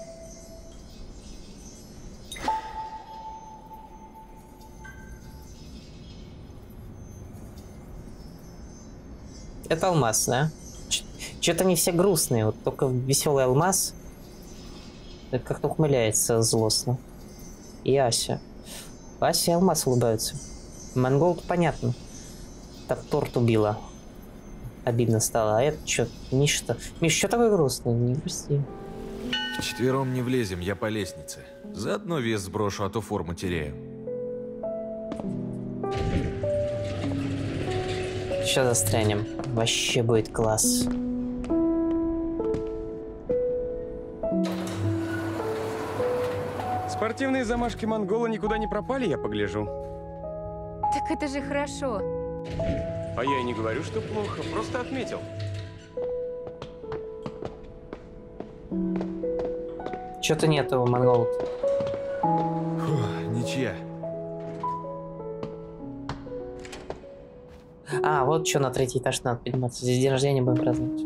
Это алмаз, да? Что-то они все грустные, вот только веселый алмаз как-то ухмыляется злостно. И Ася. Ася и алмаз улыбаются. Монгол-то понятно. Так торт убила. Обидно стало. А это что? Миша-то? Миша, что такое грустный? Не грусти. Вчетвером не влезем, я по лестнице. Заодно вес сброшу, а то форму теряю. Сейчас застрянем. Вообще будет класс. Спортивные замашки монгола никуда не пропали, я погляжу. Так это же хорошо. А я и не говорю, что плохо, просто отметил. Что-то нету монгол. Ничья. А, вот что на третий этаж надо подниматься. Здесь день рождения будем праздновать.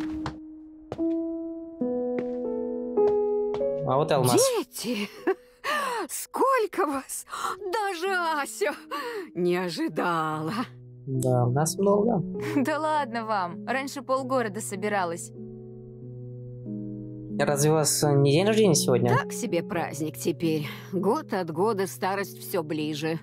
А вот и алмаз. Дети! Сколько вас! Даже Ася не ожидала. Да, у нас много. Да ладно вам. Раньше полгорода собиралась. Разве у вас не день рождения сегодня? Так себе праздник теперь. Год от года старость все ближе.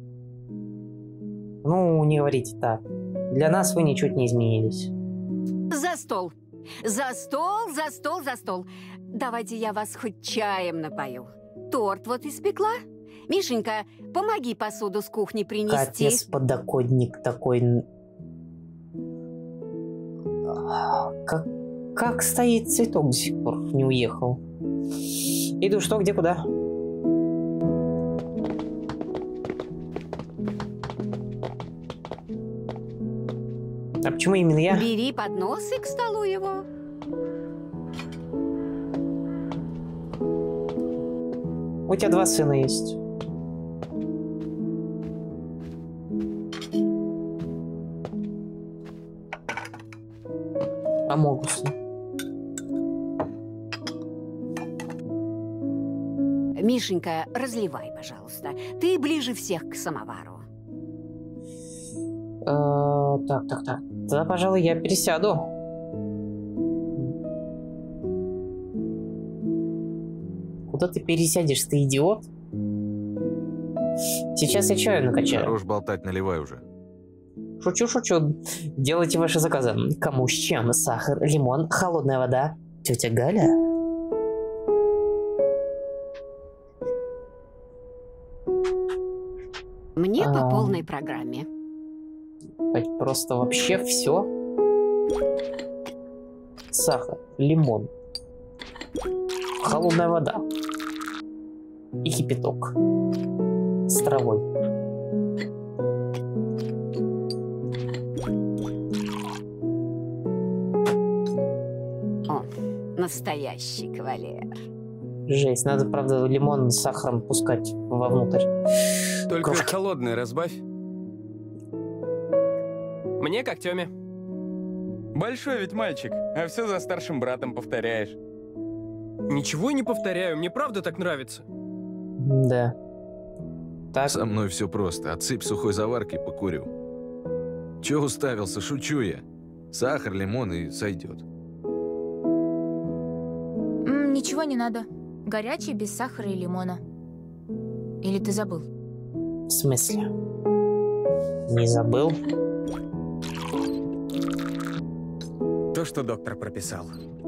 Ну, не говорите так. Для нас вы ничуть не изменились. За стол! За стол, за стол, за стол! Давайте я вас хоть чаем напою. Торт вот испекла. Мишенька, помоги посуду с кухни принести. Капец, подоконник такой. Как стоит цветок до сих пор не уехал? Иду, что, где, куда? А почему именно я? Бери поднос и к столу его. У тебя 2 сына есть. А могут. Мишенька, разливай, пожалуйста. Ты ближе всех к самовару. Так. Тогда, пожалуй, я пересяду. Куда ты пересядешь, ты идиот? Сейчас я чаю накачаю. Хорош болтать, наливай уже. Шучу, шучу. Делайте ваши заказы. Кому с чем? Сахар, лимон, холодная вода. Тетя Галя? Мне по полной программе. Просто вообще все. Сахар, лимон, холодная вода и кипяток с травой. О, настоящий кавалер. Жесть, надо, правда, лимон с сахаром пускать вовнутрь. Только кружки. холодное разбавь. Мне как Тёме. Большой ведь мальчик, а все за старшим братом повторяешь. Ничего не повторяю, мне правда так нравится. Да. Так. Со мной все просто. Отсыпь сухой заварки, покурю. Че уставился? Шучу я. Сахар, лимон и сойдет. Ничего не надо. Горячий, без сахара и лимона. Или ты забыл? В смысле? Не забыл? То, что доктор прописал.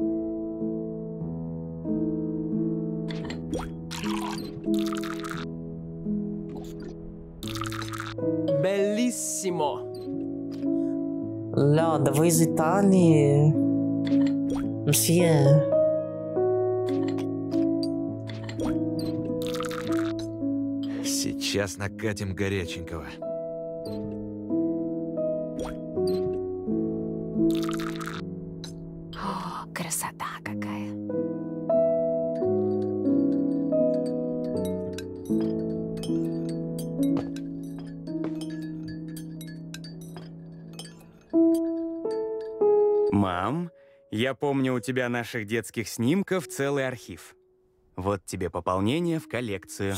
Белиссимо. Ля, да вы из Италии. Мсье. Сейчас накатим горяченького. О, красота какая. Мам, я помню, у тебя наших детских снимков целый архив. Вот тебе пополнение в коллекцию.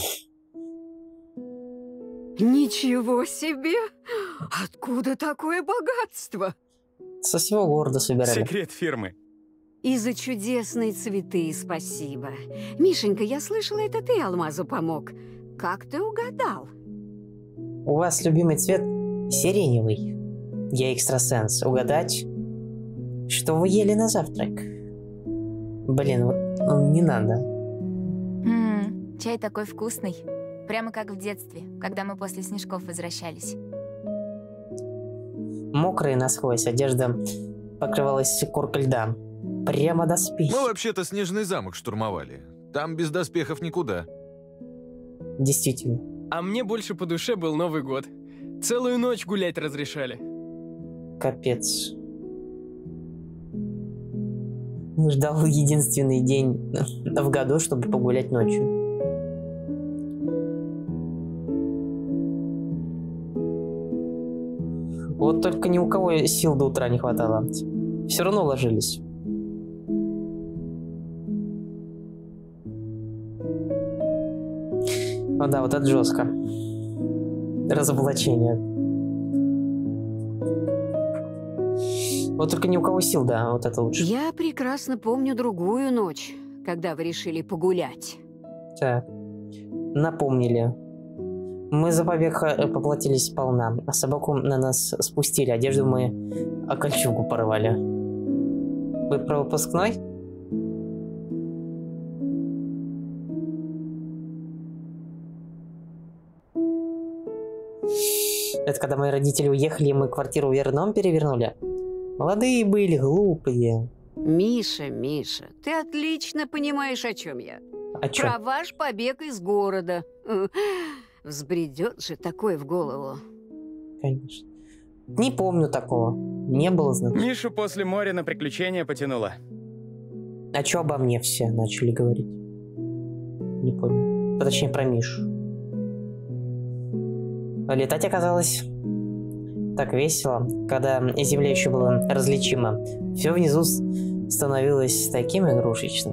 Ничего себе! Откуда такое богатство? Со всего города собирали. Секрет фирмы. И за чудесные цветы спасибо. Мишенька, я слышала, это ты Алмазу помог. Как ты угадал? У вас любимый цвет сиреневый. Я экстрасенс. Угадать, что вы ели на завтрак? Блин, вот не надо. Чай такой вкусный. Прямо как в детстве, когда мы после снежков возвращались. Мокрая насквозь, одежда покрывалась коркой льда. Прямо доспехи. Мы вообще-то Снежный замок штурмовали. Там без доспехов никуда. Действительно. А мне больше по душе был Новый год. Целую ночь гулять разрешали. Капец. Ждал единственный день в году, чтобы погулять ночью. Вот только ни у кого сил до утра не хватало. Все равно ложились. Ну да, вот это жестко. Разоблачение. Вот только ни у кого сил, да, вот это лучше. Я прекрасно помню другую ночь, когда вы решили погулять. Так, напомнили. Мы за побег поплатились сполна, а собаку на нас спустили, одежду мы кольчугу порвали. Вы про выпускной? Это когда мои родители уехали, и мы квартиру вверх дном перевернули? Молодые были, глупые. Миша, Миша, ты отлично понимаешь, о чем я. О чем? Про ваш побег из города. Взбредет же такое в голову. Конечно. Не помню такого. Не было знакомо. Мишу после моря на приключения потянуло. А чё обо мне все начали говорить? Не помню. Точнее, про Мишу. А летать оказалось так весело, когда земля еще была различима. Все внизу становилось таким игрушечным.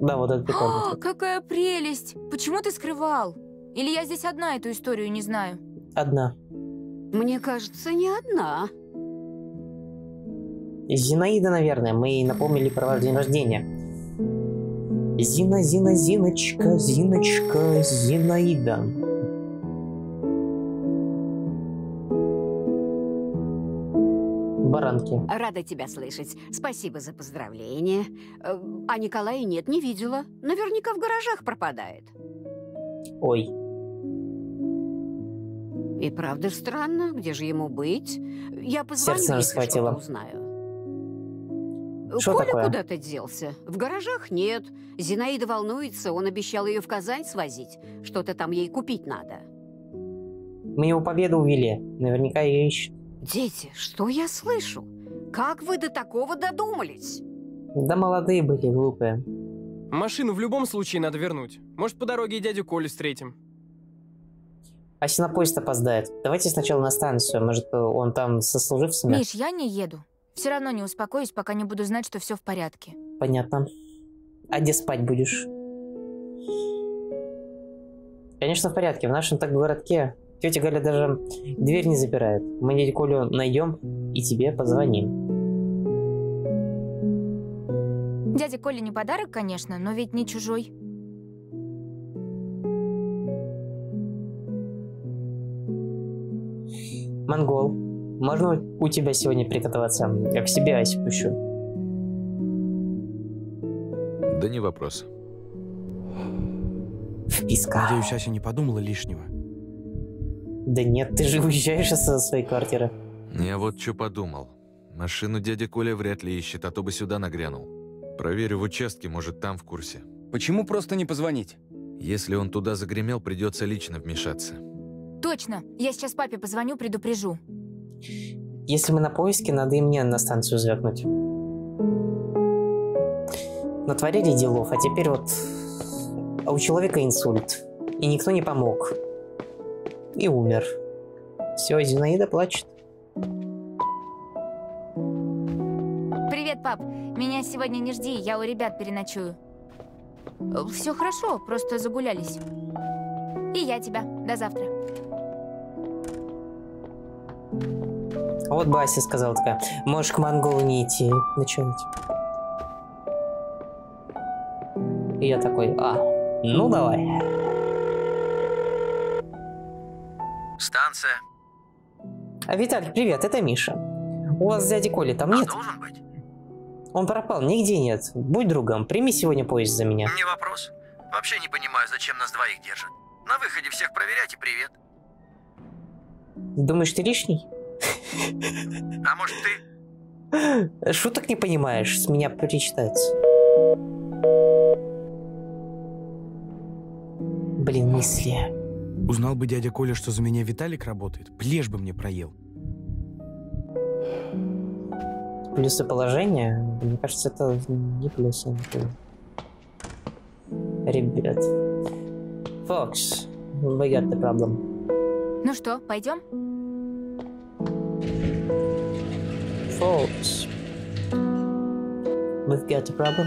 Да, вот это прикольно. Какая прелесть! Почему ты скрывал? Или я здесь одна эту историю не знаю? Одна. Мне кажется, не одна. Зинаида, наверное. Мы ей напомнили про ваш день рождения. Зиночка, Зинаида. Баранки. Рада тебя слышать. Спасибо за поздравление. А Николая нет, не видела. Наверняка в гаражах пропадает. Ой. И правда странно. Где же ему быть? Я позвоню, Сердце если расхватило. что-то узнаю. Что Коля такое? куда-то делся. В гаражах нет. Зинаида волнуется. Он обещал ее в Казань свозить. Что-то там ей купить надо. Мы его победу увели. Наверняка ее ищут. Дети, что я слышу? Как вы до такого додумались? Да молодые были, глупые. Машину в любом случае надо вернуть. Может, по дороге и дядю Колю встретим. Ася на поезд опоздает. Давайте сначала на станцию. Может, он там со служивцами? Миш, я не еду. Все равно не успокоюсь, пока не буду знать, что все в порядке. Понятно. А где спать будешь? Конечно, в порядке. В нашем так городке тетя Галя даже дверь не запирает. Мы дядю Колю найдем и тебе позвоним. Дядя Коля не подарок, конечно, но ведь не чужой. Монгол, можно у тебя сегодня приготовиться? Я к себе Асю пущу. Да не вопрос. Вписка. Надеюсь, Ася не подумала лишнего. Да нет, ты же уезжаешь со своей квартиры. Я вот что подумал. Машину дядя Коля вряд ли ищет, а то бы сюда нагрянул. Проверю в участке, может, там в курсе. Почему просто не позвонить? Если он туда загремел, придется лично вмешаться. Точно. Я сейчас папе позвоню, предупрежу. Если мы на поиске, надо и мне на станцию звякнуть. Натворили делов, а теперь вот... А у человека инсульт. И никто не помог. И умер. Все, Зинаида плачет. Привет, пап. Меня сегодня не жди, я у ребят переночую. Все хорошо, просто загулялись. И я тебя. До завтра. Вот Бася сказала такая, можешь к монголу не идти, ночевать. И я такой, ну давай. Станция. Виталик, привет, это Миша. У вас дяди Коли там нет? Должен быть. Он пропал, нигде нет. Будь другом, прими сегодня поезд за меня. Не вопрос. Вообще не понимаю, зачем нас двоих держат. На выходе всех проверять и привет. Думаешь, ты лишний? А может ты? Шуток не понимаешь, с меня перечитается. Блин, мысли. Узнал бы дядя Коля, что за меня Виталик работает, плешь бы мне проел. Плюсы положения? Мне кажется, это не плюсы. Ребят. Фокс, we got the problem. Ну что, пойдем? Фокс. We've got a problem.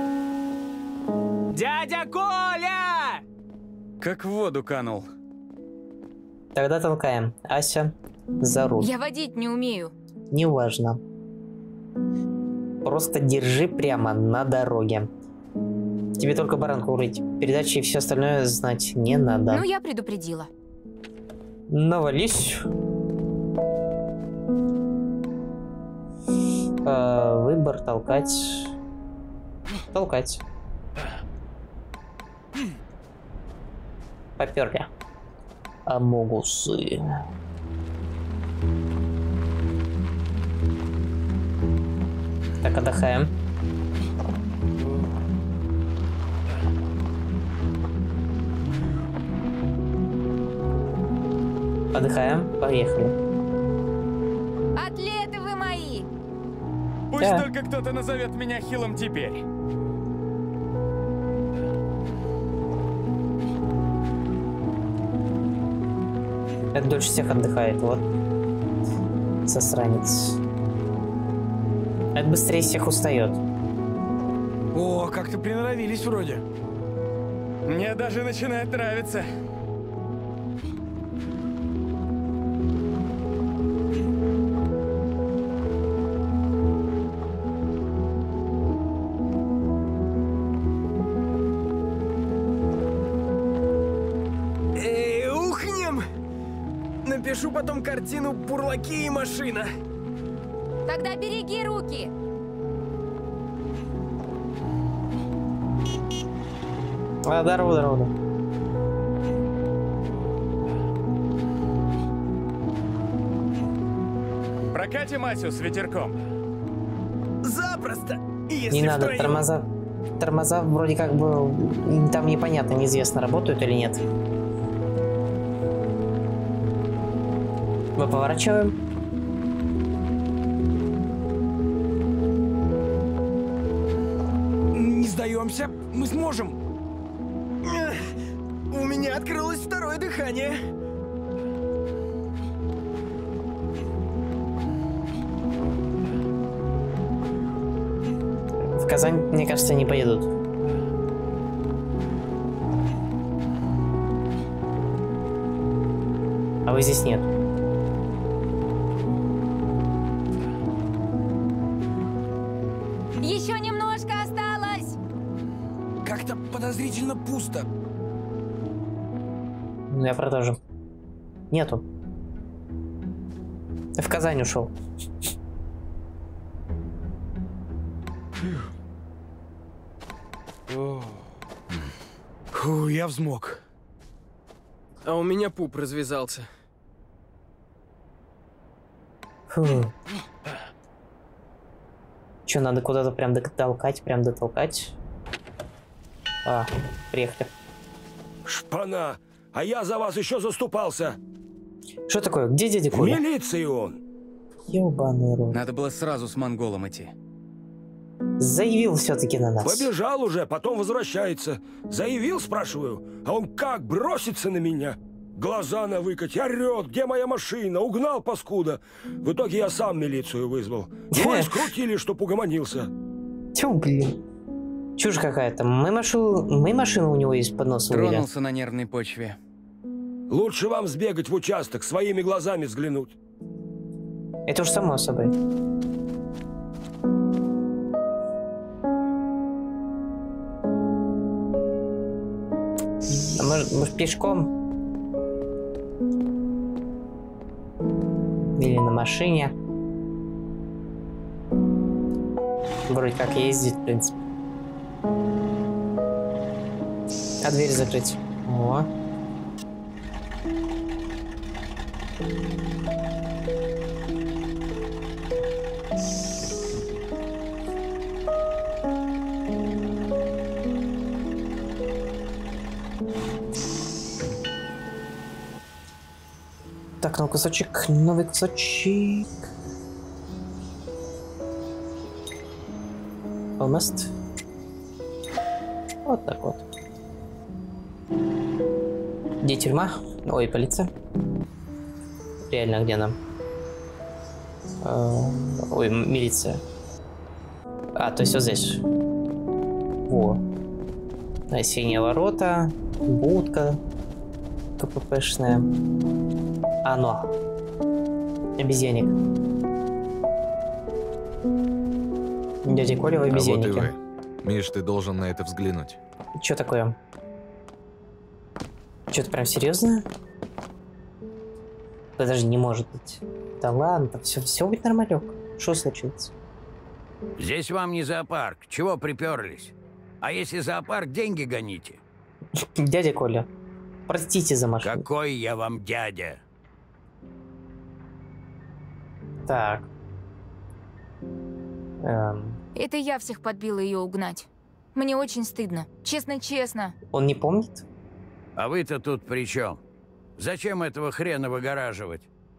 Дядя Коля! Как в воду канул. Тогда толкаем. Ася, за руль. Я водить не умею. Неважно. Просто держи прямо на дороге. Тебе только баранку урыть. Передачи и все остальное знать не надо. Ну, я предупредила. Навались. Выбор толкать. Толкать. Поперли. Амогусы. Так, отдыхаем. Отдыхаем. Поехали. Атлеты вы мои! Пусть Да. только кто-то назовет меня хилом теперь. Это дольше всех отдыхает, вот. Засранец. Это быстрее всех устает. О, как-то приноровились вроде. Мне даже начинает нравиться. Ухнем! Напишу потом картину «Бурлаки и машина». Тогда береги руки. Здорово. Прокатим Асю с ветерком. Запросто! Не надо, тормоза вроде как бы там непонятно, неизвестно, работают или нет. Мы поворачиваем. Не сдаемся, мы сможем. У меня открылось второе дыхание. В Казань, мне кажется, не поедут. А вы здесь нет. Еще немножко осталось. Как-то подозрительно пусто. Ну, я продолжу. Нету. В Казань ушел. Фу, я взмок. А у меня пуп развязался. Фу. Че, надо куда-то прям дотолкать? А, приехали. Шпана! А я за вас еще заступался! Что такое? Где дядя В Коля? милиции он! Ёбаный рот. Надо было сразу с монголом идти. Заявил все-таки на нас. Побежал уже, потом возвращается. Заявил, спрашиваю, а он как бросится на меня? Глаза навыкать, орет, где моя машина? Угнал, паскуда. В итоге я сам милицию вызвал. Его и скрутили, чтоб угомонился. Тьфу, блин. Чушь какая-то. Мы машину у него из-под носа увидели. Тронулся на нервной почве. Лучше вам сбегать в участок, своими глазами взглянуть. Это уж само собой. А может пешком? Или на машине? Вроде как ездить, в принципе. А дверь закрыть? О. Так, новый кусочек, новый кусочек. Almost. Вот так вот. Где тюрьма? Ой, полиция. Реально, где нам? Ой, милиция. А, то есть вот здесь. Во. Синие ворота. Будка. КППшная. Оно. Обезьянник. Дядя Коля в обезьяннике. А вот и вы. Миш, ты должен на это взглянуть. Чё такое? Что-то прям серьезное? Подожди, не может быть. Да ладно, все будет нормалек. Что случилось? Здесь вам не зоопарк. Чего приперлись? А если зоопарк, деньги гоните. Дядя Коля, простите за машину. Какой я вам дядя? Так. Это я всех подбила ее угнать. Мне очень стыдно. Честно-честно. Он не помнит? А вы-то тут при чем? Зачем этого хрена выгораживать?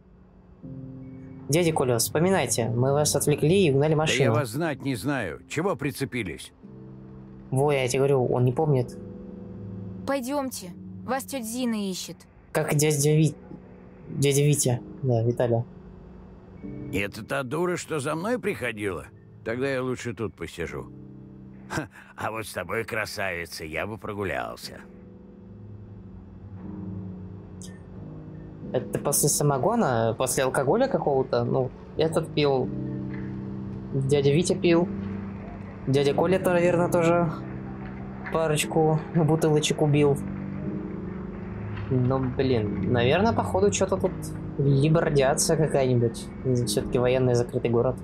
Дядя Коля, вспоминайте, мы вас отвлекли и угнали машину. Да я вас знать не знаю. Чего прицепились? Во, я тебе говорю, он не помнит. Пойдемте. Вас тетя Зина ищет. Как дядя Витя. Да, Виталя. Это та дура, что за мной приходила? Тогда я лучше тут посижу. А вот с тобой, красавица, я бы прогулялся. Это после самогона? После алкоголя какого-то? Ну, этот пил. Дядя Витя пил. Дядя Коля, наверное, тоже парочку бутылочек убил. Ну, блин, наверное, походу, что-то тут либо радиация какая-нибудь. Все-таки военный закрытый город.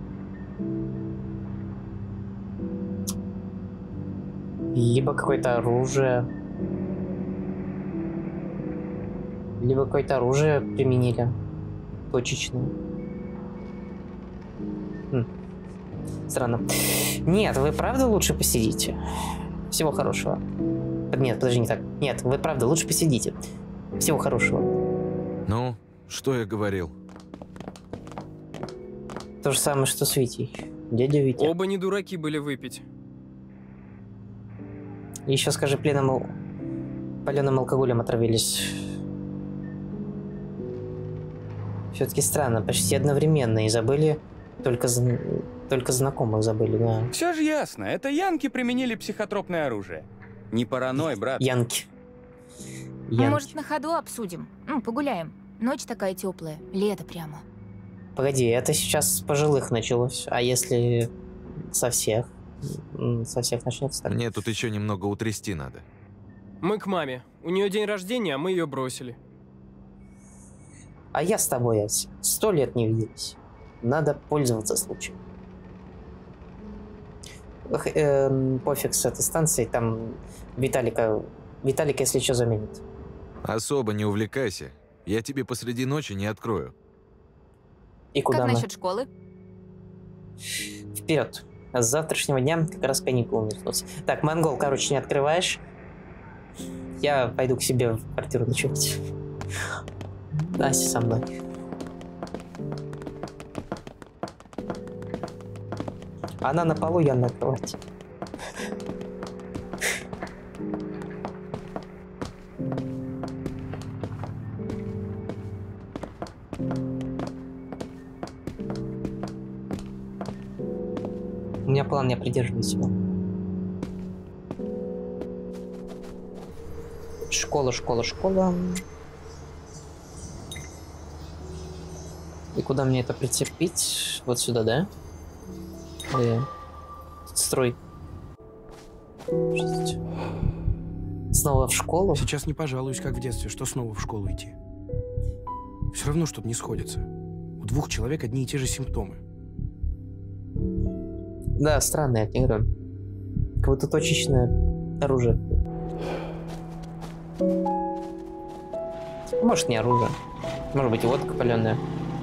Либо какое-то оружие. Либо какое-то оружие применили. Точечное. Странно. Нет, вы правда лучше посидите? Всего хорошего. Нет, подожди, не так. Нет, вы правда лучше посидите. Всего хорошего. Ну, что я говорил? То же самое, что с Витей. Дядя Витя. Оба не дураки были выпить. Еще скажи, паленым алкоголем отравились. Все-таки странно, почти одновременно. И забыли, только знакомых забыли, да. Все же ясно, это янки применили психотропное оружие. Не параной, брат. Янки. Может, на ходу обсудим? Погуляем. Ночь такая теплая, лето прямо. Погоди, это сейчас с пожилых началось. А если со всех? Со всех начнется так? Мне тут еще немного утрясти надо. Мы к маме. У нее день рождения, а мы ее бросили. А я с тобой, Ася. 100 лет не виделись. Надо пользоваться случаем. Пофиг с этой станцией, там Виталика, если что, заменит. Особо не увлекайся. Я тебе посреди ночи не открою. И куда как мы? насчет школы? Вперед. С завтрашнего дня как раз каникулы начнутся. Так, монгол, короче, не открываешь. Я пойду к себе в квартиру ночевать. Ася со мной. Она на полу, я на кровати. У меня план, я придерживаюсь его. Школа, школа, школа. И куда мне это прицепить? Вот сюда, да? Строй. Снова в школу? Сейчас не пожалуюсь, как в детстве, что снова в школу идти. Все равно что-то не сходится. У двух человек одни и те же симптомы. Да, странная игра. Как будто точечное оружие. Может, не оружие. Может быть, водка паленая.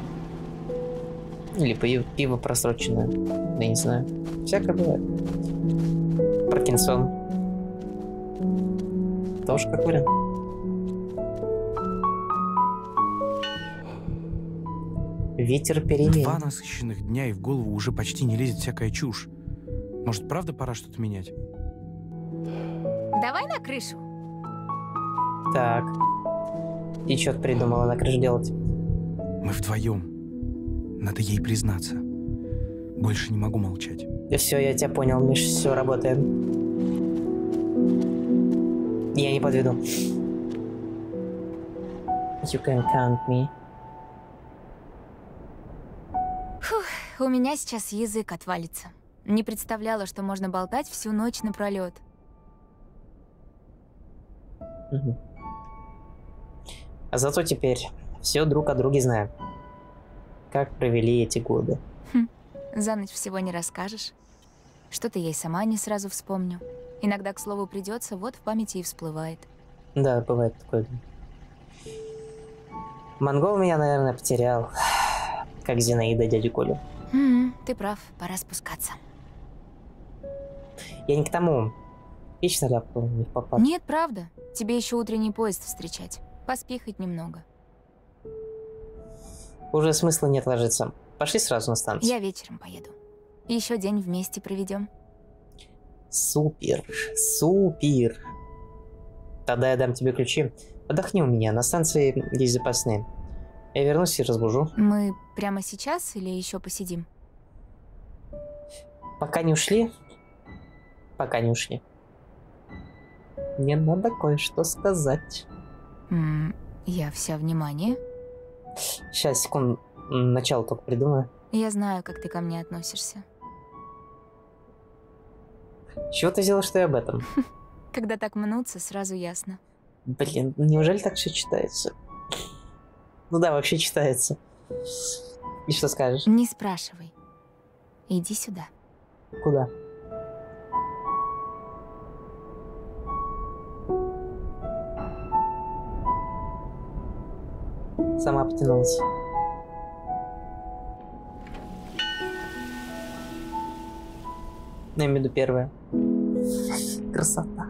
Или пиво просроченное. Я не знаю. Всякое бывает. Паркинсон. Тоже как вариант. Ветер перемен. 2 насыщенных дня, и в голову уже почти не лезет всякая чушь. Может, правда пора что-то менять? Давай на крышу. Так. И что ты придумала на крыше делать? Мы вдвоем. Надо ей признаться. Больше не могу молчать. Все, я тебя понял, Миш, все, работаем. Я не подведу. You can count me. Фух, у меня сейчас язык отвалится. Не представляла, что можно болтать всю ночь напролет. А зато теперь все друг о друге знаем. Как провели эти годы. За ночь всего не расскажешь. Что-то я и сама не сразу вспомню. Иногда к слову придется, вот в памяти и всплывает. Да, бывает такое. Монгол меня, наверное, потерял. Как Зинаида дядю Колю. Ты прав, пора спускаться. Я не к тому. Вечно ляпнул не в попад. Нет, правда. Тебе еще утренний поезд встречать. Поспи хоть немного. Уже смысла нет ложиться. Пошли сразу на станцию. Я вечером поеду. Еще день вместе проведем. Супер, супер. Тогда я дам тебе ключи. Отдохни у меня, на станции есть запасные. Я вернусь и разбужу. Мы прямо сейчас или еще посидим? Пока не ушли, Пока не ушли. Мне надо кое-что сказать. Я вся внимание. Сейчас, секунду. Начало только придумаю. Я знаю, как ты ко мне относишься. Чего ты сделал, что я об этом? Когда так мнутся, сразу ясно. Блин, неужели так все читается? Ну да, вообще читается. И что скажешь? Не спрашивай. Иди сюда. Куда? Сама потянулась. Я имею в виду первое. Красота.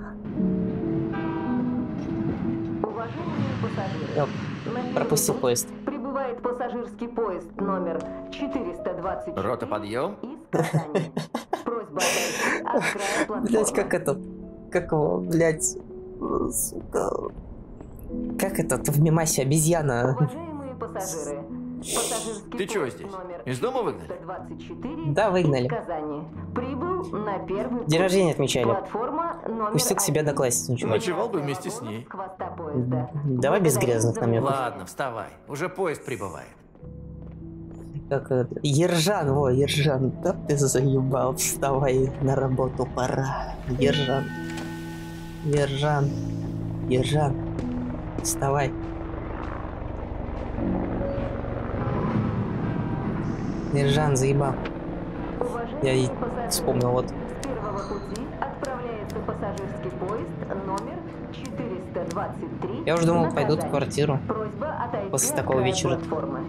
Уважаемые пассажиры, Я на пропустил первый поезд. прибывает пассажирский поезд номер 424 Рота, подъем. из Казани. Просьба отойти от края платформы. Блять, как это? Как его, блять, сука. Как этот в мемасе обезьяна? Уважаемые пассажиры, пассажирский Ты чего поезд здесь? номер Из дома выгнали? 424 Да, выгнали. из Казани прибыл на первый День рождения отмечали. Платформа номер Пустил к себе одноклассницу, чувак. Ночевал бы вместе с ней. Давай без грязных намеков. Ладно, вставай. Уже поезд прибывает. Как это? Ержан, во, Ержан, да ты заебал, вставай, на работу пора. Ержан. Ержан. Ержан. Вставай. Ержан, заебал. Я и вспомнил, вот. С первого пути отправляется пассажирский поезд номер 423. Я уже думал, на пойдут в Казань. квартиру. Просьба отойти После от такого края вечера. платформы.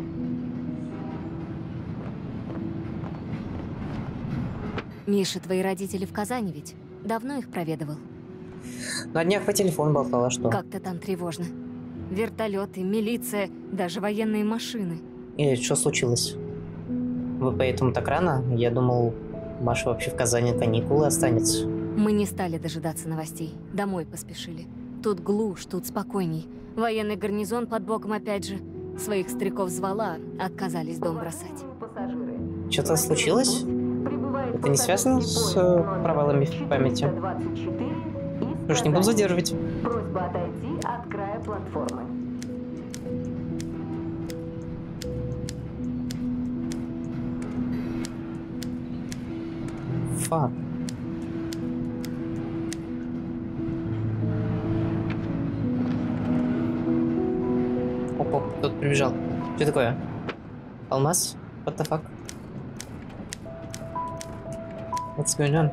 Миша, твои родители в Казани ведь? Давно их проведывал? На днях по телефону болтала, что? Как-то там тревожно. Вертолеты, милиция, даже военные машины. И что случилось? Вы поэтому так рано? Я думал, Маша вообще в Казани каникулы останется. Мы не стали дожидаться новостей. Домой поспешили. Тут глушь, тут спокойней. Военный гарнизон под боком опять же. Своих стариков звала, отказались дом бросать. Что-то случилось? Это не связано с провалами в памяти? Я уж не буду задерживать. Просьба отойти от края платформы. Фак. Оп, кто-то прибежал. Что такое? Алмаз? What the fuck? What's going on?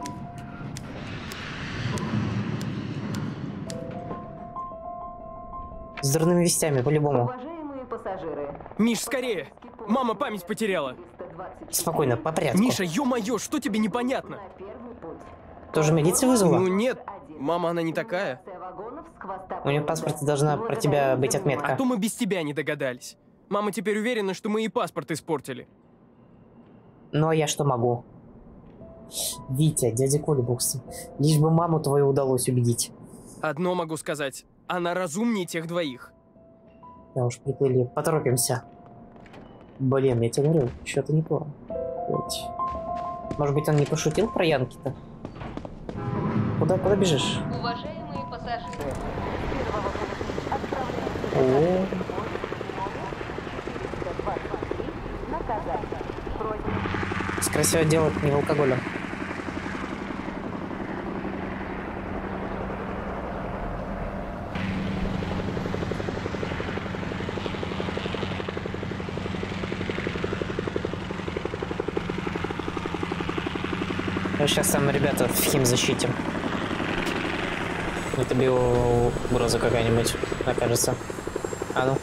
С дурными вестями, по-любому. Уважаемые пассажиры, Миш, скорее! Мама память потеряла. Спокойно, по порядку. Миша, ё-моё, что тебе непонятно? Тоже милиция вызвала? Ну нет, мама она не такая. У нее в паспорте должна про тебя быть отметка. А то мы без тебя не догадались. Мама теперь уверена, что мы и паспорт испортили. Ну а я что могу? Витя, дядя Коля Букс. Лишь бы маму твою удалось убедить. Одно могу сказать. Она разумнее тех двоих. Да уж, приплыли. Поторопимся. Блин, я тебе говорю, что-то не то. Может быть, он не пошутил про Янки-то? Куда бежишь? уважаемые пассажиры, О, на Казань. Просьба красиво делать не в алкоголе. Сейчас там ребята в химзащите. Это биоугроза какая-нибудь окажется. А ну.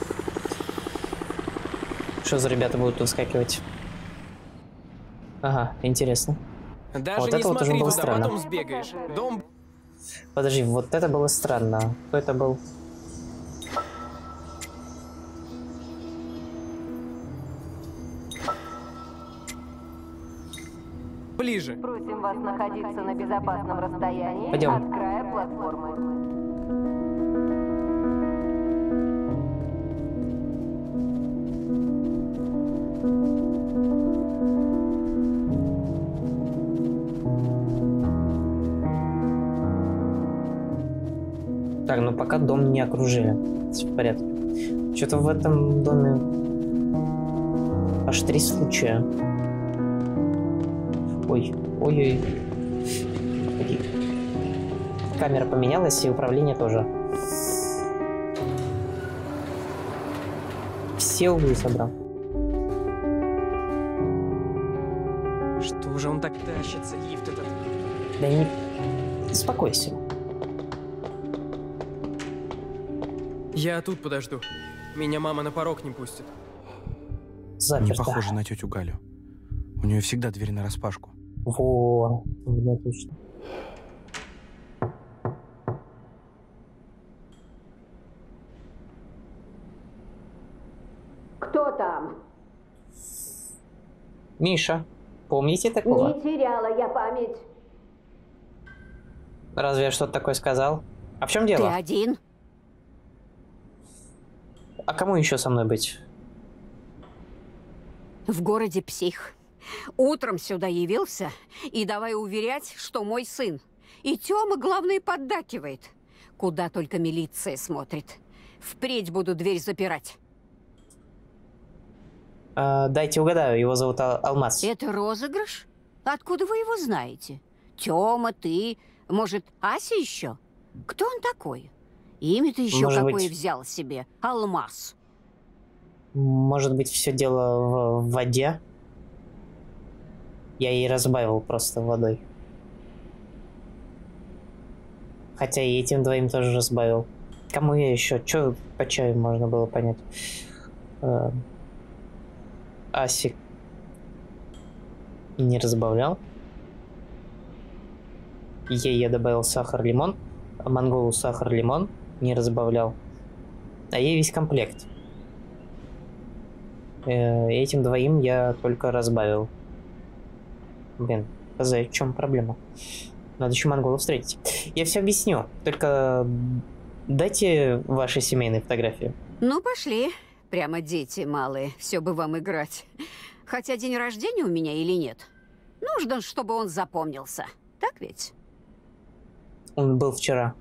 Что за ребята будут выскакивать? Ага, интересно. Даже вот не это вот уже смотри было туда, странно. потом сбегаешь. Дом... Подожди, вот это было странно. Кто это был? Ближе. Просим вас находиться на безопасном расстоянии Пойдем. от края платформы. Так, ну пока дом не окружили. Все в порядке. Что-то в этом доме аж 3 случая. Ой, ой-ой. Погоди. Камера поменялась, и управление тоже. Все углы собрал. Что же он так тащится, лифт этот? Да не... Успокойся. Я тут подожду. Меня мама на порог не пустит. Заперто. Не похоже на тетю Галю. У нее всегда дверь нараспашку. Во, да, точно. Кто там? Миша, помните такого? Не теряла я память. Разве я что-то такое сказал? А в чем дело? Ты один? А кому еще со мной быть? В городе псих. Утром сюда явился и давай уверять, что мой сын. И Тёма, главное, поддакивает. Куда только милиция смотрит. Впредь буду дверь запирать. Дайте угадаю, его зовут Алмаз. Это розыгрыш? Откуда вы его знаете? Тёма, ты, может, Ася еще? Кто он такой? Имя-то еще Может какое быть... взял себе? Алмаз. Может быть, все дело в воде? Я ей разбавил просто водой. Хотя и этим двоим тоже разбавил. Кому я еще? Че по чаю можно было понять? Асик не разбавлял. Ей я добавил сахар-лимон. А монголу сахар-лимон не разбавлял. А ей весь комплект. Этим двоим я только разбавил. Блин, в чем проблема? Надо еще монгола встретить. Я все объясню. Только дайте ваши семейные фотографии. Ну, пошли. Прямо дети малые. Все бы вам играть. Хотя день рождения у меня или нет? Нужно, чтобы он запомнился. Так ведь? Он был вчера.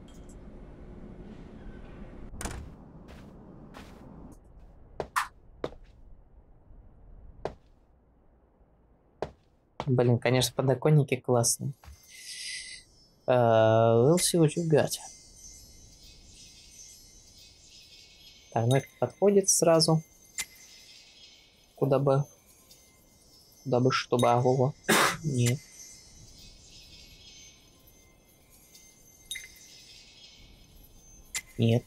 Блин, конечно, подоконники классные. We'll see what you got. Так, ну это подходит сразу. Куда бы, чтобы агова. Нет. Нет.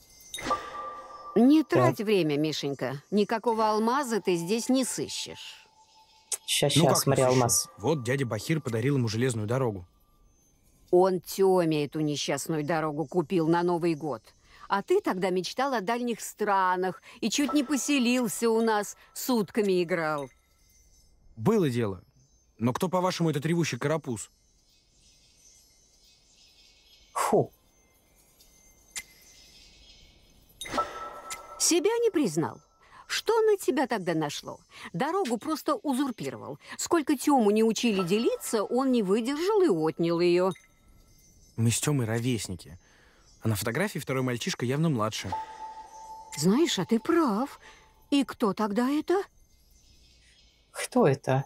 Не трать время, Мишенька. Никакого алмаза ты здесь не сыщешь. Сейчас, смотри, алмаз. Вот дядя Бахир подарил ему железную дорогу. Он Тёме эту несчастную дорогу купил на Новый год. А ты тогда мечтал о дальних странах и чуть не поселился у нас, сутками играл. Было дело. Но кто, по-вашему, этот ревущий карапуз? Фу. Себя не признал. Что на тебя тогда нашло? Дорогу просто узурпировал. Сколько Тёму не учили делиться, он не выдержал и отнял ее. Мы с Тёмой ровесники. А на фотографии второй мальчишка явно младше. Знаешь, а ты прав. И кто тогда это? Кто это?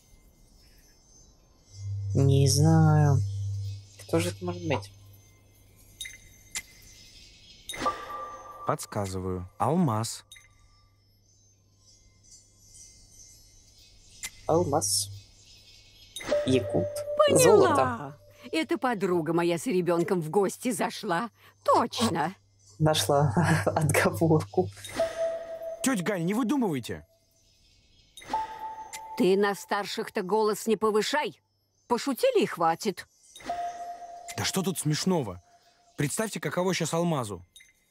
Не знаю. Кто же это может быть? Подсказываю. Алмаз. Алмаз. Якут. Поняла. Золото. Это подруга моя с ребенком в гости зашла. Точно. Нашла отговорку. Тетя Галь, не выдумывайте. Ты на старших-то голос не повышай. Пошутили и хватит. Да что тут смешного? Представьте, каково сейчас Алмазу.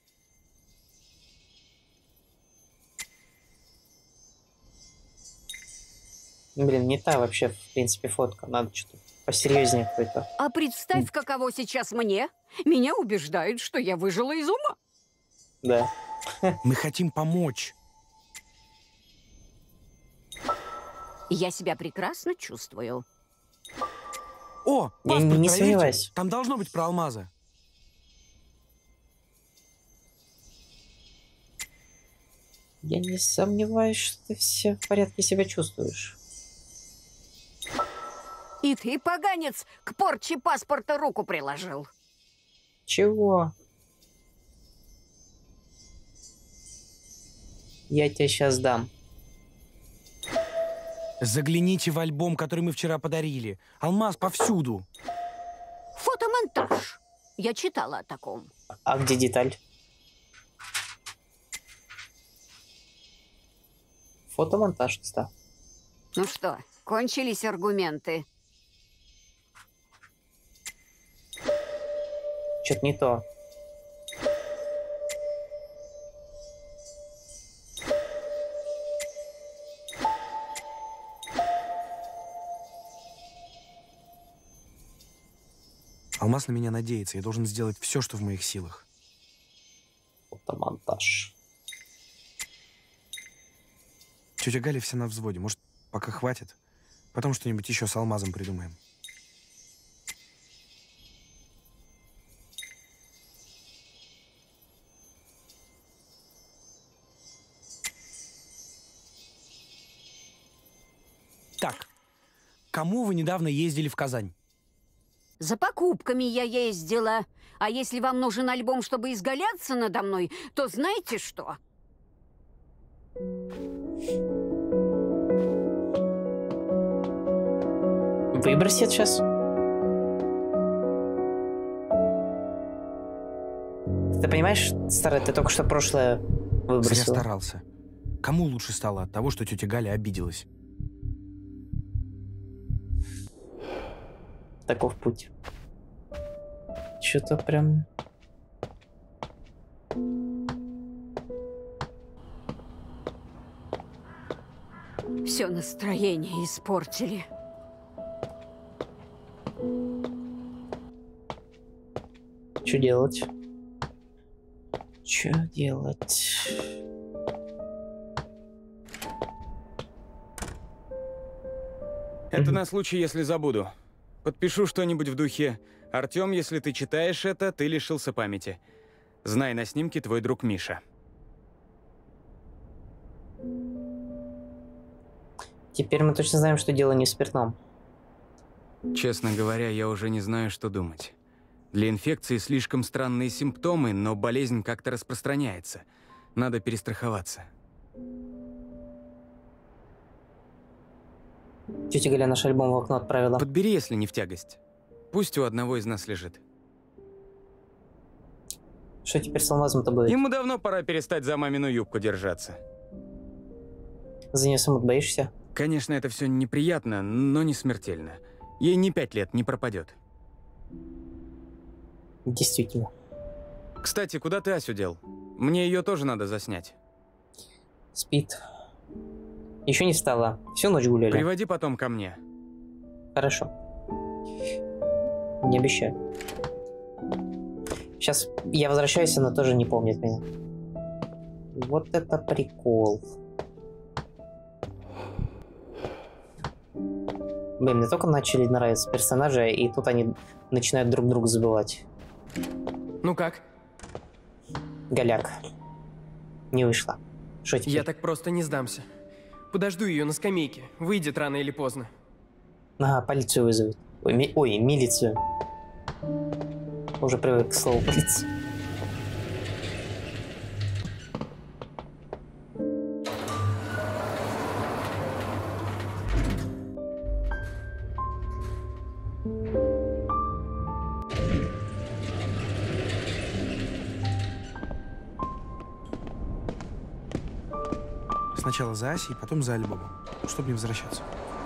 Блин, не та вообще, в принципе, фотка. Надо что-то посерьезнее какой-то. А представь, каково сейчас мне. Меня убеждают, что я выжила из ума. Да. Мы хотим помочь. Я себя прекрасно чувствую. О, я паспорт не проверьте. сомневаюсь. Там должно быть про Алмаза. Я не сомневаюсь, что ты все в порядке себя чувствуешь. И ты, поганец, к порче паспорта руку приложил. Чего? Я тебе сейчас дам. Загляните в альбом, который мы вчера подарили. Алмаз повсюду. Фотомонтаж. Я читала о таком. А где деталь? Фотомонтаж, кстати. Ну что, кончились аргументы? Что-то не то. Алмаз на меня надеется. Я должен сделать все, что в моих силах. Фотомонтаж. Тетя Галя вся на взводе. Может, пока хватит? Потом что-нибудь еще с алмазом придумаем. Так, кому вы недавно ездили в Казань? За покупками я ездила. А если вам нужен альбом, чтобы изгаляться надо мной, то знаете что? Выброси это сейчас. Ты понимаешь, старый, ты только что прошлое выбросил. Зря старался. Кому лучше стало от того, что тетя Галя обиделась? Таков путь. Что-то прям... Все настроение испортили. Что делать? Что делать? Это на случай, если забуду. Подпишу что-нибудь в духе: «Артем, если ты читаешь это, ты лишился памяти. Знай, на снимке твой друг Миша». Теперь мы точно знаем, что дело не в спиртном. Честно говоря, я уже не знаю, что думать. Для инфекции слишком странные симптомы, но болезнь как-то распространяется. Надо перестраховаться. Тетя Галя наш альбом в окно отправила. Подбери, если не в тягость. Пусть у одного из нас лежит. Что теперь с алмазом-то будет? Ему давно пора перестать за мамину юбку держаться. За нее саму боишься? Конечно, это все неприятно, но не смертельно. Ей не 5 лет, не пропадет. Действительно. Кстати, куда ты Асю дел? Мне ее тоже надо заснять. Спит. Еще не встала. Всю ночь гуляли. Приводи потом ко мне. Хорошо. Не обещаю. Сейчас я возвращаюсь, она тоже не помнит меня. Вот это прикол. Блин, мне только начали нравиться персонажи, и тут они начинают друг друга забывать. Ну как? Голяк. Не вышло. Что теперь? Я так просто не сдамся. Подожду ее на скамейке. Выйдет рано или поздно. Ага, полицию вызовут. Ой, милицию. Уже привык к слову полиция. Сначала за Асей, потом за альбомом, чтобы не возвращаться.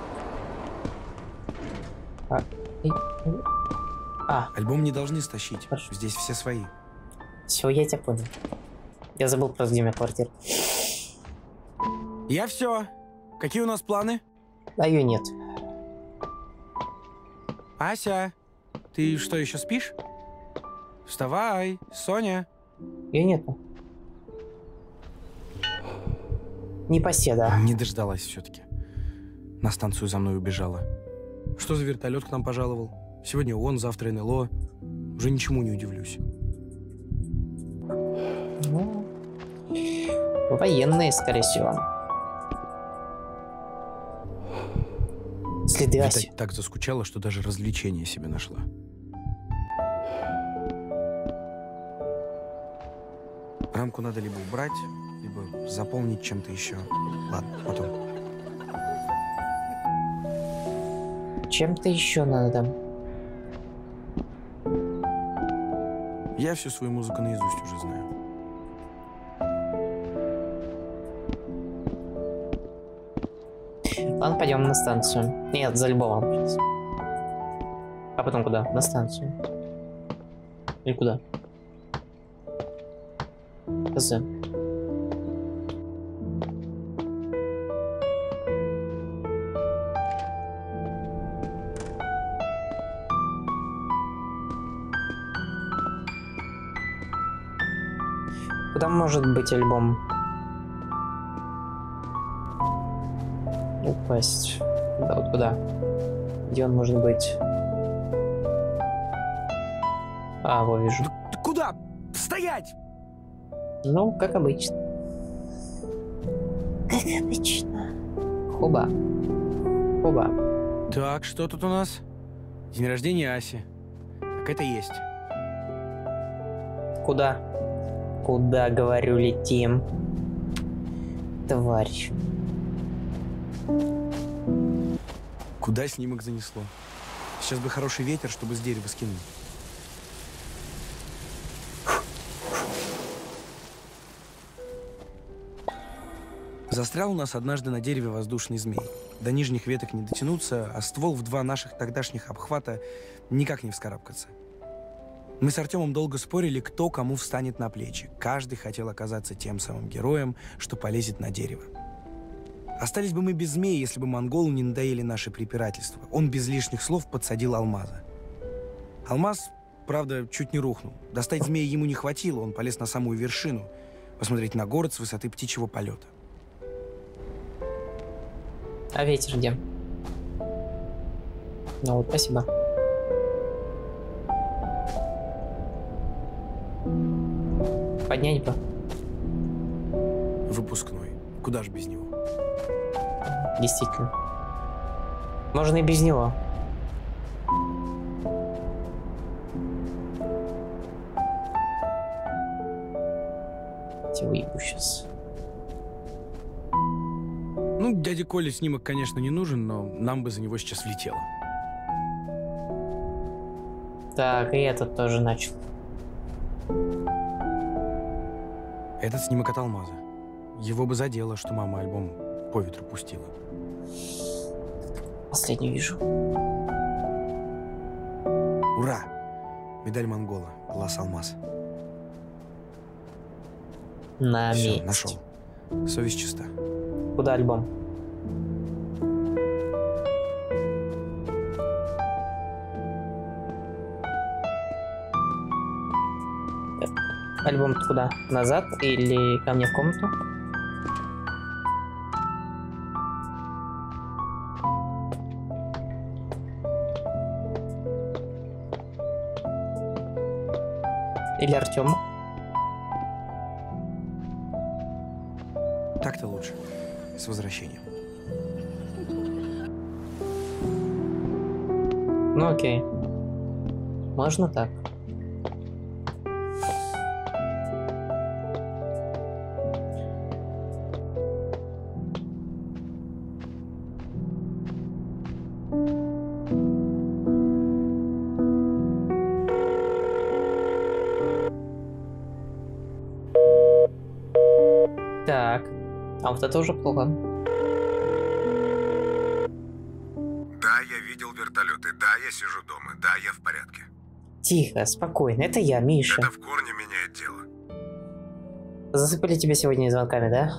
Альбом не должны стащить. Хорошо. Здесь все свои. Все, я тебя понял. Я забыл просто, где у меня квартира. Я все. Какие у нас планы? А ее нет. Ася, ты что, еще спишь? Вставай, Соня. Ее нету. Непоседа. Не дождалась все-таки. На станцию за мной убежала. Что за вертолет к нам пожаловал? Сегодня ООН, завтра НЛО. Уже ничему не удивлюсь. Ну, Военные, скорее всего. Следы Аси. Видать, так заскучала, что даже развлечения себе нашла. Рамку надо либо убрать, либо заполнить чем-то еще. Ладно, потом. Чем-то еще надо. Я всю свою музыку наизусть уже знаю. Ладно, пойдем на станцию. Нет, за Львовом сейчас. А потом куда? На станцию. Или куда? Хз. Куда может быть альбом? Упасть. Да, вот куда? Где он может быть? А, вот вижу. Куда? Стоять! Ну, как обычно. Как обычно. Хуба. Хуба. Так, что тут у нас? День рождения Аси. Так это есть. Куда? Куда, говорю, летим? Тварь. Куда снимок занесло? Сейчас бы хороший ветер, чтобы с дерева скинуть. Застрял у нас однажды на дереве воздушный змей. До нижних веток не дотянуться, а ствол в 2 наших тогдашних обхвата никак не вскарабкаться. Мы с Артемом долго спорили, кто кому встанет на плечи. Каждый хотел оказаться тем самым героем, что полезет на дерево. Остались бы мы без змеи, если бы монголу не надоели наши препирательства. Он без лишних слов подсадил алмаза. Алмаз, правда, чуть не рухнул. Достать змея ему не хватило, он полез на самую вершину, посмотреть на город с высоты птичьего полета. А ветер где? Ну вот, спасибо. Поднять бы. Выпускной. Куда ж без него? Действительно. Можно и без него. Я выебу сейчас. Ну, дяде Коле снимок, конечно, не нужен, но нам бы за него сейчас влетело. Так, и этот тоже начал. Этот снимок от алмаза. Его бы задело, что мама альбом по ветру пустила. Последний вижу. Ура! Медаль монгола. Глаз алмаз. На Всё, месте. нашел. Совесть чиста. Куда альбом? Альбом куда? Назад или ко мне в комнату? Или Артему? Так-то лучше. С возвращением. Ну окей. Можно так. Так. А вот это уже плохо. Да, я видел вертолеты. Да, я сижу дома. Да, я в порядке. Тихо, спокойно. Это я, Миша. Это в корне меняет дело. Засыпали тебя сегодня звонками, да?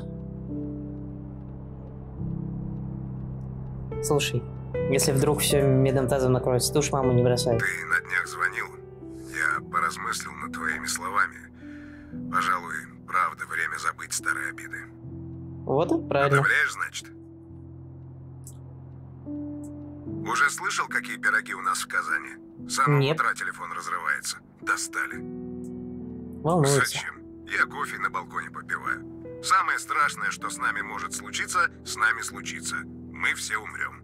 Слушай, если вдруг все медным тазом накроется, ты уж маму не бросай. Ты на днях звонил. Я поразмыслил над твоими словами. Пожалуй, правда, время забыть старые обиды. Вот и правильно. Одобряешь, значит? Уже слышал, какие пироги у нас в Казани? С самого Нет. утра телефон разрывается. Достали. Волнуется. Зачем? Я кофе на балконе попиваю. Самое страшное, что с нами может случиться, с нами случится. Мы все умрем.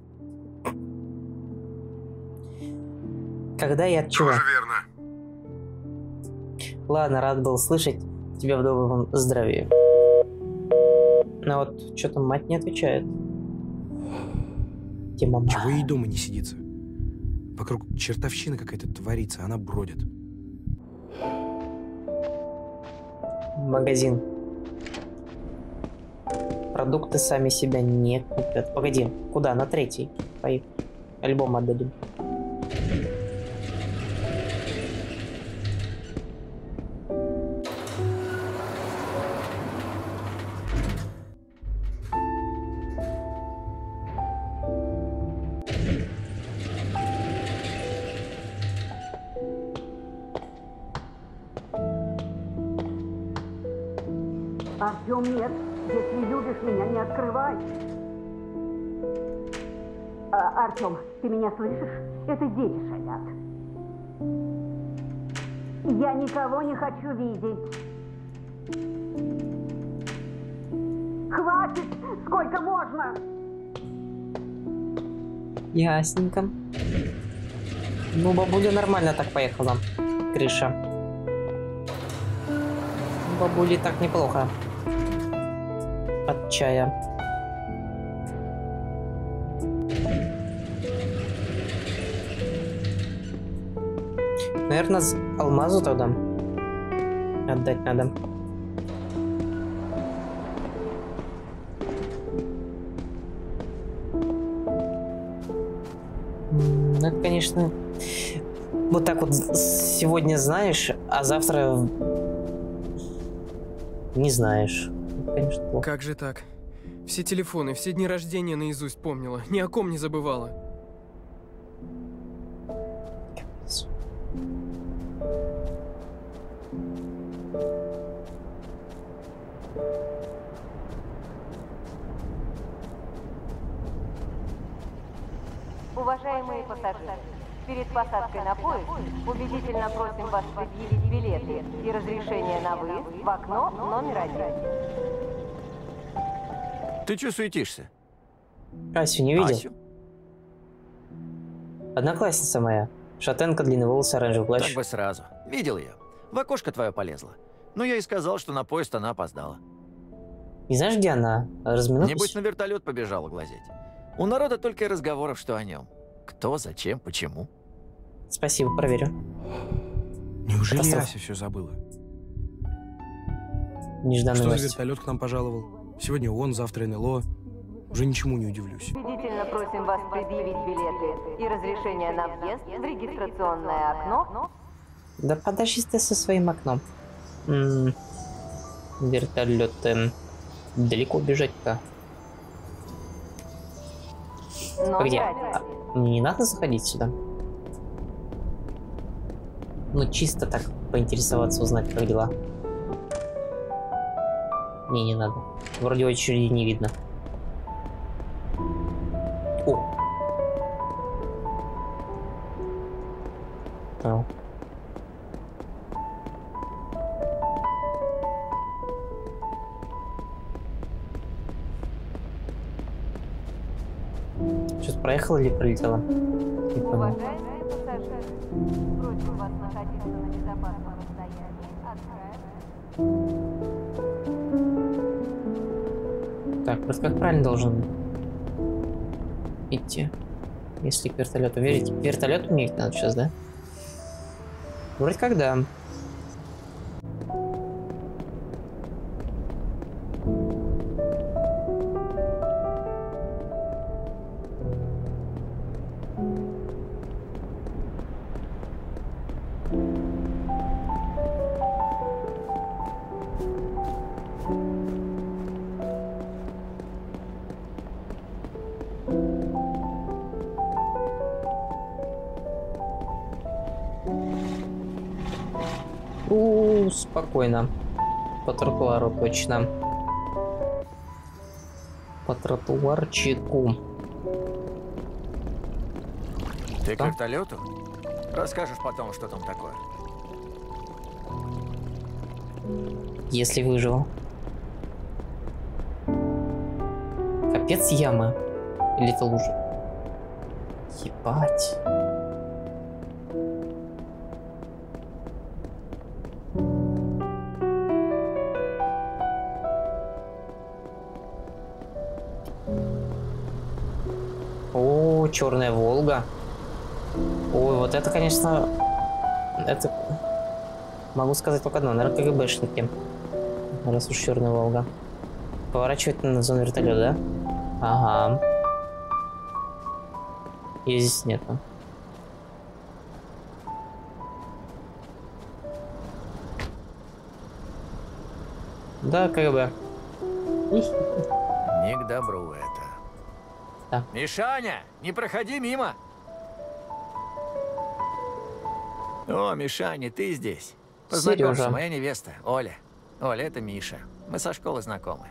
Когда и от чего? Тоже верно. Ладно, рад был слышать тебя в добром здравии. Но вот что-то мать не отвечает. Где мама? Чего ей дома не сидится? Вокруг чертовщина какая-то творится, она бродит. Магазин. Продукты сами себя не купят. Погоди, куда? На 3-й. Поехали. Альбом отдадим. Артем, нет. Если любишь меня, не открывай. Артем, ты меня слышишь? Это дети шалят. Я никого не хочу видеть. Хватит! Сколько можно? Ясненько. Ну, бабуля нормально так поехала. Крыша. Бабуле так неплохо. От чая. Наверное, алмазу тогда отдать надо. Ну, это, конечно, вот так вот сегодня знаешь, а завтра не знаешь. Это, конечно, плохо. Как же так? Все телефоны, все дни рождения наизусть помнила. Ни о ком не забывала. Уважаемые пассажиры, перед посадкой на поезд убедительно просим вас предъявить билеты и разрешение на выезд в окно номер 1. Ты чё суетишься? Асю не видел? Асю? Одноклассница моя. Шатенка, длинные волосы, оранжевый плащ. Так бы сразу. Видел я. В окошко твое полезла. Но я и сказал, что на поезд она опоздала. Не знаешь, где она? Разминулась? Небось, на вертолет побежала глазеть. У народа только и разговоров, что о нем. Кто, зачем, почему. Спасибо, проверю. Неужели Катастрофа. Ася все забыла? Нежданный Что за гость. вертолет к нам пожаловал? Сегодня он, завтра НЛО. Уже ничему не удивлюсь. Убедительно просим вас предъявить билеты и разрешение на въезд в регистрационное окно. Да подожди ты со своим окном. Вертолеты. Далеко бежать-то. Где? Мне не надо заходить сюда? Ну, чисто так поинтересоваться, узнать, как дела. Не надо. Вроде очереди не видно. О! Ау. Что-то проехала или пролетела? Не понял. Уважаемые пассажиры, просим вас находиться на безопасном расстоянии от края. Так, вот как правильно должен идти? Если к вертолету верить. К вертолету мне надо сейчас, да? Вроде как да. Спокойно. По тротуару точно. По тротуарчику. Ты к вертолету? Расскажешь потом, что там такое. Если выживу. Капец ямы. Или это лужа? Ебать. О, черная Волга. Ой, вот это, конечно, это могу сказать только одно, наверное, КГБшники. Раз уж черная Волга. Поворачивать на зону вертолета, да? Ага. Ее здесь нету. Да, КГБ. Не к добру это. Да. Мишаня, не проходи мимо. О, Мишаня, ты здесь. Познакомься, Сережа. моя невеста, Оля. Оля, это Миша. Мы со школы знакомы.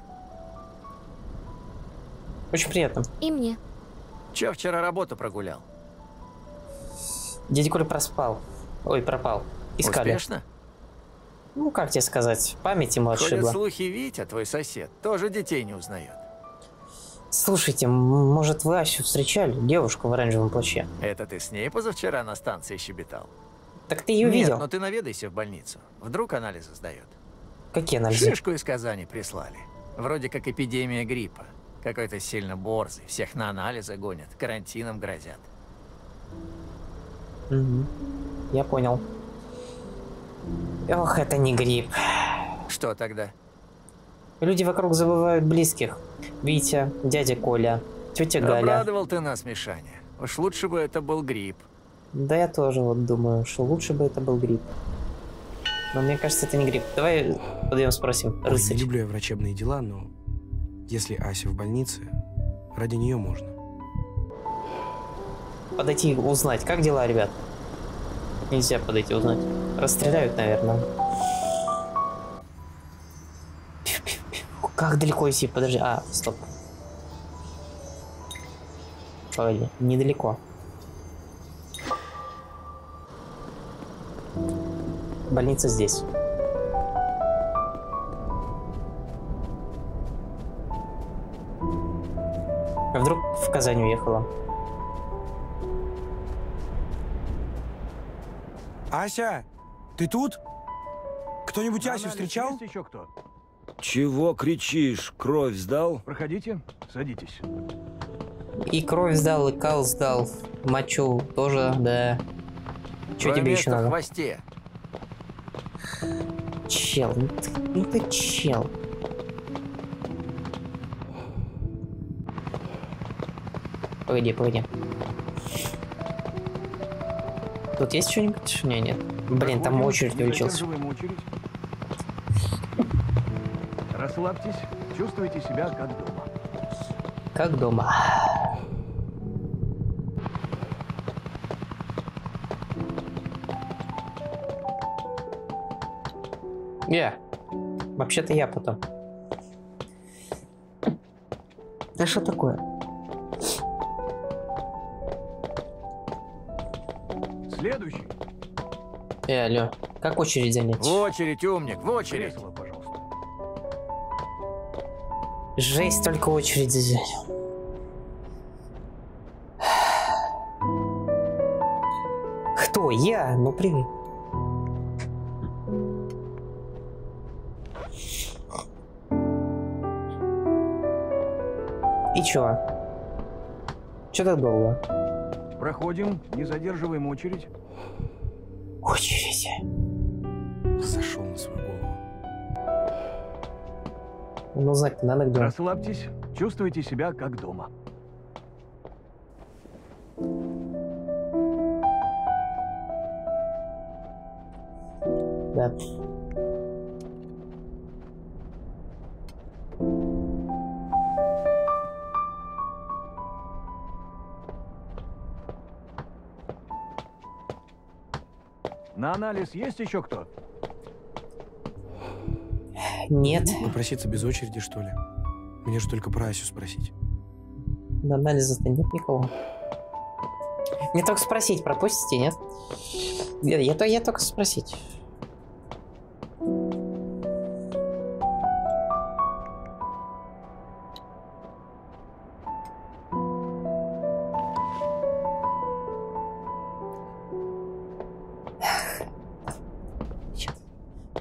Очень приятно. И мне. Че вчера работу прогулял? Дядя Коля проспал. Ой, пропал. Искали. Успешно? Ну, как тебе сказать, память ему Ходят отшибла. слухи, Витя, твой сосед, тоже детей не узнает. Слушайте, может, вы Асю встречали? Девушку в оранжевом плаще. Это ты с ней позавчера на станции щебетал? Так ты ее Нет, видел? но ты наведайся в больницу. Вдруг анализы сдает. Какие анализы? Шишку из Казани прислали. Вроде как эпидемия гриппа. Какой-то сильно борзый. Всех на анализы гонят. Карантином грозят. Угу. Я понял. Ох, это не грипп. Что тогда? Люди вокруг забывают близких. Витя, дядя Коля, тетя Галя. Обрадовал ты нас, Мишаня. Уж лучше бы это был грипп. Да я тоже вот думаю, что лучше бы это был грипп. Но мне кажется, это не грипп. Давай подойдем спросим. Ой, Рыцарь. не люблю я врачебные дела, но если Ася в больнице, ради нее можно. Подойти узнать, как дела, ребят? Нельзя подойти узнать. Расстреляют, наверное. Как далеко идти? Подожди. А, стоп. Погоди, недалеко. Больница здесь. А вдруг в Казань уехала? Ася, ты тут? Кто-нибудь Асю встречал? Есть еще кто? Чего кричишь? Кровь сдал? Проходите, садитесь. И кровь сдал, и кал сдал. Мочу тоже, да. Че тебе еще надо? В хвосте. Чел, ну ты чел. Погоди, погоди. Тут есть что-нибудь? Не, нет. Блин, там очередь увеличилась. Очередь. Расслабьтесь, чувствуйте себя как дома. Как дома. Вообще-то я потом. Да что такое? Следующий. Алло, как очередь занять? В очередь, умник, в очередь. Кресло, пожалуйста. Жесть, только очередь занять. Кто? Я? Ну привет. И чё? Чё так долго? Проходим, не задерживаем очередь. Очередь. Зашел на свою голову. Ну, знать надо где. Расслабьтесь, чувствуйте себя как дома. Да. На анализ есть еще кто? Нет. Попроситься без очереди, что ли? Мне же только про Асю спросить. На анализа-то нет никого. Мне только спросить, пропустите, нет? Я только спросить.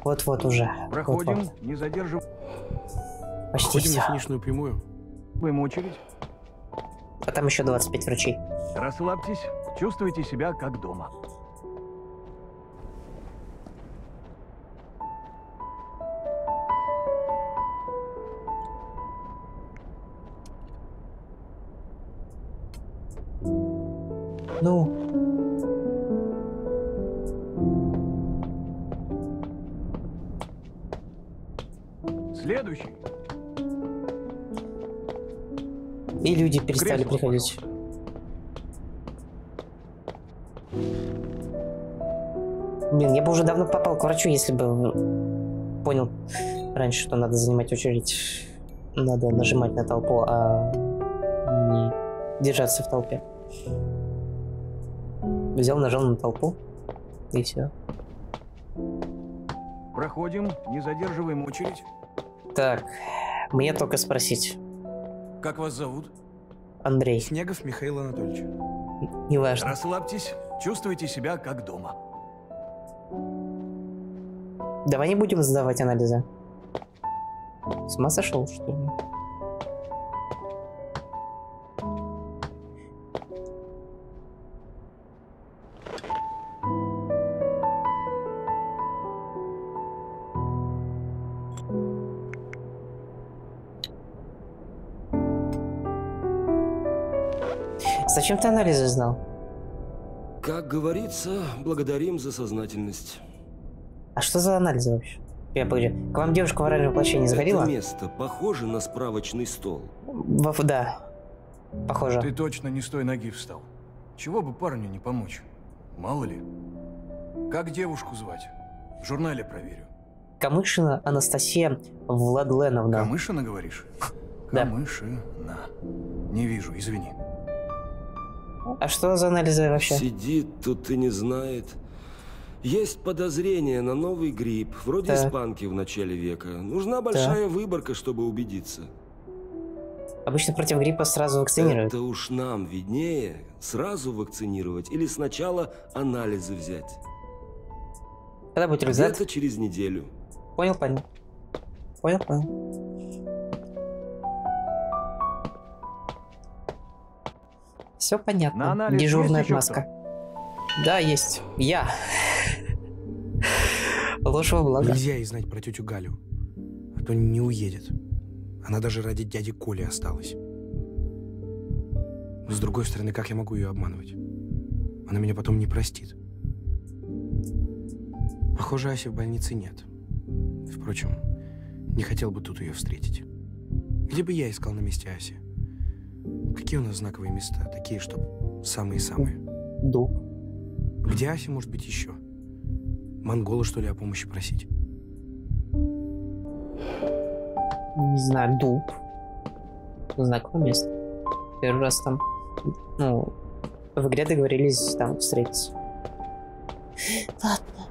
Вот-вот уже. Проходим, Вот-вот. не задержим. Почти Ходим все. на финишную прямую. Будем очередь. А там еще 25 врачей. Расслабьтесь, чувствуйте себя как дома. Ну. Следующий. И люди перестали Кресло, приходить. Блин, я бы уже давно попал к врачу, если бы понял раньше, что надо занимать очередь. Надо нажимать на толпу, а не держаться в толпе. Взял, нажал на толпу, и все. Проходим, не задерживаем очередь. Так, мне только спросить. Как вас зовут? Андрей. Снегов Михаил Анатольевич. Неважно. Расслабьтесь, чувствуйте себя как дома. Давай не будем сдавать анализы. С ума сошел, что ли? Зачем ты анализы сдал? Как говорится, благодарим за сознательность. А что за анализы вообще? Я погоди. К вам девушка в оранжевом плаще не заходила? Это место похоже на справочный стол? Да. Похоже. Ты точно не с той ноги встал. Чего бы парню не помочь? Мало ли. Как девушку звать? В журнале проверю. Камышина Анастасия Владленовна. Камышина, говоришь? Да. Камышина. Не вижу, извини. А что за анализы вообще? Сидит тут и не знает. Есть подозрение на новый грипп, вроде испанки в начале века. Нужна большая выборка, чтобы убедиться. Обычно против гриппа сразу вакцинируют. Это уж нам виднее, сразу вакцинировать или сначала анализы взять. Когда будет результат? Где-то через неделю. Понял. Понял. Все понятно. Дежурная отмазка. Да, есть. Я. Ложь во благо. Нельзя ей знать про тетю Галю. А то не уедет. Она даже ради дяди Коли осталась. Но с другой стороны, как я могу ее обманывать? Она меня потом не простит. Похоже, Аси в больнице нет. Впрочем, не хотел бы тут ее встретить. Где бы я искал на месте Аси? Какие у нас знаковые места? Такие, чтоб самые-самые. Дуб. Где Ася может быть еще? Монгола, что ли, о помощи просить? Не знаю, дуб. Знаковое место. Первый раз там, в игре договорились там встретиться. Ладно.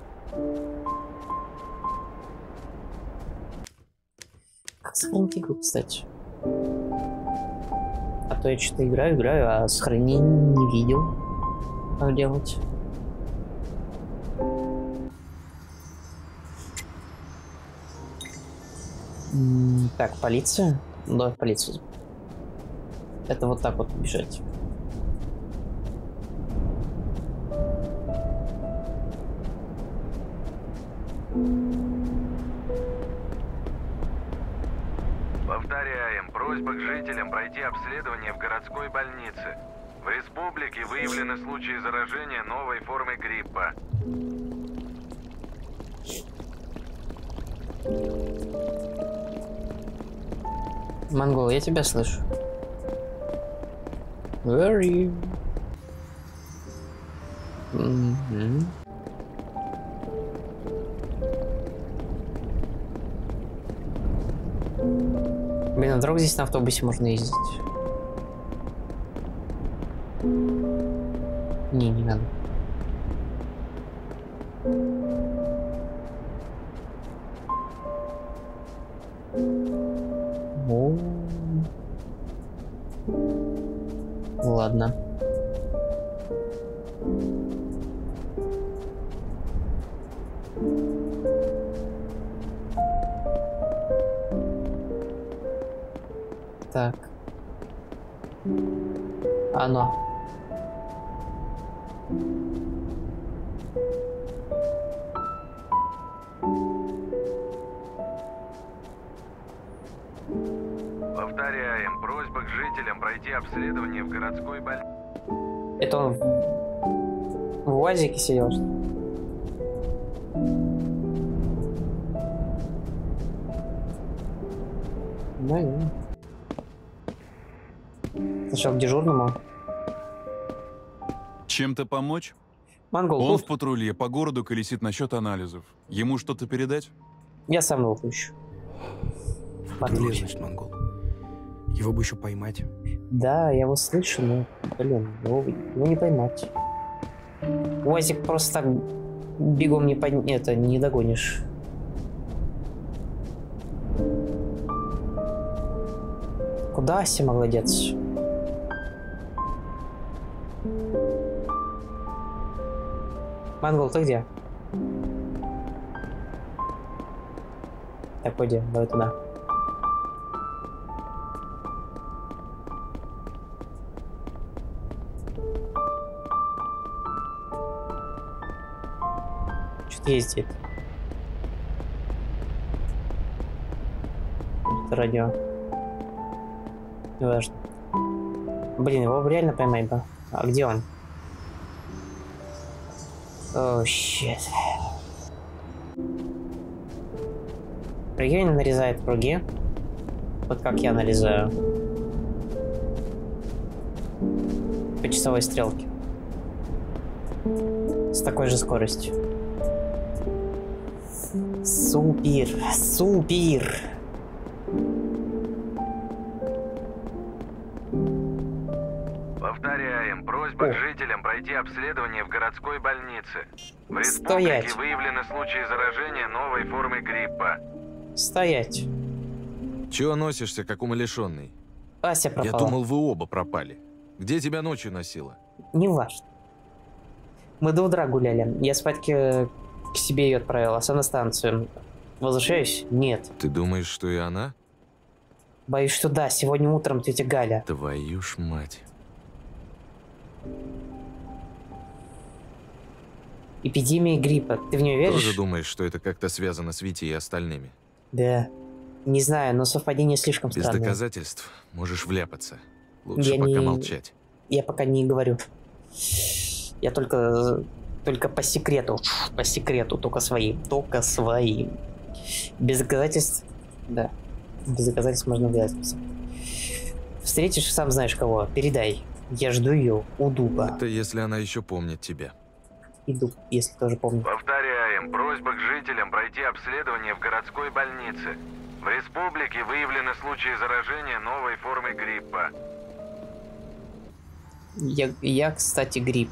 Как сохранить игру, кстати? А то я что-то играю, а сохранение не видел. Как делать? Так, полиция? Давай в полицию. Это вот так вот бежать. Повторяем, просьба к жителям пройти обследование в городской больнице. В республике выявлены случаи заражения новой формой гриппа. Монгол, я тебя слышу. Where are you? Блин, а вдруг здесь на автобусе можно ездить? Не надо. Ладно. Так. Оно. Повторяем, просьба к жителям пройти обследование в городской больнице. Это он в УАЗике сидел, что ли? Наверное. Сначала к дежурному. Чем-то помочь? Монгол, Он тут? в патруле, по городу колесит насчет анализов. Ему что-то передать? Я сам его пущу. В патруле, значит, монгол. Его бы еще поймать. Да, я его слышу, но, блин, его не поймать. УАЗик просто так бегом не догонишь. Куда Ася могла деться? Монгол, ты где? Так, пойди, давай туда. Что-то ездит. Это радио. Неважно. Блин, его реально поймать бы. А где он? О, щит. Прикинь, нарезает круги. Вот как я нарезаю. По часовой стрелке. С такой же скоростью. Супер! Супер! Повторяем, просьба к жителям пройти обследование в городской больнице. В Стоять. республике выявлены случаи заражения новой формы гриппа. Стоять. Чего носишься, как умалишенный? Ася пропала. Я думал, вы оба пропали. Где тебя ночью носило? Не важно. Мы до утра гуляли. Я спать к себе ее отправил, а сам на станцию. Возвращаюсь? Нет. Ты думаешь, что и она? Боюсь, что да. Сегодня утром тетя Галя. Твою ж мать. Эпидемия гриппа. Ты в нее веришь? Тоже думаешь, что это как-то связано с Витей и остальными? Да. Не знаю, но совпадение слишком Без странное. доказательств можешь вляпаться. Лучше Я пока не... молчать. Я пока не говорю. Я только по секрету. По секрету. Только своим. Только своим. Без доказательств... Да. Без доказательств можно ввязаться. Встретишь, сам знаешь кого. Передай. Я жду ее у дуба. Это если она еще помнит тебя. И дуб, если тоже помню. Повторяем, просьба к жителям пройти обследование в городской больнице. В республике выявлены случаи заражения новой формой гриппа. Я, кстати, грипп.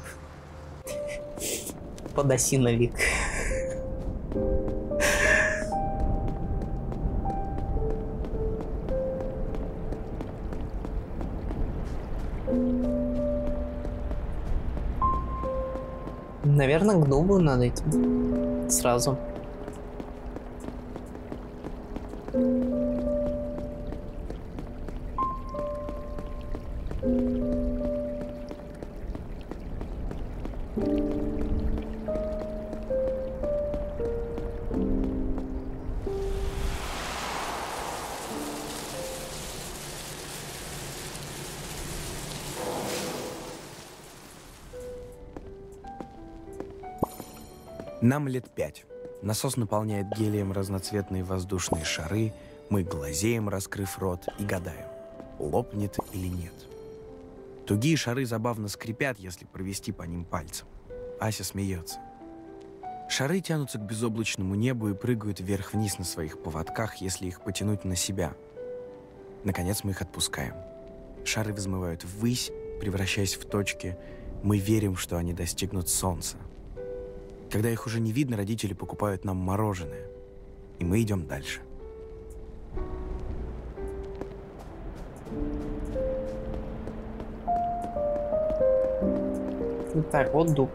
Подосиновик. Наверное, к дубу надо идти. Сразу. Нам лет 5. Насос наполняет гелием разноцветные воздушные шары, мы глазеем, раскрыв рот, и гадаем, лопнет или нет. Тугие шары забавно скрипят, если провести по ним пальцем. Ася смеется. Шары тянутся к безоблачному небу и прыгают вверх-вниз на своих поводках, если их потянуть на себя. Наконец мы их отпускаем. Шары взмывают ввысь, превращаясь в точки. Мы верим, что они достигнут солнца. Когда их уже не видно, родители покупают нам мороженое. И мы идем дальше. Так, вот дуб.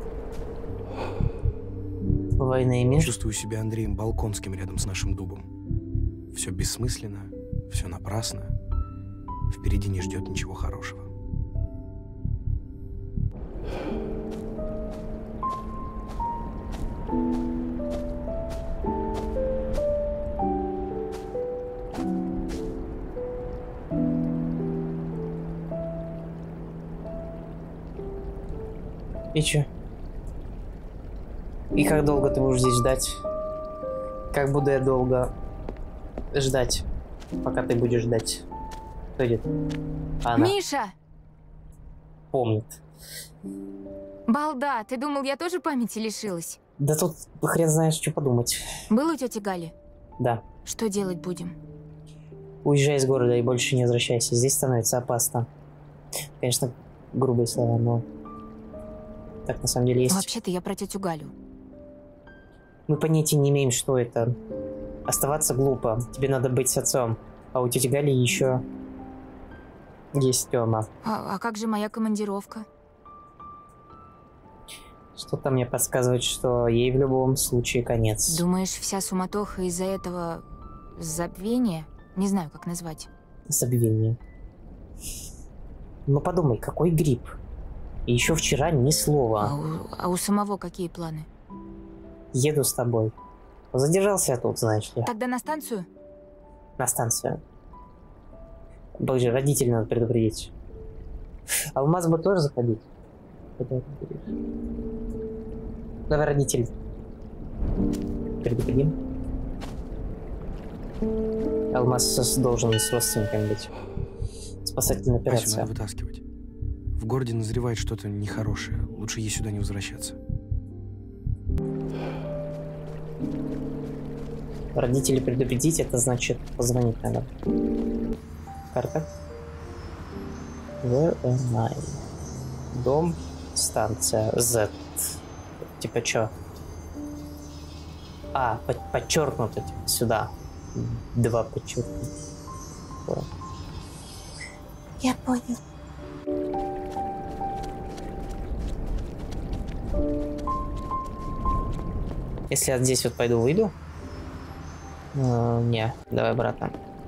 Война и мир. Чувствую себя Андреем Балконским рядом с нашим дубом. Все бессмысленно, все напрасно. впереди не ждет ничего хорошего. И чё? И как долго ты будешь здесь ждать? Как буду я долго ждать, пока ты будешь ждать? Кто идет? Она. Миша! Помнит. Балда, ты думал, я тоже памяти лишилась? Да тут хрен знаешь, что подумать. Был у тети Гали? Да. Что делать будем? Уезжай из города и больше не возвращайся. Здесь становится опасно. Конечно, грубые слова, но так на самом деле есть. Вообще-то я про тетю Галю. Мы понятия не имеем, что это. Оставаться глупо. Тебе надо быть с отцом. А у тети Гали еще есть Тёма. А как же моя командировка? Что-то мне подсказывает, что ей в любом случае конец. Думаешь, вся суматоха из-за этого забвения? Не знаю, как назвать. Забвение. Ну подумай, какой грипп? И еще вчера ни слова. А у самого какие планы? Еду с тобой. Задержался я тут, знаешь ли. Тогда на станцию? На станцию. Боже, родителей надо предупредить. А в Мазбу тоже заходить? Давай родителей предупредим. Алмаз должен с родственниками быть. Спасательная операция. Асю надо вытаскивать. В городе назревает что-то нехорошее. Лучше ей сюда не возвращаться. Родителей предупредить, это значит позвонить надо. Карта. Where am I? Дом, станция, Z. Типа чё? А, подчеркнуто, типа сюда. 2 подчеркнуто. Я понял. Если я здесь вот пойду выйду. Не, давай обратно.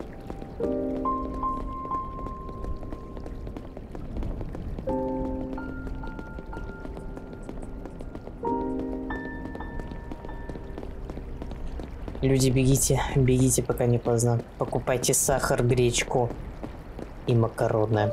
Люди, бегите, бегите, пока не поздно. Покупайте сахар, гречку и макароны.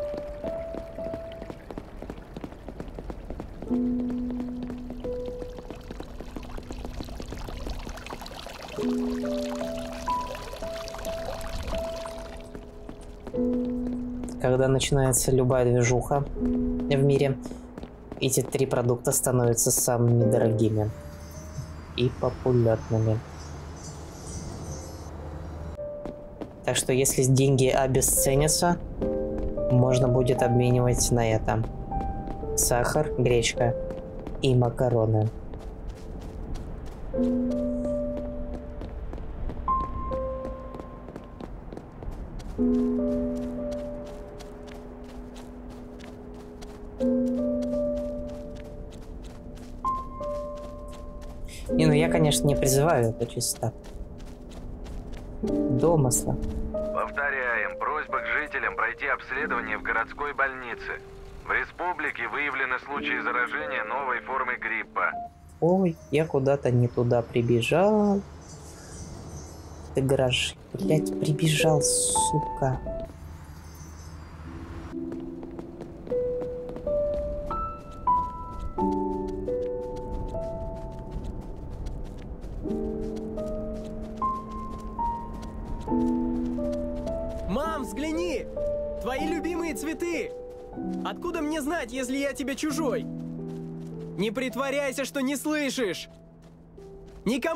Когда начинается любая движуха в мире, эти 3 продукта становятся самыми дорогими и популярными. Так что если деньги обесценятся, можно будет обменивать на это. Сахар, гречка и макароны. Не, ну я, конечно, не призываю это чисто. Домысла. Повторяем, просьба к жителям пройти обследование в городской больнице. В республике выявлены случаи заражения новой формой гриппа. Ой, я куда-то не туда прибежал. Ты гараж, блять, прибежал, сука. Мам, взгляни! Твои любимые цветы! Откуда мне знать, если я тебе чужой? Не притворяйся, что не слышишь! Никому...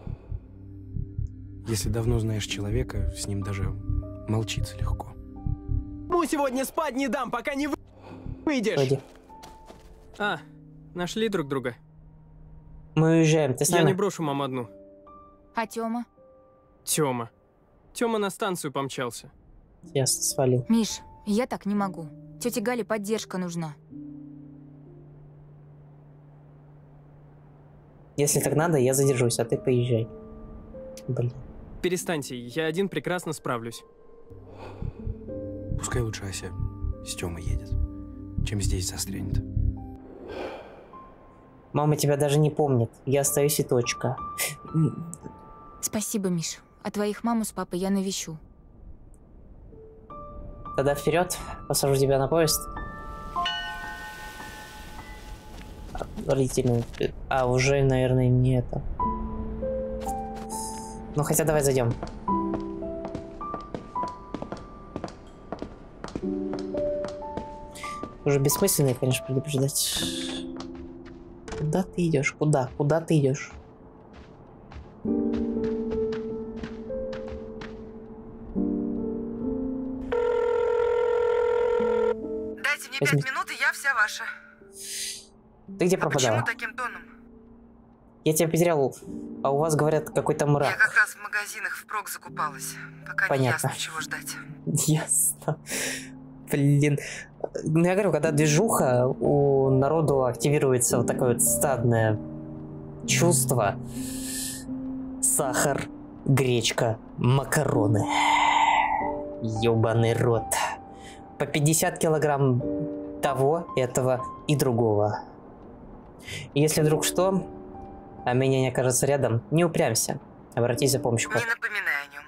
Если давно знаешь человека, с ним даже молчиться легко. Сегодня спать не дам, пока не выйдешь! Пойди. А, нашли друг друга. Мы уезжаем, ты с нами? Я не брошу маму одну. А Тёма? Тёма. Тёма на станцию помчался. Ясно, свалил. Миш, я так не могу. Тёте Гале поддержка нужна. Если так надо, я задержусь, а ты поезжай. Блин. Перестаньте, я один прекрасно справлюсь. Пускай лучше Ася с Тёмой едет, чем здесь застрянет. Мама тебя даже не помнит. Я остаюсь и точка. Спасибо, Миш. А твоих маму с папой я навещу. Тогда вперед, посажу тебя на поезд. Родители. А, уже, наверное, не это. Ну, хотя давай зайдем. Уже бессмысленно, конечно, предупреждать. Куда ты идешь? Куда? Куда ты идешь? Дайте мне 5 минут, и я вся ваша. Ты где пропадала? Почему таким тоном? Я тебя потерял, а у вас, говорят, какой-то мрак. Я как раз в магазинах впрок закупалась. Пока Понятно. не ясно, чего ждать. Ясно. Блин. Ну, я говорю, когда движуха, у народу активируется вот такое вот стадное чувство. Сахар, гречка, макароны. Ёбаный рот. По 50 килограмм того, этого и другого. И если вдруг что, а меня не окажется рядом, не упрямься. Обратись за помощью. Не напоминай о нем.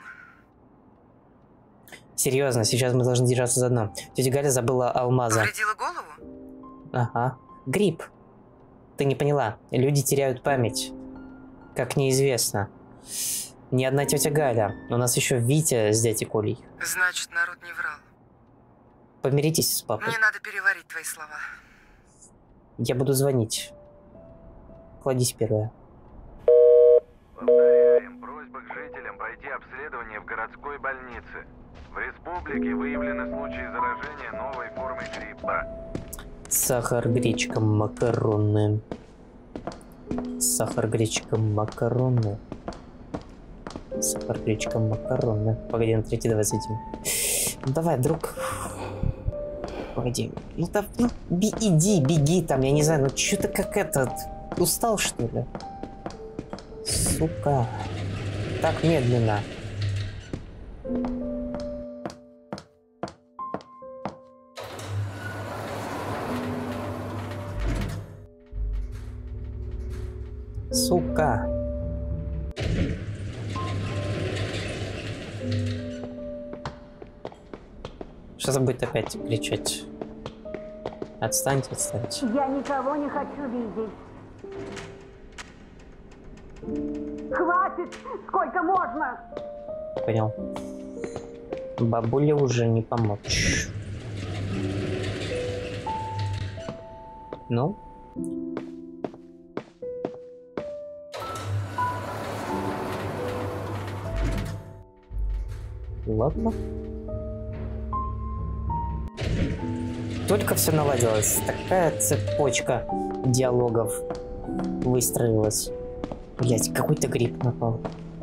Серьезно, сейчас мы должны держаться заодно. Тетя Галя забыла алмаза. Повредила голову? Ага. Грипп. Ты не поняла. Люди теряют память. Как неизвестно. Ни одна тетя Галя. У нас еще Витя с дядей Колей. Значит, народ не врал. Помиритесь с папой. Мне надо переварить твои слова. Я буду звонить. Кладись первая. Повторяем, просьба к жителям пройти обследование в городской больнице. В республике выявлены случаи заражения новой формой гриппа. Сахар, гречка, макароны. Сахар, гречка, макароны. Сахар, гречка, макароны. Погоди, на третий давай зайдем. Ну давай, друг. Погоди. Ну да, ну, иди, беги там, я не знаю, ну что ты как этот. Устал, что ли? Сука. Так медленно. Сука. Сейчас будет опять кричать. Отстаньте, отстаньте. Я никого не хочу видеть. Хватит! Сколько можно? Понял. Бабуле уже не помочь. Ну? Ладно. Только все наладилось. Такая цепочка диалогов выстроилась. Блять, какой-то гриб напал.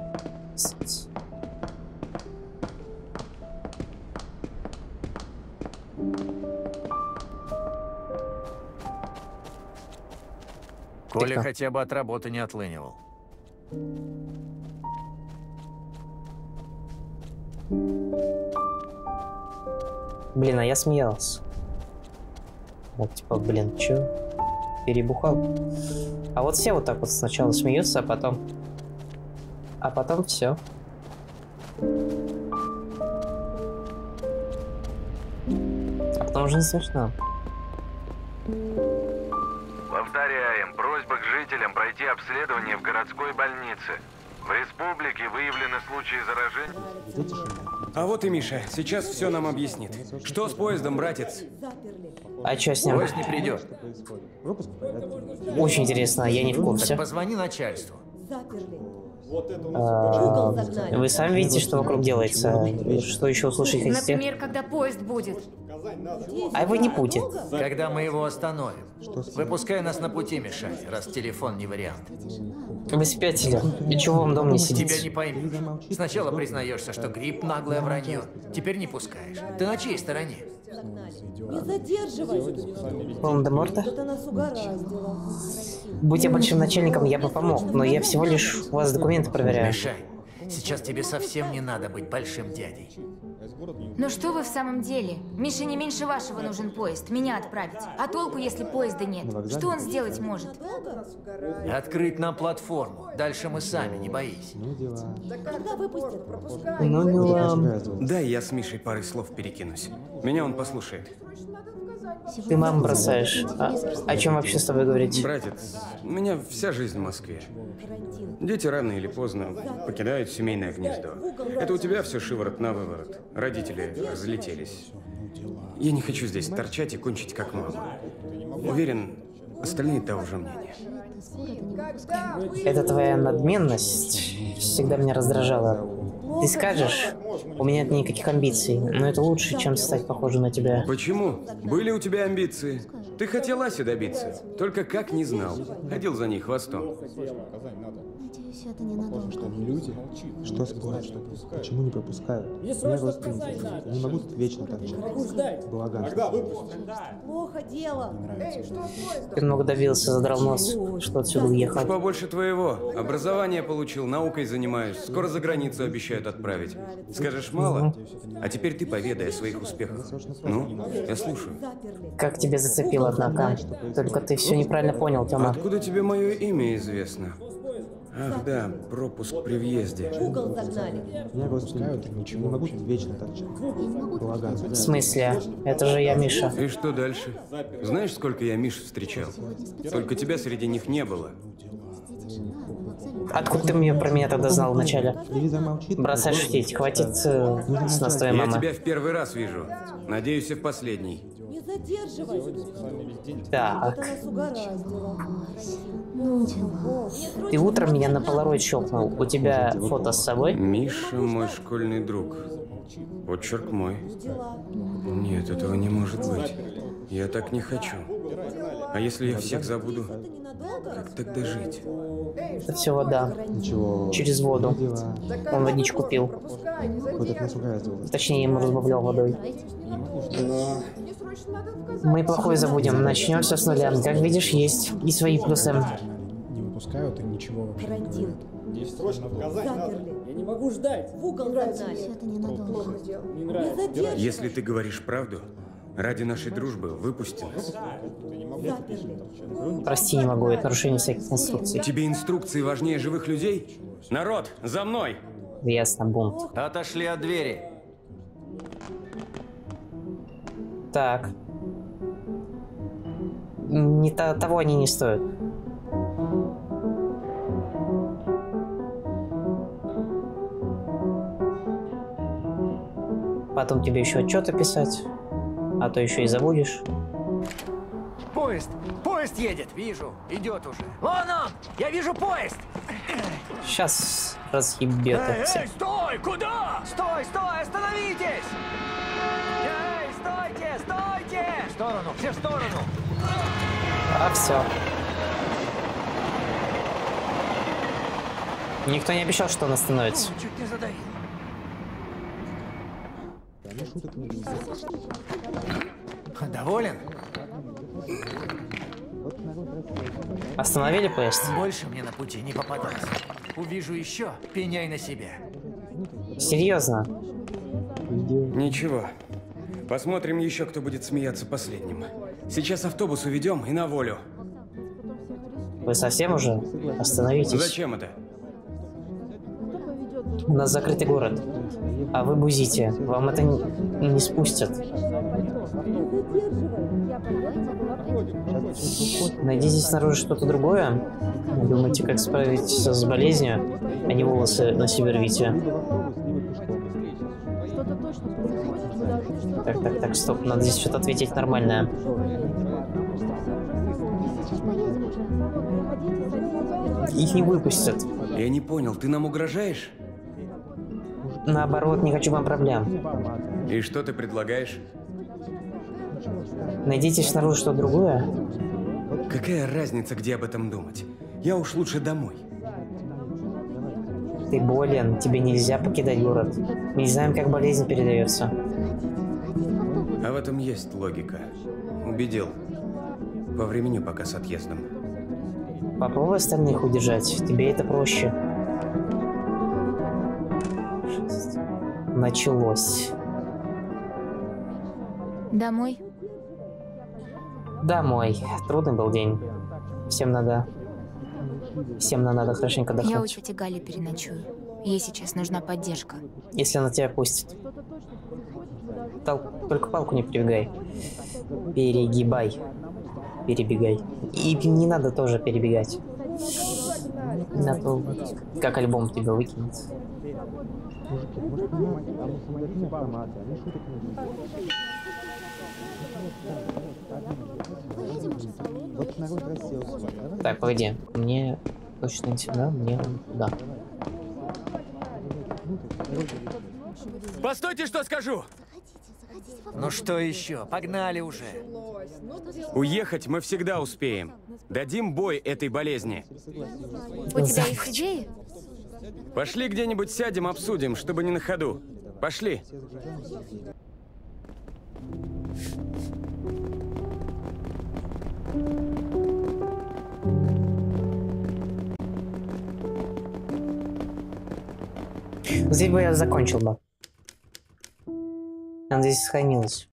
Коля хотя бы от работы не отлынивал. Блин, а я смеялся. Вот, типа, блин, чё? Перебухал. А вот все вот так вот сначала смеются, а потом все. А потом уже не смешно. Повторяем, просьба к жителям пройти обследование в городской больнице. В республике выявлены случаи заражения. А вот и Миша. Сейчас все нам объяснит. Что с поездом, братец? А чё с ним? Поезд не придет. Очень интересно, я не в курсе. Так позвони начальству. Вы сами видите, что вокруг делается. Что еще услышать хотите? Например, когда поезд будет. А его не будет. Когда мы его остановим. Выпускай нас на пути, Мишань, раз телефон не вариант. Вы спятили. И чего вам дома не сидите? Тебя не поймешь. Сначала признаешься, что грипп наглое вранье. Теперь не пускаешь. Ты на чьей стороне? Не задерживай. Волан-де-Морта? Кто-то нас угораздило. Будь я большим начальником, я бы помог, но я всего лишь у вас документы проверяю. Мишань, Сейчас тебе совсем не надо быть большим дядей. Ну что вы в самом деле? Мише не меньше вашего нужен поезд. Меня отправить. А толку, если поезда нет? Что он сделать может? Открыть нам платформу. Дальше мы сами, не боись. Когда выпустят, пропускай. Да, я с Мишей парой слов перекинусь. Меня он послушает. Ты маму бросаешь. О чем вообще с тобой говорить? Братец, у меня вся жизнь в Москве. Дети рано или поздно покидают семейное гнездо. Это у тебя все шиворот на выворот. Родители разлетелись. Я не хочу здесь торчать и кончить как мама. Уверен, остальные того же мнения. Это твоя надменность всегда меня раздражала. Ты скажешь, у меня нет никаких амбиций, но это лучше, чем стать похожим на тебя. Почему? Были у тебя амбиции. Ты хотел Аси добиться, только как не знал. Ходил за ней хвостом. Надеюсь, это ненадолго. Что они люди? Что сплачут? Почему не пропускают? Я родственники. Я не могу тут вечно торчать. Балаган. Плохо дело. Ты много добился, задрал нос, что отсюда уехал. Побольше твоего. Образование получил, наукой занимаюсь. Скоро за границу обещают отправить. Скажешь, мало? А теперь ты поведай о своих успехах. Ну, я слушаю. Как тебя зацепило, однако. Только ты все неправильно понял, Тёма. Откуда тебе мое имя известно? Ах да, пропуск при въезде. Угол загнали. Меня родственники. Ничего. Не могу тут вечно торчать. Балаган. В смысле? Это же я, Миша. И что дальше? Знаешь, сколько я Миш встречал? Только тебя среди них не было. Откуда ты про меня тогда знал вначале? Бросай шутить, хватит с нас твоей мамы. Я тебя в первый раз вижу. Надеюсь, и в последний. Не задерживай. Так. Это нас угораздило. Ты утром меня на полароид щелкнул. У тебя фото с собой? Миша мой школьный друг. Почерк мой. Нет, этого не может быть. Я так не хочу. А если я всех забуду? Как тогда жить? Это все вода. Ничего. Через воду. Он водичку пил. Вот это нас угораздило. Точнее, ему разбавлял водой. Мы плохое забудем. Начнем все с нуля. Как видишь, есть и свои плюсы. Не выпускают и ничего вообще. Карантин. Заперли. Я не могу ждать. В угол загнали. Это ненадолго. Не нравится. Не задерживай. Если ты говоришь правду, ради нашей дружбы выпусти нас. Заперли. Прости, не могу. Это нарушение всяких инструкций. Тебе инструкции важнее живых людей? Народ, за мной! Ясно, бунт. Отошли от двери. Так. Того они не стоят. Потом тебе еще отчеты писать, а то еще и забудешь. Поезд! Поезд едет! Вижу, идет уже. Вон он! Я вижу поезд! Сейчас разъебет их всех. Эй, стой! Куда? Стой, стой, остановитесь! Эй, стойте, стойте! В сторону, все в сторону! А все. Никто не обещал, что он остановится. Чуть не задавил. Доволен? Остановили поезд? Больше мне на пути не попадаться. Увижу еще, пеняй на себя. Серьезно? Ничего. Посмотрим еще, кто будет смеяться последним. Сейчас автобус уведем и на волю. Вы совсем уже? Остановитесь. Зачем это? У нас закрытый город. А вы бузите. Вам это не спустят. Найдите снаружи что-то другое. Думаете, как справиться с болезнью, а не волосы на себе рвите. Так, стоп. Надо здесь что-то ответить нормальное. Их не выпустят. Я не понял, ты нам угрожаешь? Наоборот, не хочу вам проблем. И что ты предлагаешь? Найдите снаружи что-то другое. Какая разница, где об этом думать? Я уж лучше домой. Ты болен, тебе нельзя покидать город. Мы не знаем, как болезнь передается. А в этом есть логика. Убедил. По времени пока с отъездом. Попробуй остальных удержать, тебе это проще. началось. Домой? Домой. Трудный был день. Всем надо хорошенько отдохнуть. Я у тети Гали переночую. Ей сейчас нужна поддержка. Если она тебя пустит. Только палку не перебегай. Перегибай. Перебегай. И не надо тоже перебегать. А то как альбом тебя выкинет. Так, погоди. Мне точно не сюда, мне туда. Постойте, что скажу! Ну что еще? Погнали уже. Уехать мы всегда успеем. Дадим бой этой болезни. У тебя есть идеи? Пошли где-нибудь сядем, обсудим, чтобы не на ходу. Пошли. Здесь бы я закончил бы. Она здесь сохранилась.